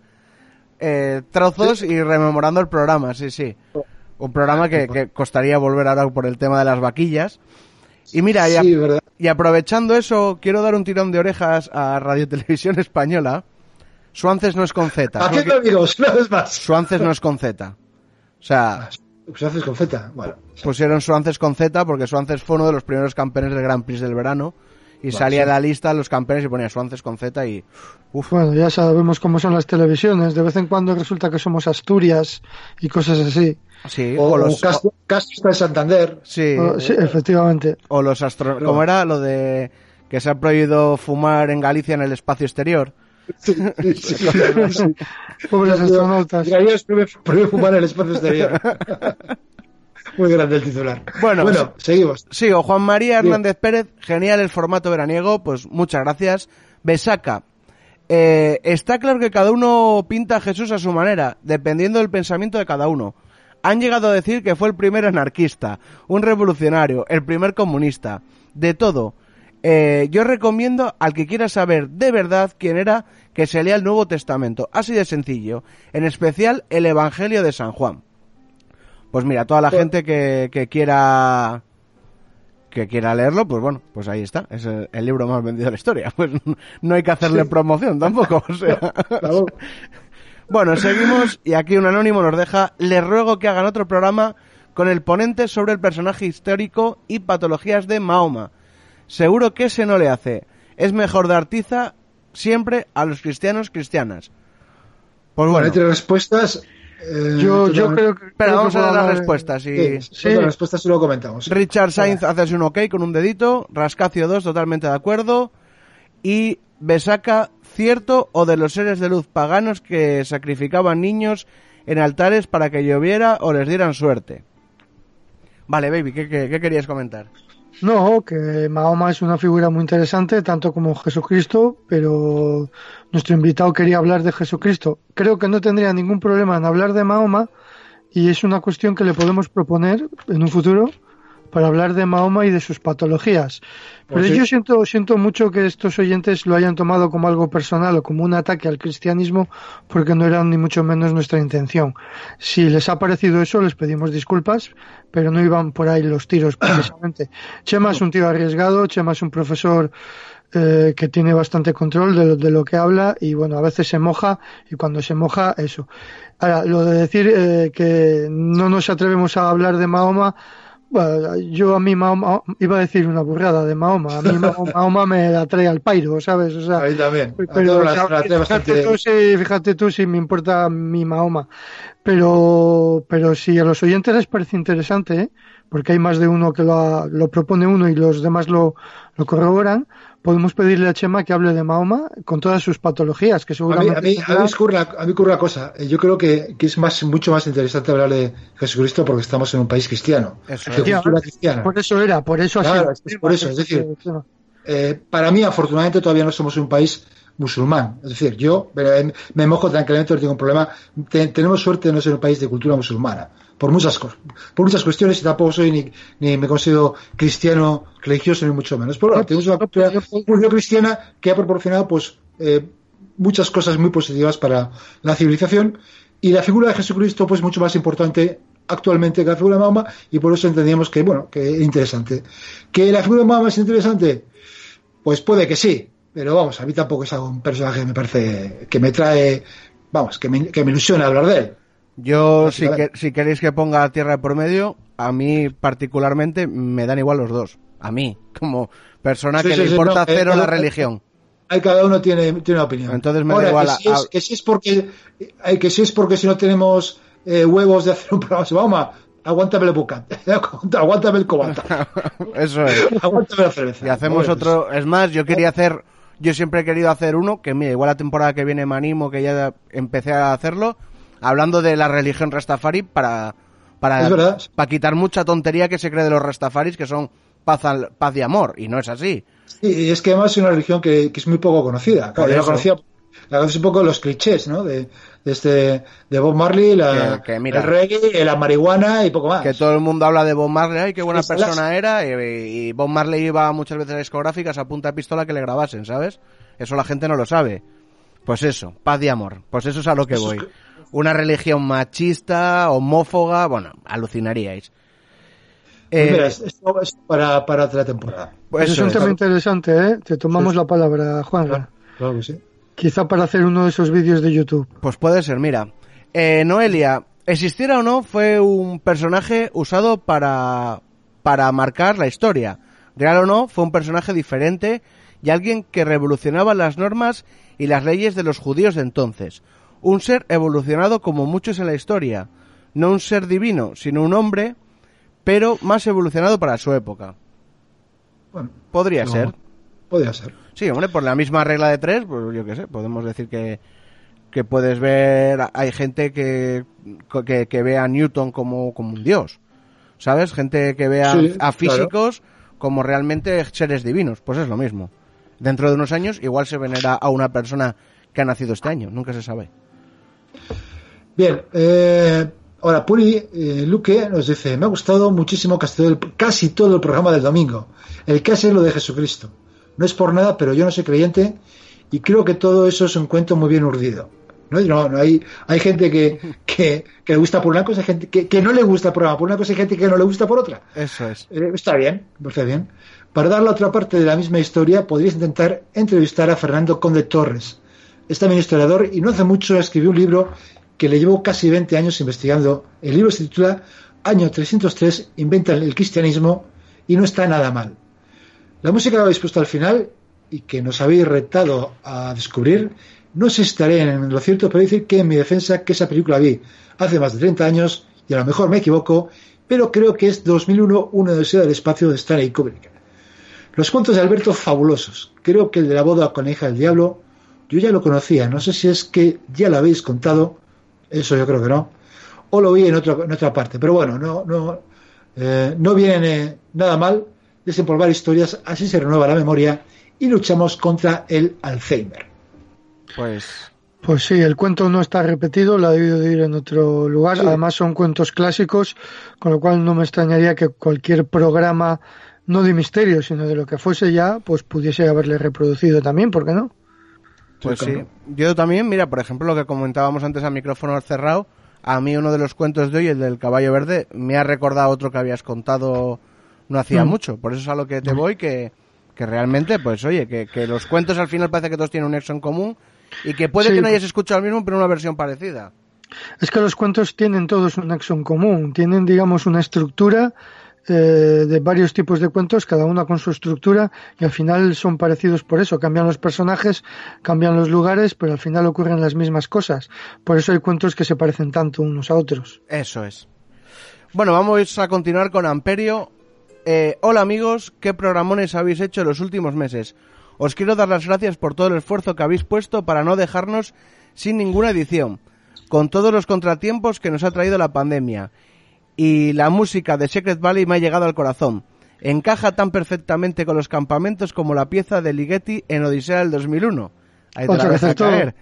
trozos y rememorando el programa, sí. Un programa que costaría volver ahora por el tema de las vaquillas. Y mira, y aprovechando eso, quiero dar un tirón de orejas a Radio Televisión Española. Suances no es con Z. ¿A qué te digo? Una vez más. Suances no es con Z. O sea... Suances con Z, bueno. Pusieron Suances con Z porque Suances fue uno de los primeros campeones del Grand Prix del verano Y salía la lista, los campeones, y ponía Swances con Z y... Uf. Bueno, ya sabemos cómo son las televisiones. De vez en cuando resulta que somos Asturias y cosas así. Sí, o los Castro está en Santander. Sí, sí, efectivamente. O los ¿Cómo era lo de que se ha prohibido fumar en Galicia en el espacio exterior? Sí. Pobres astronautas. Prohíbe fumar en el espacio exterior. Muy grande el titular. Bueno, seguimos. Sigo. Juan María Hernández Pérez, genial el formato veraniego, pues muchas gracias. Besaca. Está claro que cada uno pinta a Jesús a su manera, dependiendo del pensamiento de cada uno. Han llegado a decir que fue el primer anarquista, un revolucionario, el primer comunista, de todo. Yo recomiendo al que quiera saber de verdad quién era que se lea el Nuevo Testamento, así de sencillo, en especial el Evangelio de San Juan. Pues mira, toda la gente que quiera leerlo, pues bueno, pues ahí está, es el libro más vendido de la historia, pues no hay que hacerle promoción tampoco, o sea. Bueno, seguimos, y aquí un anónimo nos deja: les ruego que hagan otro programa con el ponente sobre el personaje histórico y patologías de Mahoma. Seguro que ese no le hace. Es mejor dar tiza siempre a los cristianas. Pues bueno. Entre respuestas... yo creo que... Espera, vamos a dar las respuestas. Sí. Las respuestas sí lo comentamos. Richard Sainz hace así un ok con un dedito. Rascacio 2, totalmente de acuerdo. Y Besaca, cierto o de los seres de luz paganos que sacrificaban niños en altares para que lloviera o les dieran suerte. Vale, baby, ¿qué querías comentar? No, que Mahoma es una figura muy interesante, tanto como Jesucristo, pero nuestro invitado quería hablar de Jesucristo. Creo que no tendría ningún problema en hablar de Mahoma, y es una cuestión que le podemos proponer en un futuro para hablar de Mahoma y de sus patologías. Pero sí, yo siento mucho que estos oyentes lo hayan tomado como algo personal o como un ataque al cristianismo, porque no era ni mucho menos nuestra intención. Si les ha parecido eso, les pedimos disculpas, pero no iban por ahí los tiros precisamente. Chema es un tío arriesgado, Chema es un profesor que tiene bastante control de lo que habla, y bueno, a veces se moja, y cuando se moja, eso. Ahora, lo de decir que no nos atrevemos a hablar de Mahoma, bueno, a mí Mahoma, iba a decir una burrada de Mahoma, a mí Mahoma me atrae al pairo, ¿sabes? O sea, a mí también. Pero fíjate tú si me importa mi Mahoma. Pero si a los oyentes les parece interesante, porque hay más de uno que lo propone uno y los demás lo corroboran, podemos pedirle a Chema que hable de Mahoma con todas sus patologías, que seguramente... A mí ocurre una cosa. Yo creo que es mucho más interesante hablar de Jesucristo porque estamos en un país cristiano. Cultura cristiana. Por eso claro, es decir, para mí, afortunadamente, todavía no somos un país musulmán. Es decir, yo me mojo tranquilamente, no tengo un problema. Tenemos suerte de no ser un país de cultura musulmana. Por muchas cuestiones, y tampoco soy ni me considero cristiano religioso, ni mucho menos. Pero bueno, tenemos una cultura cristiana que ha proporcionado pues muchas cosas muy positivas para la civilización, y la figura de Jesucristo pues mucho más importante actualmente que la figura de Mahoma, y por eso entendíamos que es interesante. ¿Que la figura de Mahoma es interesante? Pues puede que sí, pero vamos, a mí tampoco es un personaje que me parece que me trae, vamos, que me ilusiona hablar de él. Yo, si queréis que ponga tierra de por medio, a mí particularmente me dan igual los dos. A mí, como persona que le importa cero la religión. Cada uno tiene una opinión. Entonces me da igual. Que si es porque si no tenemos huevos de hacer un programa de Mahoma, aguántame el bocata, aguántame el cobata. Eso es. Aguántame la cerveza. Y hacemos otro. Es más, yo siempre he querido hacer uno, que mira, igual la temporada que viene me animo, que ya empecé a hacerlo, hablando de la religión Rastafari para quitar mucha tontería que se cree de los Rastafaris, que son paz y amor, y no es así. Sí, y es que además es una religión que es muy poco conocida. Claro, yo la conocí un poco los clichés, ¿no? De Bob Marley, el reggae, la marihuana y poco más. Que todo el mundo habla de Bob Marley, ay, qué buena persona era, y Bob Marley iba muchas veces a discográficas a punta de pistola que le grabasen, ¿sabes? Eso la gente no lo sabe. Pues eso, paz y amor. Pues eso es a lo que voy. Una religión machista, homófoba, bueno, alucinaríais. Pues mira, esto es para otra temporada. Pues es un tema interesante, ¿eh? Te tomamos la palabra, Juan. Claro que sí. Quizá para hacer uno de esos vídeos de YouTube. Pues puede ser, mira. Noelia, existiera o no, fue un personaje usado para marcar la historia. Real o no, fue un personaje diferente y alguien que revolucionaba las normas y las leyes de los judíos de entonces. Un ser evolucionado como muchos en la historia. No un ser divino, sino un hombre, pero más evolucionado para su época. Bueno, podría ser. Podría ser. Sí, hombre, por la misma regla de 3, pues yo qué sé, podemos decir que puedes ver, hay gente que ve a Newton como un dios, ¿sabes? Gente que ve a físicos como realmente seres divinos, pues es lo mismo. Dentro de unos años igual se venera a una persona que ha nacido este año, nunca se sabe. Bien, ahora Puri Luque nos dice: me ha gustado muchísimo casi todo el programa del domingo, el casi lo de Jesucristo. No es por nada, pero yo no soy creyente y creo que todo eso es un cuento muy bien urdido. No hay gente que le gusta por una cosa, hay gente que no le gusta el programa por una cosa, hay gente que no le gusta por otra. Eso es. Está bien. Para dar la otra parte de la misma historia, podrías intentar entrevistar a Fernando Conde Torres. Es también historiador y no hace mucho escribió un libro que le llevó casi 20 años investigando. El libro se titula Año 303, inventa el cristianismo, y no está nada mal. La música que habéis puesto al final y que nos habéis retado a descubrir, no sé si estaré en lo cierto, pero decir que en mi defensa que esa película vi hace más de 30 años y a lo mejor me equivoco, pero creo que es 2001, Una odisea del espacio de Stanley Kubrick. Los cuentos de Alberto fabulosos. Creo que el de la boda con la hija del diablo yo ya lo conocía, no sé si es que ya lo habéis contado, eso yo creo que no, o lo vi en otra parte, pero bueno, no viene nada mal desempolvar historias, así se renueva la memoria y luchamos contra el Alzheimer. Pues sí, el cuento no está repetido, lo ha debido de ir en otro lugar. Sí. Además son cuentos clásicos, con lo cual no me extrañaría que cualquier programa, no de misterio, sino de lo que fuese ya, pues pudiese haberle reproducido también, ¿por qué no? Pues sí, yo también, mira, por ejemplo, lo que comentábamos antes a micrófono cerrado, a mí uno de los cuentos de hoy, el del caballo verde, me ha recordado otro que habías contado no hacía mucho, por eso es a lo que te voy, que realmente, pues oye, que los cuentos al final parece que todos tienen un nexo en común y que puede que no hayas escuchado el mismo, pero una versión parecida. Es que los cuentos tienen todos un nexo en común, tienen, digamos, una estructura de varios tipos de cuentos, cada uno con su estructura, y al final son parecidos por eso, cambian los personajes, cambian los lugares, pero al final ocurren las mismas cosas. Por eso hay cuentos que se parecen tanto unos a otros. Eso es. Bueno, vamos a continuar con Amperio. Hola amigos, ¿qué programones habéis hecho en los últimos meses? Os quiero dar las gracias por todo el esfuerzo que habéis puesto para no dejarnos sin ninguna edición, con todos los contratiempos que nos ha traído la pandemia. Y la música de Secret Valley me ha llegado al corazón. Encaja tan perfectamente con los campamentos como la pieza de Ligeti en Odisea del 2001. Ahí te la vas a caer.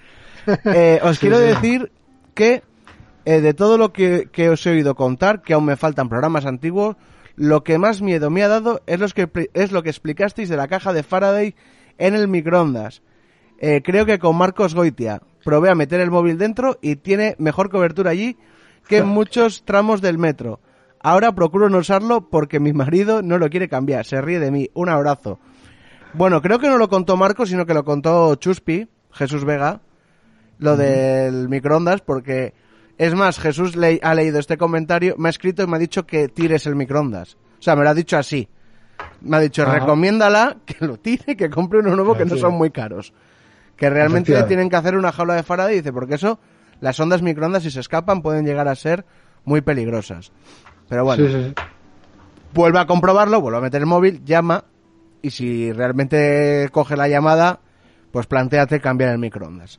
Os quiero decir que de todo lo que os he oído contar, que aún me faltan programas antiguos, lo que más miedo me ha dado es lo que explicasteis de la caja de Faraday en el microondas. Creo que con Marcos Goitia probé a meter el móvil dentro y tiene mejor cobertura allí que en muchos tramos del metro. Ahora procuro no usarlo porque mi marido no lo quiere cambiar. Se ríe de mí. Un abrazo. Bueno, creo que no lo contó Marcos, sino que lo contó Chuspi, Jesús Vega, lo del microondas, porque es más, Jesús ha leído este comentario, me ha escrito y me ha dicho que tires el microondas. O sea, me lo ha dicho así. Me ha dicho, recomiéndala, que lo tire, que compre uno nuevo, que no son muy caros. Que realmente tienen que hacer una jaula de Faraday, dice, porque eso, las ondas microondas, si se escapan, pueden llegar a ser muy peligrosas. Pero bueno, vuelve a comprobarlo, vuelve a meter el móvil, llama, y si realmente coge la llamada, pues plantéate cambiar el microondas.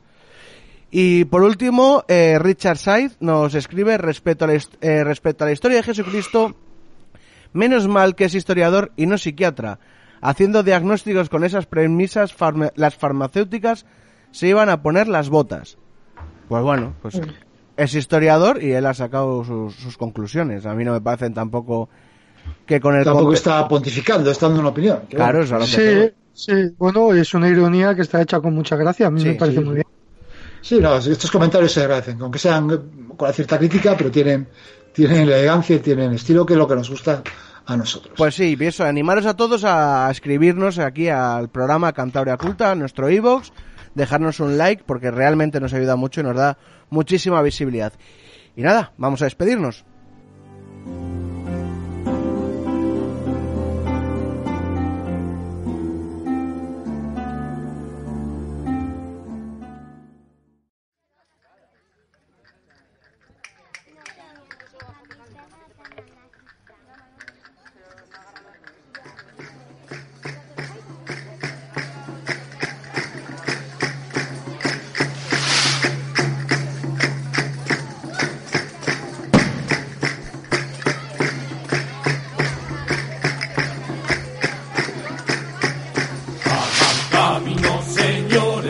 Y por último, Richard Said nos escribe respecto a la historia de Jesucristo: menos mal que es historiador y no psiquiatra. Haciendo diagnósticos con esas premisas, las farmacéuticas se iban a poner las botas. Pues bueno, pues es historiador y él ha sacado sus conclusiones. A mí no me parecen tampoco que con el... Tampoco está pontificando, está dando una opinión. Claro, eso es lo que sí, bueno, es una ironía que está hecha con mucha gracia. A mí me parece muy bien. Sí, no, estos comentarios se agradecen, aunque sean con cierta crítica, pero tienen elegancia y tienen estilo, que es lo que nos gusta a nosotros. Pues sí, y eso, animaros a todos a escribirnos aquí al programa Cantauria Culta, a nuestro iVoox, dejarnos un like, porque realmente nos ayuda mucho y nos da muchísima visibilidad. Y nada, vamos a despedirnos.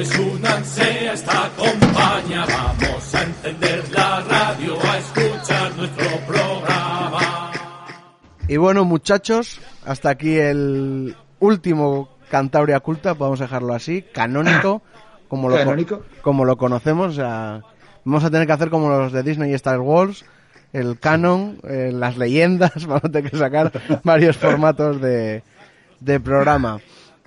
Pues únanse a esta compañía, vamos a encender la radio, a escuchar nuestro programa. Y bueno, muchachos, hasta aquí el último Cantabria Culta, podemos dejarlo así, canónico, como lo conocemos. O sea, vamos a tener que hacer como los de Disney y Star Wars, el canon, las leyendas, vamos a tener que sacar varios formatos de programa.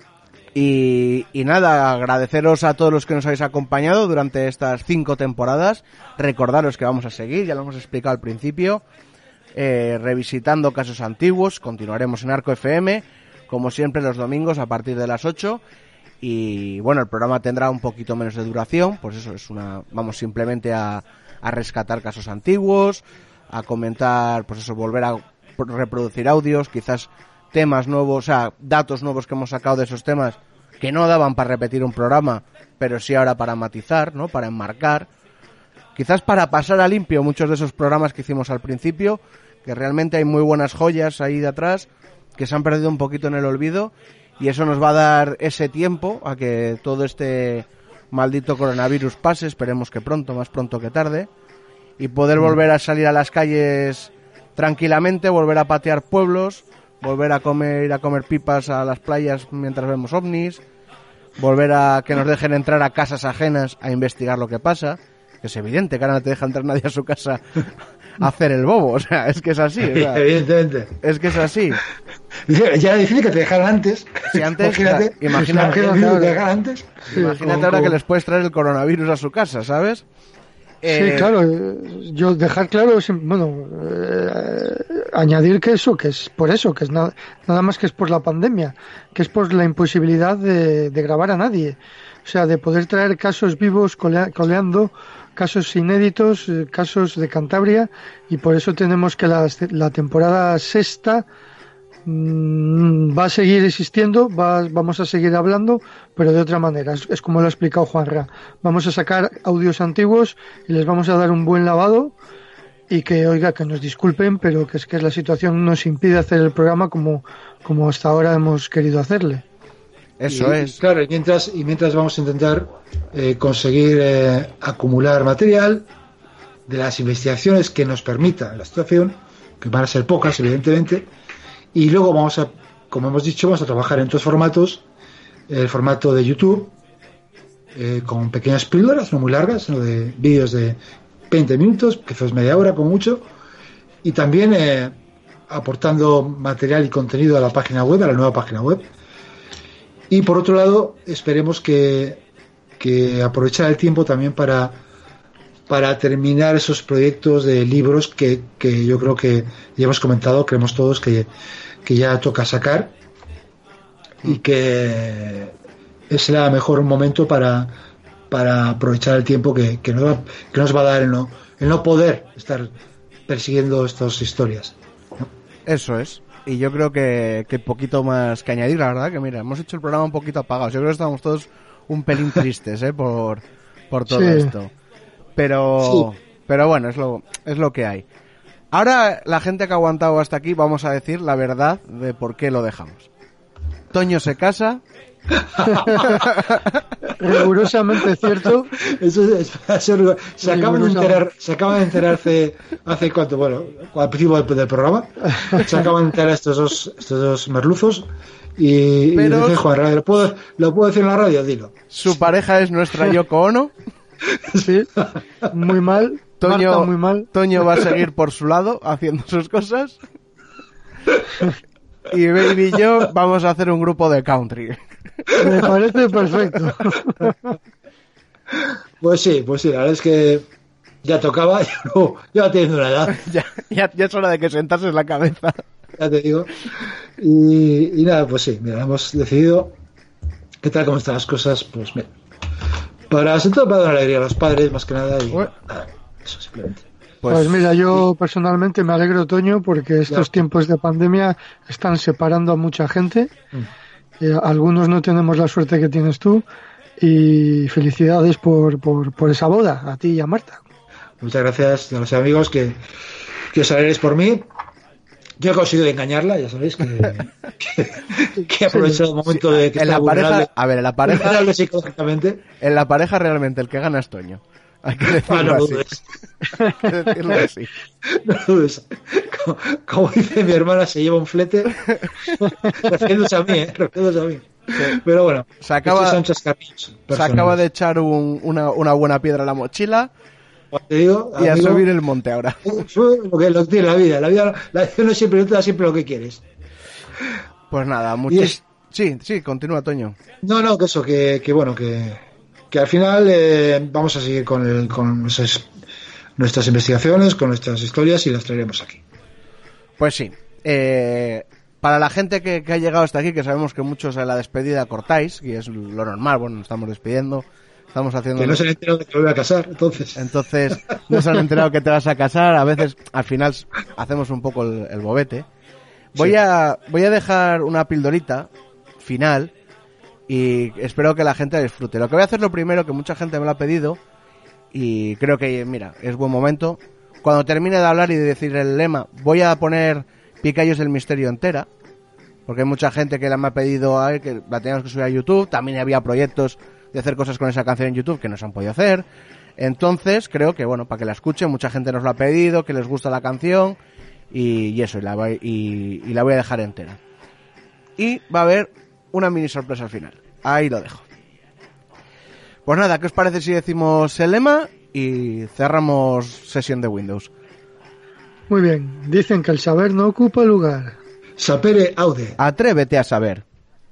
Y nada, agradeceros a todos los que nos habéis acompañado durante estas 5 temporadas. Recordaros que vamos a seguir, ya lo hemos explicado al principio, revisitando casos antiguos. Continuaremos en Arco FM, como siempre los domingos a partir de las 8. Y bueno, el programa tendrá un poquito menos de duración, pues eso es vamos simplemente a rescatar casos antiguos, a comentar, pues eso, volver a reproducir audios, quizás temas nuevos, o sea, datos nuevos que hemos sacado de esos temas que no daban para repetir un programa, pero sí ahora para matizar, ¿no? Para enmarcar, quizás para pasar a limpio muchos de esos programas que hicimos al principio, que realmente hay muy buenas joyas ahí de atrás que se han perdido un poquito en el olvido, y eso nos va a dar ese tiempo a que todo este maldito coronavirus pase, esperemos que pronto, más pronto que tarde, y poder volver a salir a las calles tranquilamente, volver a patear pueblos, volver a ir a comer pipas a las playas mientras vemos ovnis, volver a que nos dejen entrar a casas ajenas a investigar lo que pasa, que es evidente que ahora no te deja entrar nadie a su casa a hacer el bobo, o sea, es que es así, o sea, evidentemente. Es que es así. Ya era difícil que te dejaran antes. Sí, antes, imagínate ahora que les puedes traer el coronavirus a su casa, ¿sabes? Sí, claro, yo dejar claro, bueno, añadir que eso, que es por eso, que es nada más que es por la pandemia, que es por la imposibilidad de grabar a nadie, o sea, de poder traer casos vivos coleando, casos inéditos, casos de Cantabria, y por eso tenemos que la temporada sexta va a seguir existiendo, vamos a seguir hablando, pero de otra manera, es como lo ha explicado Juanra. Vamos a sacar audios antiguos y les vamos a dar un buen lavado, y que nos disculpen, pero que es que la situación nos impide hacer el programa como hasta ahora hemos querido hacerle. Eso es. Claro, y mientras vamos a intentar conseguir acumular material de las investigaciones que nos permita la situación, que van a ser pocas, evidentemente. Y luego como hemos dicho, vamos a trabajar en 2 formatos. El formato de YouTube, con pequeñas píldoras, no muy largas, sino de vídeos de 20 minutos, quizás media hora como mucho. Y también aportando material y contenido a la página web, a la nueva página web. Y por otro lado, esperemos que aprovechar el tiempo también para terminar esos proyectos de libros que yo creo que ya hemos comentado, creemos todos que ya toca sacar, y que es el mejor momento para aprovechar el tiempo que nos va a dar el no poder estar persiguiendo estas historias, ¿no? Eso es. Y yo creo que poquito más que añadir, la verdad, que mira, hemos hecho el programa un poquito apagado. Yo creo que estamos todos un pelín tristes, por todo esto. Pero bueno, es lo que hay. Ahora, la gente que ha aguantado hasta aquí, vamos a decir la verdad de por qué lo dejamos. Toño se casa. Rigurosamente cierto. Se acaba de enterar hace cuánto, bueno, al principio del programa, se acaban de enterar estos dos merluzos. Y dice Juan, ¿lo puedo decir en la radio? Dilo. Su pareja es nuestra Yoko Ono. Sí, muy mal. Toño, Marta, muy mal. Toño va a seguir por su lado haciendo sus cosas. Y Baby y yo vamos a hacer un grupo de country. Me parece perfecto. Pues sí, la verdad es que ya tocaba, ya teniendo una edad. Ya es hora de que sentases la cabeza. Ya te digo. Y nada, pues sí, mira, hemos decidido que tal como están las cosas, pues mira, para dar alegría a los padres, más que nada, y nada, eso simplemente. Pues mira, yo personalmente me alegro, Toño, porque estos tiempos de pandemia están separando a mucha gente. Algunos no tenemos la suerte que tienes tú, y felicidades por esa boda, a ti y a Marta. Muchas gracias a los amigos que os alegréis por mí, Yo he conseguido engañarla, ya sabéis que he aprovechado el momento de que en la pareja, a ver, en la pareja psicológicamente. En la pareja realmente el que gana es Toño. Hay que decirlo así. Hay que decirlo así. No dudes. Como dice mi hermana, se lleva un flete refiriéndose a mí, refiriéndose a mí. Sí. Pero bueno, se acaba de echar una buena piedra a la mochila. Te digo, y amigo, a subir el monte ahora. Lo que tiene la vida no siempre te da siempre lo que quieres. Pues nada, sí, continúa, Toño. No, que eso, que bueno, que al final vamos a seguir con nuestras investigaciones, con nuestras historias y las traeremos aquí. Pues sí. Para la gente que ha llegado hasta aquí, que sabemos que muchos en la despedida cortáis, y es lo normal, bueno, nos estamos despidiendo. Estamos haciendo... Que no se han enterado de que me voy a casar, entonces. No se han enterado que te vas a casar. A veces, al final, hacemos un poco el bobete. Voy a dejar una pildorita final y espero que la gente disfrute. Lo que voy a hacer lo primero, que mucha gente me lo ha pedido, y creo que, mira, es buen momento. Cuando termine de hablar y de decir el lema, voy a poner Picayos del Misterio entera, porque hay mucha gente que me ha pedido que la teníamos que subir a YouTube. También había proyectos de hacer cosas con esa canción en YouTube que no se han podido hacer. Entonces creo que, bueno, para que la escuchen, mucha gente nos lo ha pedido, que les gusta la canción y eso, y la voy a dejar entera. Y va a haber una mini sorpresa al final. Ahí lo dejo. Pues nada, ¿qué os parece si decimos el lema y cerramos sesión de Windows? Muy bien, dicen que el saber no ocupa lugar. Sapere aude. Atrévete a saber.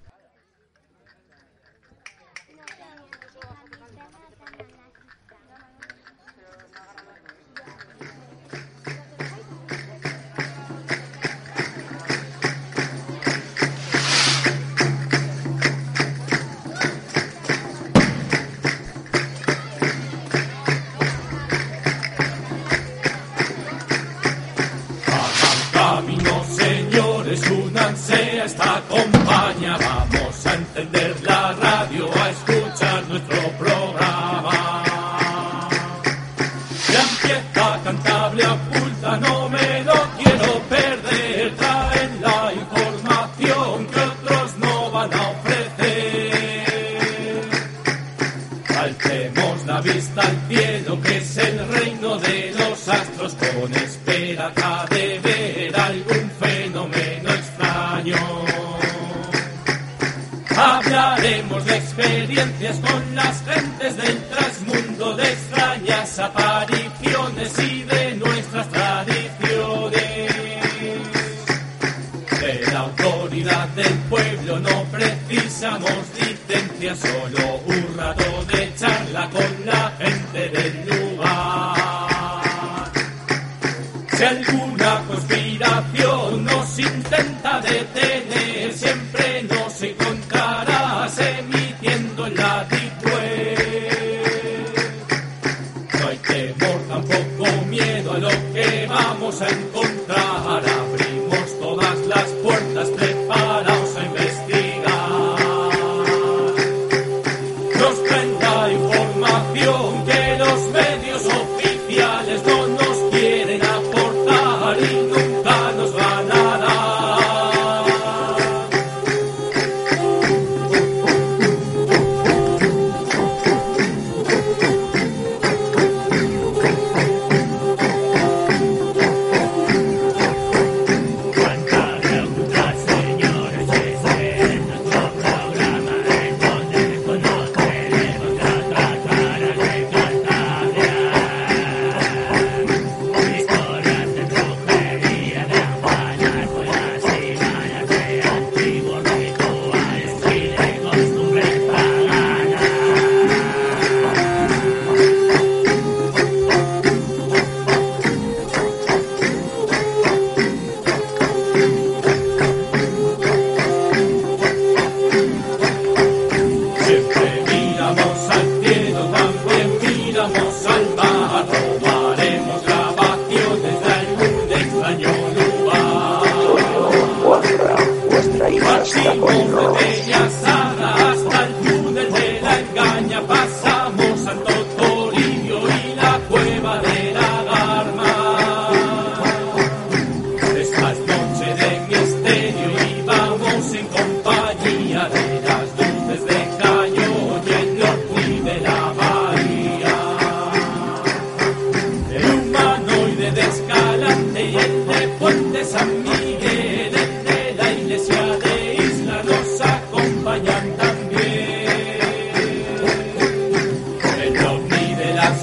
Esta compañía vamos a encender la radio, a escuchar nuestro programa. Ya empieza Cantable Oculta, no me lo quiero perder. Traen la información que otros no van a ofrecer. Alcemos la vista al cielo, que es el reino de los astros, con esperanza de ver algún fenómeno extraño. Hablaremos de experiencias con las gentes del trasmundo, de extrañas apariciones y de nuestras tradiciones. De la autoridad del pueblo no precisamos licencia, solo un rato de charla con la gente del lugar. Si alguna conspiración nos intenta detener, siempre nos encontrarás emitiendo en la deep web.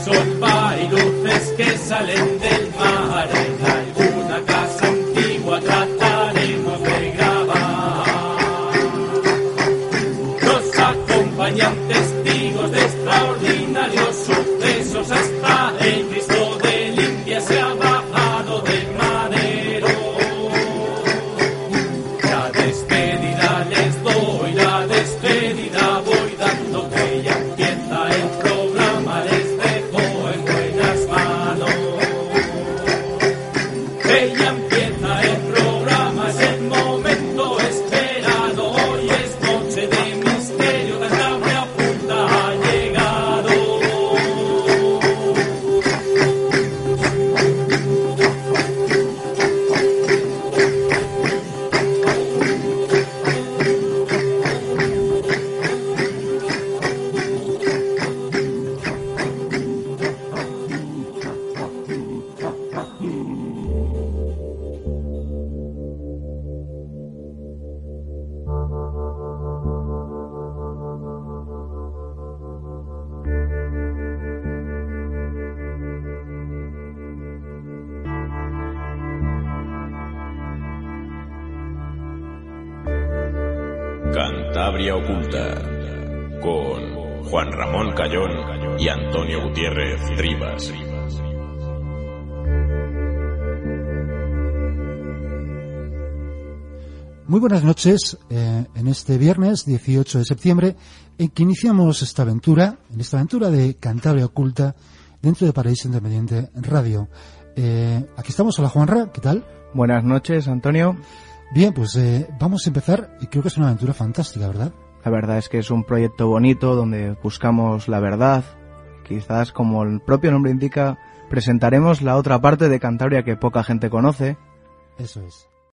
sol va y luces que salen del mar. En alguna casa antigua trataremos de grabar. Nos acompañan testigos de extraordinarios sucesos. Hasta el Cristo de Limpia se ha bajado del madero. La despedida les doy, la despedida voy dando, que ya empieza el programa, les dejo en buenas manos. Que ya empieza el programa, es el momento esperado. Hoy es noche de misterio, Cantabria Oculta ha llegado. Cantabria Oculta, con Juan Ramón Cayón y Antonio Gutiérrez Rivas. Muy buenas noches, en este viernes 18 de septiembre, en que iniciamos esta aventura de Cantabria Oculta, dentro de Paraíso Independiente Radio. Aquí estamos, hola Juanra, ¿qué tal? Buenas noches, Antonio. Bien, pues vamos a empezar, y creo que es una aventura fantástica, ¿verdad? La verdad es que es un proyecto bonito donde buscamos la verdad. Quizás, como el propio nombre indica, presentaremos la otra parte de Cantabria que poca gente conoce. Eso es.